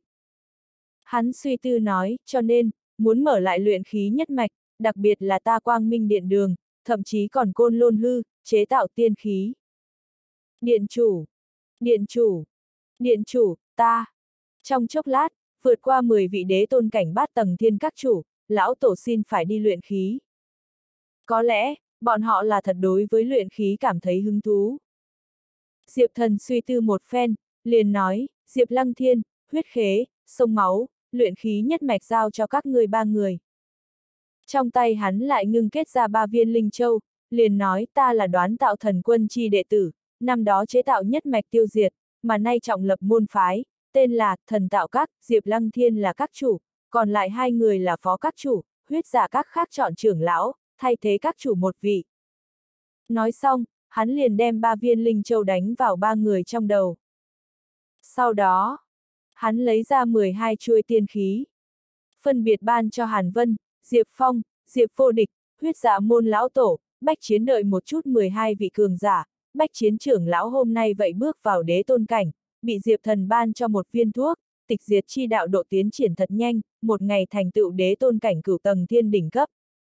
Hắn suy tư nói, cho nên, muốn mở lại luyện khí nhất mạch, đặc biệt là ta quang minh điện đường, thậm chí còn Côn Lôn hư, chế tạo tiên khí. Điện chủ, điện chủ, điện chủ, ta. Trong chốc lát, vượt qua 10 vị đế tôn cảnh bát tầng thiên các chủ, lão tổ xin phải đi luyện khí. Có lẽ, bọn họ là thật đối với luyện khí cảm thấy hứng thú. Diệp Thần suy tư một phen, liền nói, Diệp Lăng Thiên, huyết khế, sông máu, luyện khí nhất mạch giao cho các ngươi 3 người. Trong tay hắn lại ngưng kết ra 3 viên linh châu, liền nói ta là đoán tạo thần quân chi đệ tử, năm đó chế tạo nhất mạch tiêu diệt, mà nay trọng lập môn phái, tên là thần tạo các, Diệp Lăng Thiên là các chủ, còn lại 2 người là phó các chủ, huyết giả các khác chọn trưởng lão, thay thế các chủ một vị. Nói xong, hắn liền đem 3 viên linh châu đánh vào 3 người trong đầu. Sau đó, hắn lấy ra 12 chuôi tiên khí, phân biệt ban cho Hàn Vân, Diệp Phong, Diệp Vô Địch, huyết dạ môn lão tổ, Bách Chiến đợi một chút 12 vị cường giả, Bách Chiến trưởng lão hôm nay vậy bước vào đế tôn cảnh, bị Diệp Thần ban cho một viên thuốc, tịch diệt chi đạo độ tiến triển thật nhanh, một ngày thành tựu đế tôn cảnh cửu tầng thiên đỉnh cấp.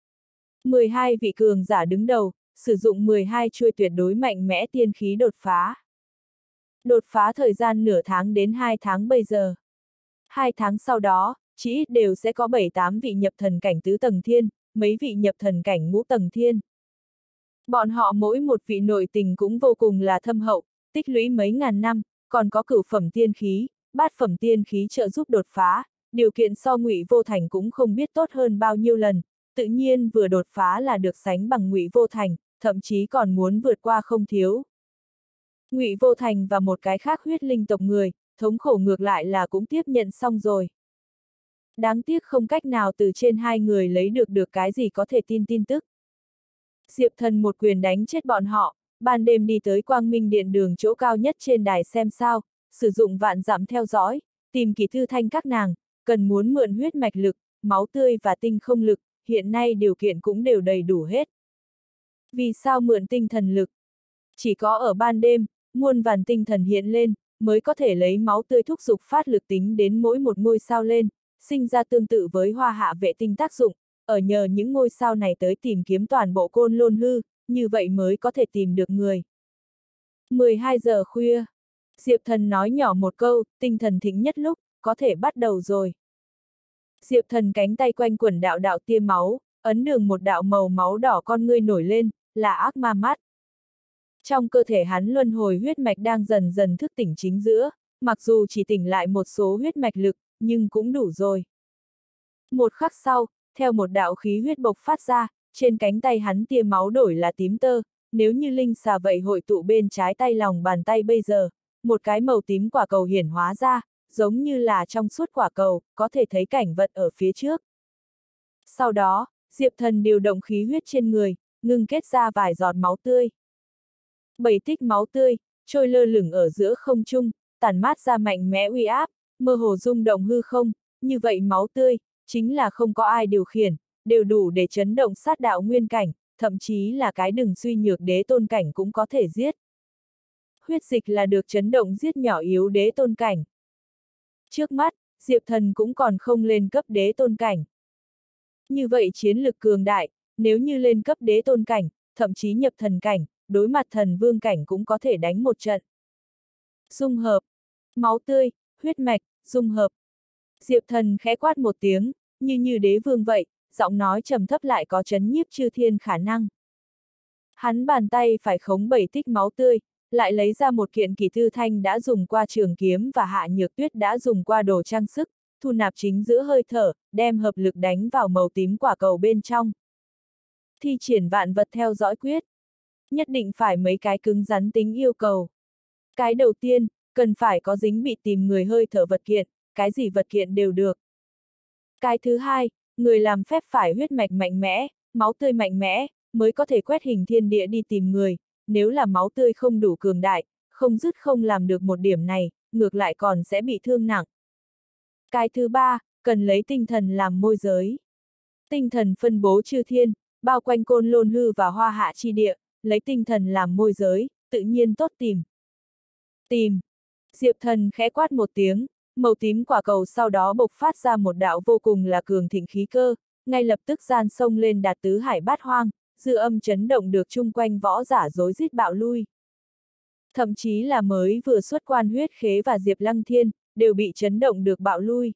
12 vị cường giả đứng đầu, sử dụng 12 chuôi tuyệt đối mạnh mẽ tiên khí đột phá. Đột phá thời gian nửa tháng đến 2 tháng bây giờ. 2 tháng sau đó, chỉ ít đều sẽ có 7-8 vị nhập thần cảnh tứ tầng thiên, mấy vị nhập thần cảnh ngũ tầng thiên. Bọn họ mỗi một vị nội tình cũng vô cùng là thâm hậu, tích lũy mấy ngàn năm, còn có cửu phẩm tiên khí, bát phẩm tiên khí trợ giúp đột phá, điều kiện so Ngụy Vô Thành cũng không biết tốt hơn bao nhiêu lần, tự nhiên vừa đột phá là được sánh bằng Ngụy Vô Thành, thậm chí còn muốn vượt qua không thiếu. Ngụy Vô Thành và một cái khác huyết linh tộc người, thống khổ ngược lại là cũng tiếp nhận xong rồi. Đáng tiếc không cách nào từ trên 2 người lấy được cái gì có thể tin tức. Diệp Thần một quyền đánh chết bọn họ, ban đêm đi tới Quang Minh Điện đường chỗ cao nhất trên đài xem sao, sử dụng vạn dặm theo dõi, tìm Kỳ Thư Thanh các nàng, cần muốn mượn huyết mạch lực, máu tươi và tinh không lực, hiện nay điều kiện cũng đều đầy đủ hết. Vì sao mượn tinh thần lực? Chỉ có ở ban đêm, muôn vàn tinh thần hiện lên, mới có thể lấy máu tươi thúc giục phát lực tính đến mỗi một ngôi sao lên, sinh ra tương tự với hoa hạ vệ tinh tác dụng, ở nhờ những ngôi sao này tới tìm kiếm toàn bộ Côn Lôn hư, như vậy mới có thể tìm được người. 12 giờ khuya, Diệp Thần nói nhỏ một câu, tinh thần thịnh nhất lúc, có thể bắt đầu rồi. Diệp Thần cánh tay quanh quẩn đạo đạo tia máu, ấn đường một đạo màu máu đỏ con ngươi nổi lên, là ác ma mắt. Trong cơ thể hắn luân hồi huyết mạch đang dần dần thức tỉnh chính giữa, mặc dù chỉ tỉnh lại một số huyết mạch lực, nhưng cũng đủ rồi. Một khắc sau, theo một đạo khí huyết bộc phát ra, trên cánh tay hắn tia máu đổi là tím tơ, nếu như linh xà vậy hội tụ bên trái tay lòng bàn tay bây giờ, một cái màu tím quả cầu hiển hóa ra, giống như là trong suốt quả cầu, có thể thấy cảnh vật ở phía trước. Sau đó, Diệp Thần điều động khí huyết trên người, ngưng kết ra vài giọt máu tươi. 7 tích máu tươi, trôi lơ lửng ở giữa không trung, tản mát ra mạnh mẽ uy áp, mơ hồ rung động hư không, như vậy máu tươi, chính là không có ai điều khiển, đều đủ để chấn động sát đạo nguyên cảnh, thậm chí là cái đừng suy nhược đế tôn cảnh cũng có thể giết. Huyết dịch là được chấn động giết nhỏ yếu đế tôn cảnh. Trước mắt, Diệp Thần cũng còn không lên cấp đế tôn cảnh. Như vậy chiến lực cường đại, nếu như lên cấp đế tôn cảnh, thậm chí nhập thần cảnh, đối mặt thần vương cảnh cũng có thể đánh một trận. Dung hợp, máu tươi, huyết mạch, dung hợp. Diệp Thần khẽ quát một tiếng, như đế vương vậy, giọng nói trầm thấp lại có chấn nhiếp chư thiên khả năng. Hắn bàn tay phải khống 7 tích máu tươi, lại lấy ra một kiện Kỷ Thư Thanh đã dùng qua trường kiếm và Hạ Nhược Tuyết đã dùng qua đồ trang sức, thu nạp chính giữa hơi thở, đem hợp lực đánh vào màu tím quả cầu bên trong. Thi triển vạn vật theo dõi quyết. Nhất định phải mấy cái cứng rắn tính yêu cầu. Cái đầu tiên, cần phải có dính bị tìm người hơi thở vật kiện, cái gì vật kiện đều được. Cái thứ hai, người làm phép phải huyết mạch mạnh mẽ, máu tươi mạnh mẽ, mới có thể quét hình thiên địa đi tìm người, nếu là máu tươi không đủ cường đại, không dứt không làm được một điểm này, ngược lại còn sẽ bị thương nặng. Cái thứ ba, cần lấy tinh thần làm môi giới. Tinh thần phân bố chư thiên, bao quanh Côn Lôn Hư và Hoa Hạ chi địa, lấy tinh thần làm môi giới, tự nhiên tốt tìm. Tìm. Diệp Thần khẽ quát một tiếng, màu tím quả cầu sau đó bộc phát ra một đạo vô cùng là cường thịnh khí cơ, ngay lập tức gian sông lên đạt tứ hải bát hoang, dư âm chấn động được chung quanh võ giả rối rít bạo lui. Thậm chí là mới vừa xuất quan Huyết Khế và Diệp Lăng Thiên, đều bị chấn động được bạo lui.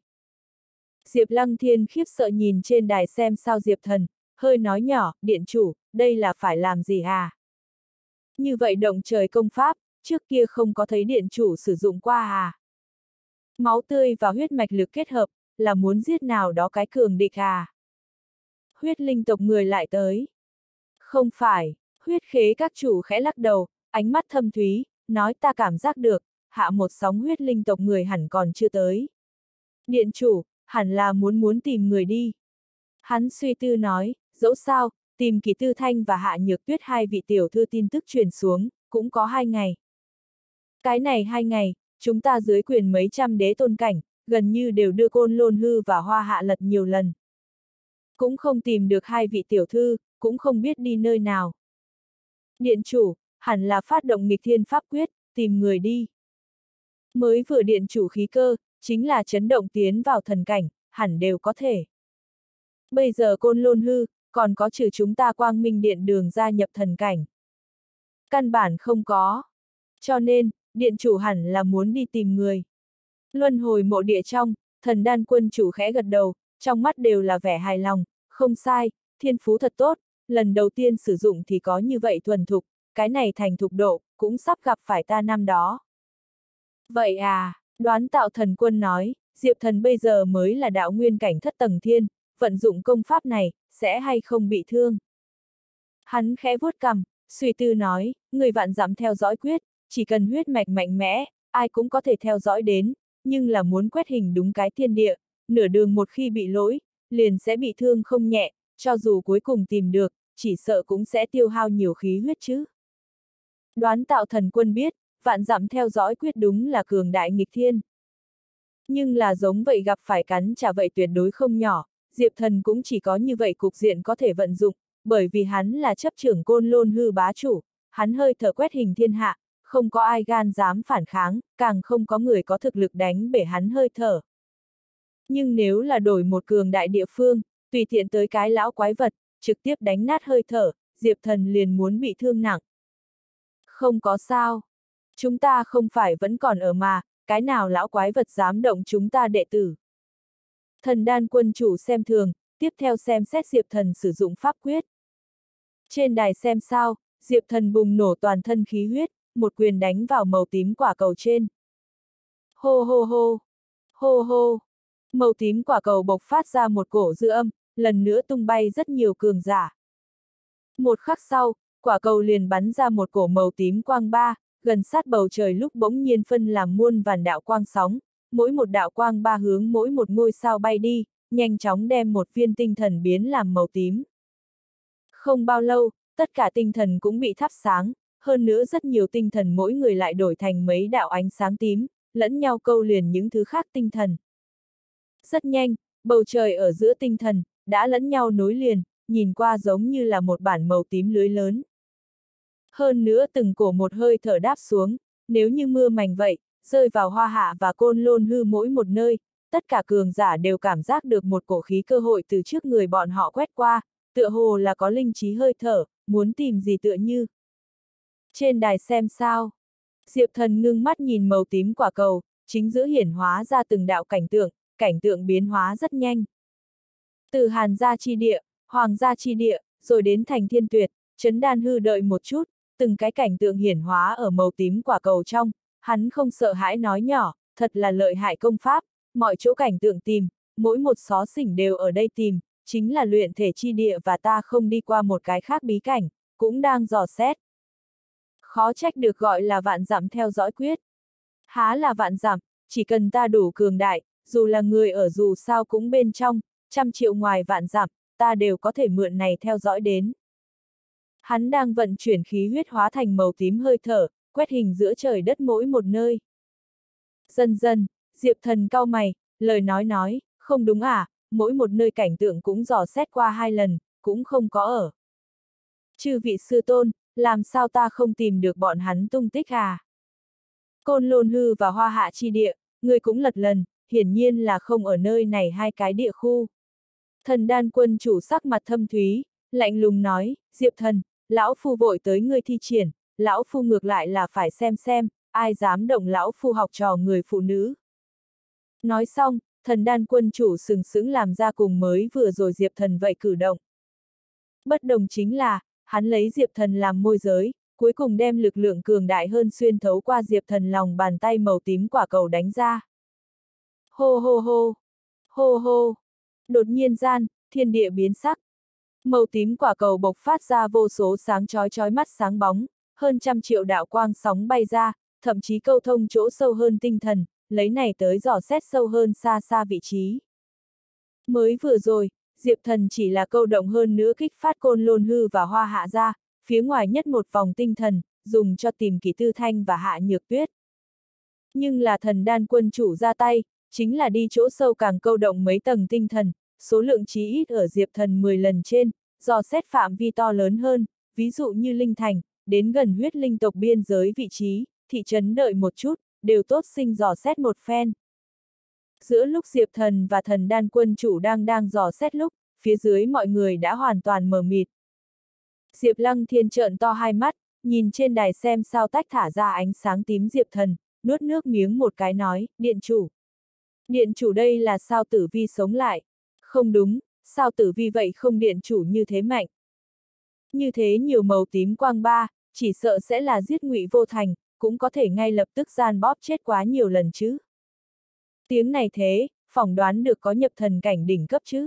Diệp Lăng Thiên khiếp sợ nhìn trên đài xem sao Diệp Thần, hơi nói nhỏ, điện chủ, đây là phải làm gì à? Như vậy động trời công pháp, trước kia không có thấy điện chủ sử dụng qua à? Máu tươi và huyết mạch lực kết hợp, là muốn giết nào đó cái cường địch à? Huyết linh tộc người lại tới. Không phải, Huyết Khế các chủ khẽ lắc đầu, ánh mắt thâm thúy, nói ta cảm giác được, hạ một sóng huyết linh tộc người hẳn còn chưa tới. Điện chủ, hẳn là muốn tìm người đi. Hắn suy tư nói, dẫu sao, tìm Kỷ Tư Thanh và Hạ Nhược Tuyết hai vị tiểu thư tin tức truyền xuống, cũng có 2 ngày. Cái này 2 ngày, chúng ta dưới quyền mấy trăm đế tôn cảnh, gần như đều đưa Côn Lôn Hư và Hoa Hạ lật nhiều lần. Cũng không tìm được hai vị tiểu thư, cũng không biết đi nơi nào. Điện chủ, hẳn là phát động nghịch thiên pháp quyết, tìm người đi. Mới vừa điện chủ khí cơ, chính là chấn động tiến vào thần cảnh, hẳn đều có thể. Bây giờ Côn Lôn Hư, còn có trừ chúng ta Quang Minh Điện đường gia nhập thần cảnh. Căn bản không có. Cho nên, điện chủ hẳn là muốn đi tìm người. Luân hồi mộ địa trong, Thần Đan quân chủ khẽ gật đầu, trong mắt đều là vẻ hài lòng, không sai, thiên phú thật tốt, lần đầu tiên sử dụng thì có như vậy thuần thục, cái này thành thục độ, cũng sắp gặp phải ta năm đó. Vậy à, Đoán Tạo Thần Quân nói, Diệp Thần bây giờ mới là đạo nguyên cảnh thất tầng thiên, vận dụng công pháp này, sẽ hay không bị thương. Hắn khẽ vuốt cằm, suy tư nói, người vạn dặm theo dõi quyết, chỉ cần huyết mạch mạnh mẽ, ai cũng có thể theo dõi đến, nhưng là muốn quét hình đúng cái thiên địa, nửa đường một khi bị lỗi, liền sẽ bị thương không nhẹ, cho dù cuối cùng tìm được, chỉ sợ cũng sẽ tiêu hao nhiều khí huyết chứ. Đoán Tạo Thần Quân biết, vạn dặm theo dõi quyết đúng là cường đại nghịch thiên. Nhưng là giống vậy gặp phải cắn trả vậy tuyệt đối không nhỏ, Diệp Thần cũng chỉ có như vậy cục diện có thể vận dụng, bởi vì hắn là chấp trưởng Côn Lôn Hư bá chủ, hắn hơi thở quét hình thiên hạ, không có ai gan dám phản kháng, càng không có người có thực lực đánh bể hắn hơi thở. Nhưng nếu là đổi một cường đại địa phương, tùy tiện tới cái lão quái vật, trực tiếp đánh nát hơi thở, Diệp Thần liền muốn bị thương nặng. Không có sao. Chúng ta không phải vẫn còn ở mà, cái nào lão quái vật dám động chúng ta đệ tử. Thần đan quân chủ xem thường, tiếp theo xem xét Diệp Thần sử dụng pháp quyết. Trên đài xem sao, Diệp Thần bùng nổ toàn thân khí huyết, một quyền đánh vào màu tím quả cầu trên. Hô hô hô, hô hô, màu tím quả cầu bộc phát ra một cổ dư âm, lần nữa tung bay rất nhiều cường giả. Một khắc sau, quả cầu liền bắn ra một cổ màu tím quang ba, gần sát bầu trời lúc bỗng nhiên phân làm muôn vàn đạo quang sóng, mỗi một đạo quang ba hướng mỗi một ngôi sao bay đi, nhanh chóng đem một viên tinh thần biến làm màu tím. Không bao lâu, tất cả tinh thần cũng bị thắp sáng, hơn nữa rất nhiều tinh thần mỗi người lại đổi thành mấy đạo ánh sáng tím, lẫn nhau câu liền những thứ khác tinh thần. Rất nhanh, bầu trời ở giữa tinh thần, đã lẫn nhau nối liền, nhìn qua giống như là một bản màu tím lưới lớn. Hơn nữa từng cổ một hơi thở đáp xuống, nếu như mưa mảnh vậy, rơi vào Hoa Hạ và Côn Lôn Hư mỗi một nơi, tất cả cường giả đều cảm giác được một cổ khí cơ hội từ trước người bọn họ quét qua, tựa hồ là có linh trí hơi thở, muốn tìm gì tựa như. Trên đài xem sao. Diệp Thần ngưng mắt nhìn màu tím quả cầu, chính giữa hiển hóa ra từng đạo cảnh tượng biến hóa rất nhanh. Từ Hàn gia chi địa, Hoàng gia chi địa, rồi đến thành Thiên Tuyệt, Trấn Đan Hư đợi một chút, từng cái cảnh tượng hiển hóa ở màu tím quả cầu trong, hắn không sợ hãi nói nhỏ, thật là lợi hại công pháp, mọi chỗ cảnh tượng tìm, mỗi một xó xỉnh đều ở đây tìm, chính là luyện thể chi địa và ta không đi qua một cái khác bí cảnh, cũng đang dò xét. Khó trách được gọi là vạn dặm theo dõi quyết. Há là vạn dặm, chỉ cần ta đủ cường đại, dù là người ở dù sao cũng bên trong, 100 triệu ngoài vạn dặm, ta đều có thể mượn này theo dõi đến. Hắn đang vận chuyển khí huyết hóa thành màu tím hơi thở, quét hình giữa trời đất mỗi một nơi. Dần dần, Diệp Thần cau mày, lời nói, không đúng à, mỗi một nơi cảnh tượng cũng dò xét qua 2 lần, cũng không có ở. Chư vị sư tôn, làm sao ta không tìm được bọn hắn tung tích à? Côn Lôn Hư và Hoa Hạ chi địa, người cũng lật lần, hiển nhiên là không ở nơi này hai cái địa khu. Thần đan quân chủ sắc mặt thâm thúy, lạnh lùng nói, Diệp Thần, lão phu vội tới ngươi thi triển, lão phu ngược lại là phải xem, ai dám động lão phu học trò người phụ nữ. Nói xong, thần đan quân chủ sừng sững làm ra cùng mới vừa rồi Diệp Thần vậy cử động. Bất đồng chính là, hắn lấy Diệp Thần làm môi giới, cuối cùng đem lực lượng cường đại hơn xuyên thấu qua Diệp Thần lòng bàn tay màu tím quả cầu đánh ra. Hô hô hô, hô hô, đột nhiên gian, thiên địa biến sắc. Màu tím quả cầu bộc phát ra vô số sáng chói mắt sáng bóng, hơn 100 triệu đạo quang sóng bay ra, thậm chí câu thông chỗ sâu hơn tinh thần, lấy này tới dò xét sâu hơn xa xa vị trí. Mới vừa rồi, Diệp Thần chỉ là câu động hơn nữa kích phát Côn Lôn Hư và Hoa Hạ ra, phía ngoài nhất một vòng tinh thần, dùng cho tìm Kỷ Tư Thanh và Hạ Nhược Tuyết. Nhưng là thần đan quân chủ ra tay, chính là đi chỗ sâu càng câu động mấy tầng tinh thần, số lượng chí ít ở Diệp Thần 10 lần trên, dò xét phạm vi to lớn hơn, ví dụ như Linh Thành, đến gần huyết linh tộc biên giới vị trí, thị trấn đợi một chút, đều tốt sinh dò xét một phen. Giữa lúc Diệp Thần và thần đan quân chủ đang dò xét lúc, phía dưới mọi người đã hoàn toàn mờ mịt. Diệp Lăng Thiên trợn to hai mắt, nhìn trên đài xem sao tách thả ra ánh sáng tím Diệp Thần, nuốt nước miếng một cái nói, điện chủ. Điện chủ đây là sao tử vi sống lại? Không đúng, sao tử vi vậy không điện chủ như thế mạnh? Như thế nhiều màu tím quang ba, chỉ sợ sẽ là giết Ngụy Vô Thành, cũng có thể ngay lập tức gian bóp chết quá nhiều lần chứ. Tiếng này thế, phỏng đoán được có nhập thần cảnh đỉnh cấp chứ.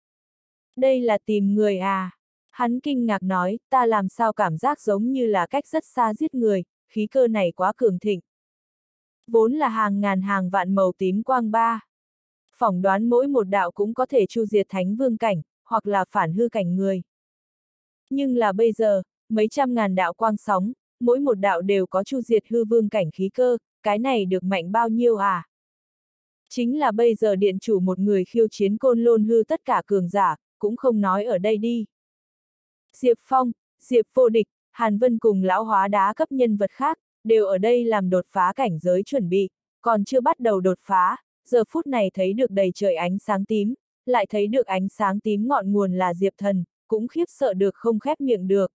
Đây là tìm người à? Hắn kinh ngạc nói, ta làm sao cảm giác giống như là cách rất xa giết người, khí cơ này quá cường thịnh. Vốn là hàng ngàn hàng vạn màu tím quang ba. Phỏng đoán mỗi một đạo cũng có thể chu diệt thánh vương cảnh, hoặc là phản hư cảnh người. Nhưng là bây giờ, mấy trăm ngàn đạo quang sóng, mỗi một đạo đều có chu diệt hư vương cảnh khí cơ, cái này được mạnh bao nhiêu à? Chính là bây giờ điện chủ một người khiêu chiến Côn Lôn Hư tất cả cường giả, cũng không nói ở đây đi. Diệp Phong, Diệp Vô Địch, Hàn Vân cùng lão hóa đá cấp nhân vật khác, đều ở đây làm đột phá cảnh giới chuẩn bị, còn chưa bắt đầu đột phá, giờ phút này thấy được đầy trời ánh sáng tím, lại thấy được ánh sáng tím ngọn nguồn là Diệp Thần, cũng khiếp sợ được không khép miệng được.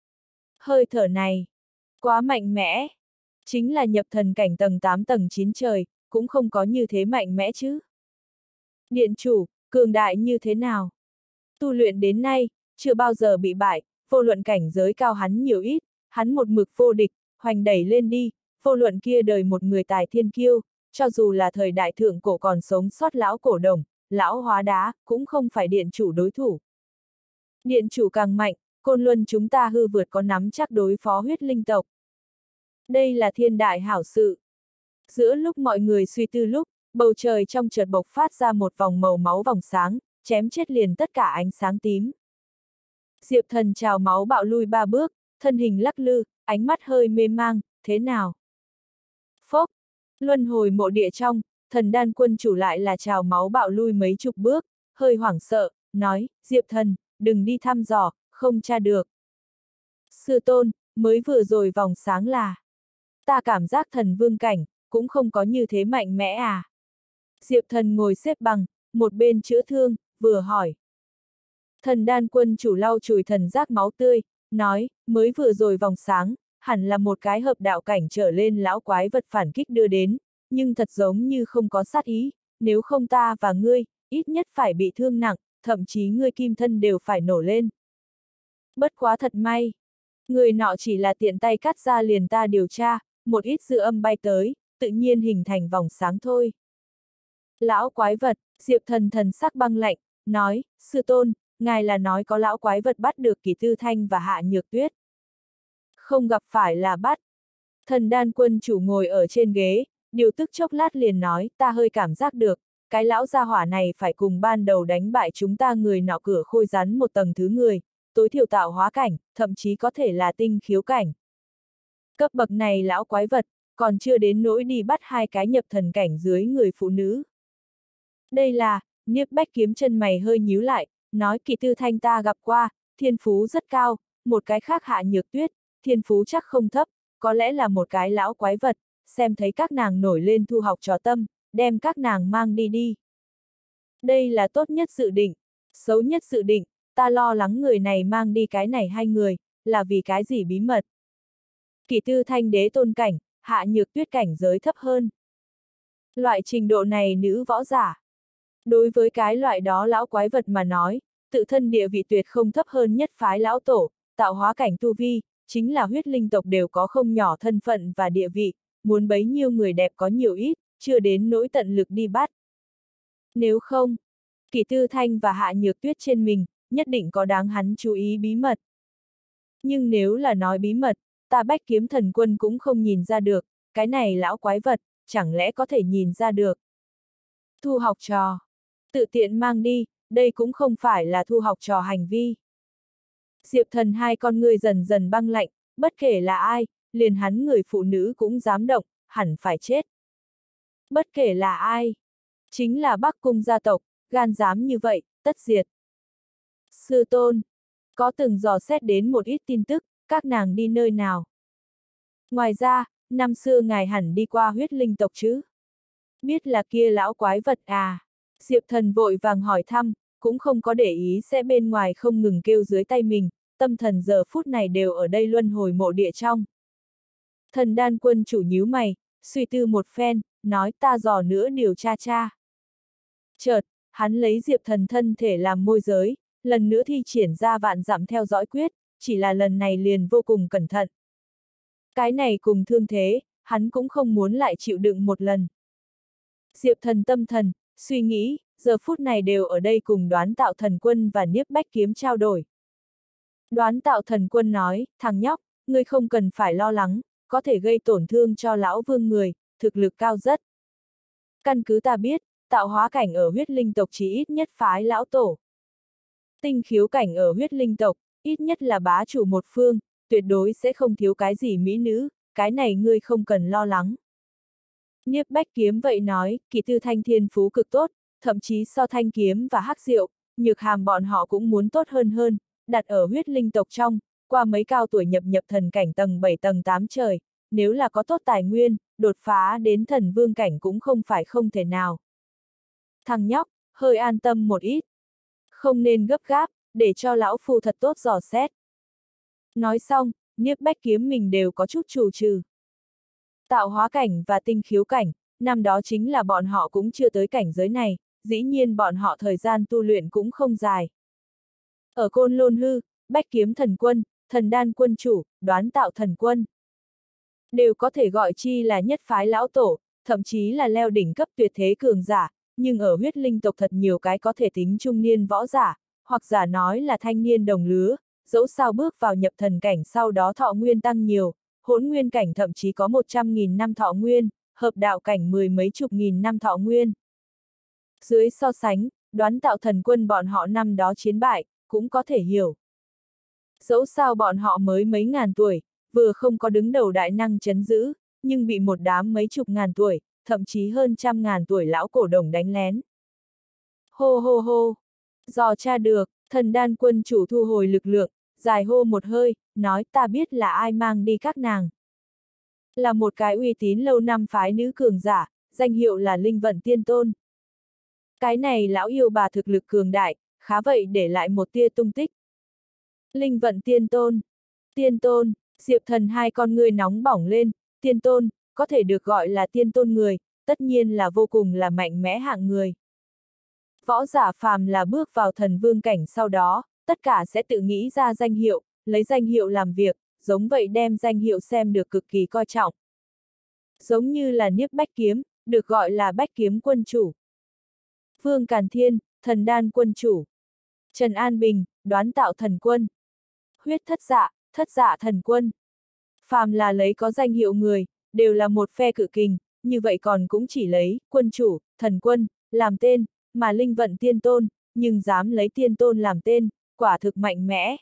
Hơi thở này, quá mạnh mẽ, chính là nhập thần cảnh tầng 8 tầng 9 trời, cũng không có như thế mạnh mẽ chứ. Điện chủ, cường đại như thế nào? Tu luyện đến nay, chưa bao giờ bị bại, vô luận cảnh giới cao hắn nhiều ít, hắn một mực vô địch, hoành đẩy lên đi, vô luận kia đời một người tài thiên kiêu, cho dù là thời đại thượng cổ còn sống sót lão cổ đồng, lão hóa đá, cũng không phải điện chủ đối thủ. Điện chủ càng mạnh, Côn Luân chúng ta hư vượt có nắm chắc đối phó huyết linh tộc. Đây là thiên đại hảo sự. Giữa lúc mọi người suy tư lúc, bầu trời trong chợt bộc phát ra một vòng màu máu vòng sáng, chém chết liền tất cả ánh sáng tím. Diệp Thần trào máu bạo lui 3 bước, thân hình lắc lư, ánh mắt hơi mê mang, thế nào? Phốc, luân hồi mộ địa trong, Thần Đan quân chủ lại là trào máu bạo lui mấy chục bước, hơi hoảng sợ, nói, Diệp Thần, đừng đi thăm dò, không tra được. Sư tôn, mới vừa rồi vòng sáng là. Ta cảm giác thần vương cảnh, cũng không có như thế mạnh mẽ à. Diệp Thần ngồi xếp bằng, một bên chữa thương, vừa hỏi. Thần Đan quân chủ lau chùi thần giác máu tươi, nói, mới vừa rồi vòng sáng, hẳn là một cái hợp đạo cảnh trở lên lão quái vật phản kích đưa đến, nhưng thật giống như không có sát ý, nếu không ta và ngươi, ít nhất phải bị thương nặng, thậm chí ngươi kim thân đều phải nổ lên. Bất quá thật may. Người nọ chỉ là tiện tay cắt ra liền ta điều tra, một ít dư âm bay tới, tự nhiên hình thành vòng sáng thôi. Lão quái vật, Diệp Thần thần sắc băng lạnh, nói, sư tôn, ngài là nói có lão quái vật bắt được Kỷ Tư Thanh và Hạ Nhược Tuyết. Không gặp phải là bắt. Thần Đan quân chủ ngồi ở trên ghế, điều tức chốc lát liền nói, ta hơi cảm giác được, cái lão gia hỏa này phải cùng ban đầu đánh bại chúng ta người nọ cửa khôi rắn một tầng thứ người, tối thiểu tạo hóa cảnh, thậm chí có thể là tinh khiếu cảnh. Cấp bậc này lão quái vật, còn chưa đến nỗi đi bắt hai cái nhập thần cảnh dưới người phụ nữ. Đây là, Niếp Bách Kiếm chân mày hơi nhíu lại, nói Kỷ Tư Thanh ta gặp qua, thiên phú rất cao, một cái khác Hạ Nhược Tuyết, thiên phú chắc không thấp, có lẽ là một cái lão quái vật, xem thấy các nàng nổi lên thu học trò tâm, đem các nàng mang đi đi. Đây là tốt nhất dự định, xấu nhất dự định, ta lo lắng người này mang đi cái này hai người, là vì cái gì bí mật. Kỷ Tư Thanh đế tôn cảnh, Hạ Nhược Tuyết cảnh giới thấp hơn. Loại trình độ này nữ võ giả. Đối với cái loại đó lão quái vật mà nói, tự thân địa vị tuyệt không thấp hơn nhất phái lão tổ, tạo hóa cảnh tu vi, chính là huyết linh tộc đều có không nhỏ thân phận và địa vị, muốn bấy nhiêu người đẹp có nhiều ít, chưa đến nỗi tận lực đi bắt. Nếu không, Kỷ Tư Thanh và Hạ Nhược Tuyết trên mình, nhất định có đáng hắn chú ý bí mật. Nhưng nếu là nói bí mật, ta Bách Kiếm Thần Quân cũng không nhìn ra được, cái này lão quái vật, chẳng lẽ có thể nhìn ra được. Thu học trò. Tự tiện mang đi, đây cũng không phải là thu học trò hành vi. Diệp Thần hai con người dần dần băng lạnh, bất kể là ai, liền hắn người phụ nữ cũng dám động, hẳn phải chết. Bất kể là ai, chính là Bắc Cung gia tộc, gan dám như vậy, tất diệt. Sư tôn, có từng dò xét đến một ít tin tức, các nàng đi nơi nào. Ngoài ra, năm xưa ngài hẳn đi qua huyết linh tộc chứ? Biết là kia lão quái vật à? Diệp Thần vội vàng hỏi thăm, cũng không có để ý sẽ bên ngoài không ngừng kêu dưới tay mình, tâm thần giờ phút này đều ở đây luân hồi mộ địa trong. Thần Đan quân chủ nhíu mày, suy tư một phen, nói ta dò nữa điều tra tra. Chợt, hắn lấy Diệp Thần thân thể làm môi giới, lần nữa thi triển ra vạn dặm theo dõi quyết, chỉ là lần này liền vô cùng cẩn thận. Cái này cùng thương thế, hắn cũng không muốn lại chịu đựng một lần. Diệp Thần tâm thần, suy nghĩ, giờ phút này đều ở đây cùng Đoán Tạo Thần Quân và Niếp Bách Kiếm trao đổi. Đoán Tạo Thần Quân nói, thằng nhóc, ngươi không cần phải lo lắng, có thể gây tổn thương cho lão vương người, thực lực cao rất. Căn cứ ta biết, tạo hóa cảnh ở huyết linh tộc chỉ ít nhất phái lão tổ. Tinh khiếu cảnh ở huyết linh tộc, ít nhất là bá chủ một phương, tuyệt đối sẽ không thiếu cái gì mỹ nữ, cái này ngươi không cần lo lắng. Niếp Bách Kiếm vậy nói, Kỷ Tư Thanh thiên phú cực tốt, thậm chí so Thanh Kiếm và Hắc Diệu, Nhược Hàm bọn họ cũng muốn tốt hơn, đặt ở huyết linh tộc trong, qua mấy cao tuổi nhập thần cảnh tầng 7 tầng 8 trời, nếu là có tốt tài nguyên, đột phá đến thần vương cảnh cũng không phải không thể nào. Thằng nhóc, hơi an tâm một ít. Không nên gấp gáp, để cho lão phu thật tốt dò xét. Nói xong, Niếp Bách Kiếm mình đều có chút trù trừ. Tạo hóa cảnh và tinh khiếu cảnh, năm đó chính là bọn họ cũng chưa tới cảnh giới này, dĩ nhiên bọn họ thời gian tu luyện cũng không dài. Ở Côn Lôn Hư, Bách Kiếm Thần Quân, Thần Đan Quân Chủ, Đoán Tạo Thần Quân đều có thể gọi chi là nhất phái lão tổ, thậm chí là leo đỉnh cấp tuyệt thế cường giả, nhưng ở huyết linh tộc thật nhiều cái có thể tính trung niên võ giả, hoặc giả nói là thanh niên đồng lứa, dẫu sao bước vào nhập thần cảnh sau đó thọ nguyên tăng nhiều, hỗn nguyên cảnh thậm chí có 100.000 năm thọ nguyên, hợp đạo cảnh 10 mấy chục nghìn năm thọ nguyên. Dưới so sánh, Đoán Tạo Thần Quân bọn họ năm đó chiến bại, cũng có thể hiểu. Dẫu sao bọn họ mới mấy ngàn tuổi, vừa không có đứng đầu đại năng chấn giữ, nhưng bị một đám mấy chục ngàn tuổi, thậm chí hơn 100.000 tuổi lão cổ đồng đánh lén. Hô hô hô! Dò tra được, Thần Đan Quân Chủ thu hồi lực lượng, dài hô một hơi, nói ta biết là ai mang đi các nàng. Là một cái uy tín lâu năm phái nữ cường giả, danh hiệu là Linh Vận Tiên Tôn. Cái này lão yêu bà thực lực cường đại, khá vậy để lại một tia tung tích. Linh Vận Tiên Tôn. Tiên Tôn, Diệp Thần hai con ngươi nóng bỏng lên, Tiên Tôn, có thể được gọi là Tiên Tôn người, tất nhiên là vô cùng là mạnh mẽ hạng người. Võ giả phàm là bước vào thần vương cảnh sau đó, tất cả sẽ tự nghĩ ra danh hiệu, lấy danh hiệu làm việc, giống vậy đem danh hiệu xem được cực kỳ coi trọng. Giống như là Niếp Bách Kiếm, được gọi là Bách Kiếm Quân Chủ. Vương Càn Thiên, Thần Đan Quân Chủ. Trần An Bình, Đoán Tạo Thần Quân. Huyết Thất Dạ Thần Quân. Phàm là lấy có danh hiệu người, đều là một phe cự kình, như vậy còn cũng chỉ lấy Quân Chủ, Thần Quân, làm tên, mà Linh Vận Tiên Tôn, nhưng dám lấy Tiên Tôn làm tên, quả thực mạnh mẽ.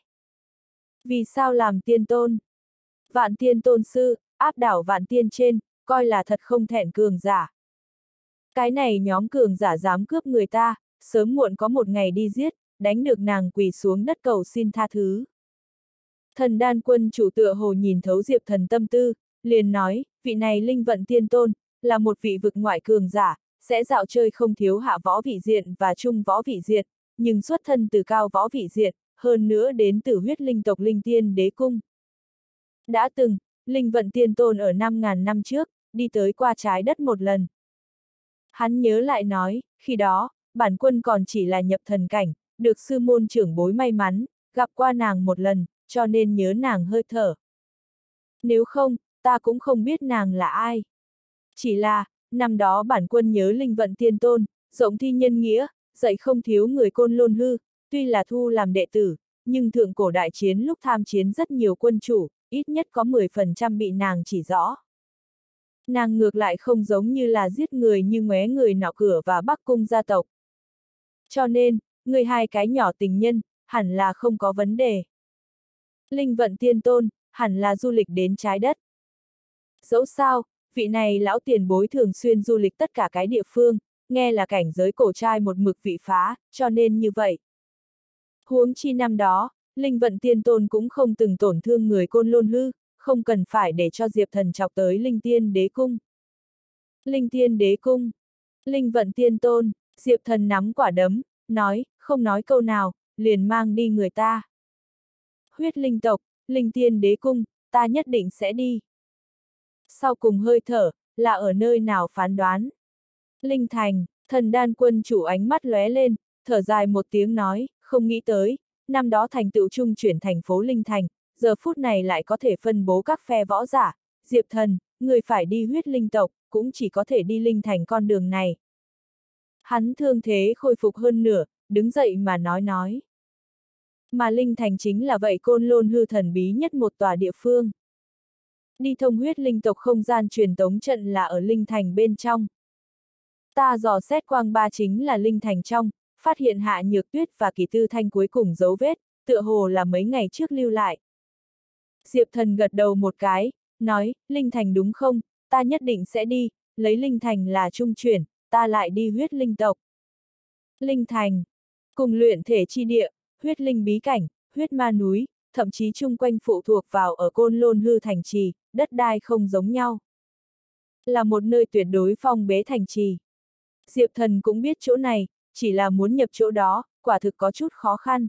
Vì sao làm Tiên Tôn? Vạn Tiên Tôn Sư, áp đảo vạn tiên trên, coi là thật không thẹn cường giả. Cái này nhóm cường giả dám cướp người ta, sớm muộn có một ngày đi giết, đánh được nàng quỳ xuống đất cầu xin tha thứ. Thần Đan Quân Chủ tựa hồ nhìn thấu Diệp Thần tâm tư, liền nói, vị này Linh Vận Tiên Tôn, là một vị vực ngoại cường giả, sẽ dạo chơi không thiếu hạ võ vị diện và trung võ vị diện, nhưng xuất thân từ cao võ vị diện, hơn nữa đến từ huyết linh tộc Linh Tiên Đế Cung. Đã từng, Linh Vận Tiên Tôn ở 5.000 năm trước, đi tới qua trái đất một lần. Hắn nhớ lại nói, khi đó, bản quân còn chỉ là nhập thần cảnh, được sư môn trưởng bối may mắn, gặp qua nàng một lần, cho nên nhớ nàng hơi thở. Nếu không, ta cũng không biết nàng là ai. Chỉ là, năm đó bản quân nhớ Linh Vận Tiên Tôn, rộng thi nhân nghĩa, dạy không thiếu người Côn Lôn Hư, tuy là thu làm đệ tử, nhưng thượng cổ đại chiến lúc tham chiến rất nhiều quân chủ, ít nhất có 10% bị nàng chỉ rõ. Nàng ngược lại không giống như là giết người như ngoé người nọ cửa và Bắc Cung gia tộc. Cho nên, người hai cái nhỏ tình nhân, hẳn là không có vấn đề. Linh Vận Tiên Tôn, hẳn là du lịch đến trái đất. Dẫu sao, vị này lão tiền bối thường xuyên du lịch tất cả cái địa phương, nghe là cảnh giới cổ trai một mực vị phá, cho nên như vậy. Huống chi năm đó, Linh Vận Tiên Tôn cũng không từng tổn thương người Côn Lôn Hư, không cần phải để cho Diệp Thần chọc tới Linh Tiên Đế Cung. Linh Tiên Đế Cung, Linh Vận Tiên Tôn, Diệp Thần nắm quả đấm, nói, không nói câu nào, liền mang đi người ta. Huyết linh tộc, Linh Tiên Đế Cung, ta nhất định sẽ đi. Sau cùng hơi thở, là ở nơi nào phán đoán. Linh Thành, Thần Đan Quân Chủ ánh mắt lóe lên, thở dài một tiếng nói, không nghĩ tới, năm đó thành tựu trung chuyển thành phố Linh Thành, giờ phút này lại có thể phân bố các phe võ giả. Diệp Thần, người phải đi huyết linh tộc, cũng chỉ có thể đi Linh Thành con đường này. Hắn thương thế khôi phục hơn nửa, đứng dậy mà nói. Mà Linh Thành chính là vậy Côn Lôn Hư thần bí nhất một tòa địa phương. Đi thông huyết linh tộc không gian truyền tống trận là ở Linh Thành bên trong. Ta dò xét quang ba chính là Linh Thành trong, phát hiện Hạ Nhược Tuyết và Kỳ Tư Thanh cuối cùng dấu vết, tựa hồ là mấy ngày trước lưu lại. Diệp Thần gật đầu một cái, nói, Linh Thành đúng không, ta nhất định sẽ đi, lấy Linh Thành là trung chuyển, ta lại đi huyết linh tộc. Linh Thành, cùng luyện thể chi địa, huyết linh bí cảnh, huyết ma núi, thậm chí chung quanh phụ thuộc vào ở Côn Lôn Hư thành trì, đất đai không giống nhau. Là một nơi tuyệt đối phong bế thành trì. Diệp Thần cũng biết chỗ này, chỉ là muốn nhập chỗ đó, quả thực có chút khó khăn.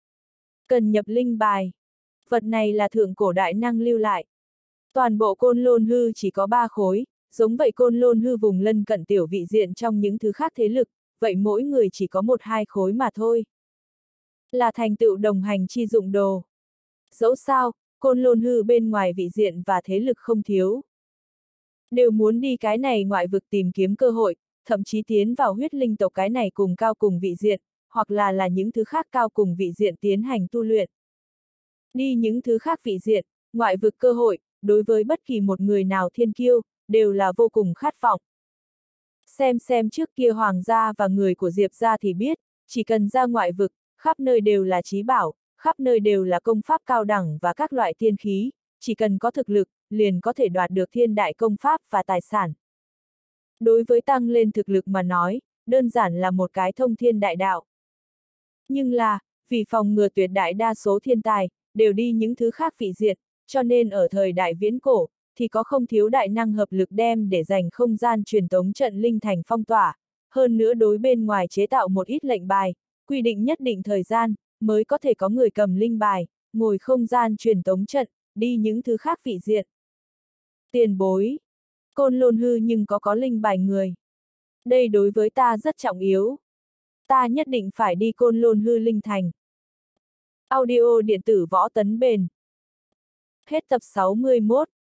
Cần nhập linh bài. Vật này là thượng cổ đại năng lưu lại. Toàn bộ Côn Lôn Hư chỉ có 3 khối, giống vậy Côn Lôn Hư vùng lân cận tiểu vị diện trong những thứ khác thế lực, vậy mỗi người chỉ có 1-2 khối mà thôi. Là thành tựu đồng hành chi dụng đồ. Dẫu sao, Côn Lôn Hư bên ngoài vị diện và thế lực không thiếu. Đều muốn đi cái này ngoại vực tìm kiếm cơ hội, thậm chí tiến vào huyết linh tộc cái này cùng cao cùng vị diện, hoặc là những thứ khác cao cùng vị diện tiến hành tu luyện. Đi những thứ khác vị diện, ngoại vực cơ hội, đối với bất kỳ một người nào thiên kiêu, đều là vô cùng khát vọng. Xem trước kia hoàng gia và người của Diệp gia thì biết, chỉ cần ra ngoại vực, khắp nơi đều là trí bảo, khắp nơi đều là công pháp cao đẳng và các loại tiên khí, chỉ cần có thực lực, liền có thể đoạt được thiên đại công pháp và tài sản. Đối với tăng lên thực lực mà nói, đơn giản là một cái thông thiên đại đạo. Nhưng là, vì phòng ngừa tuyệt đại đa số thiên tài, đều đi những thứ khác vị diện, cho nên ở thời đại viễn cổ, thì có không thiếu đại năng hợp lực đem để dành không gian truyền tống trận linh thành phong tỏa, hơn nữa đối bên ngoài chế tạo một ít lệnh bài, quy định nhất định thời gian, mới có thể có người cầm linh bài, ngồi không gian truyền tống trận, đi những thứ khác vị diện. Tiền bối. Côn Lôn Hư nhưng có linh bài người. Đây đối với ta rất trọng yếu. Ta nhất định phải đi Côn Lôn Hư linh thành. Audio điện tử Võ Tấn Bền. Hết tập 61.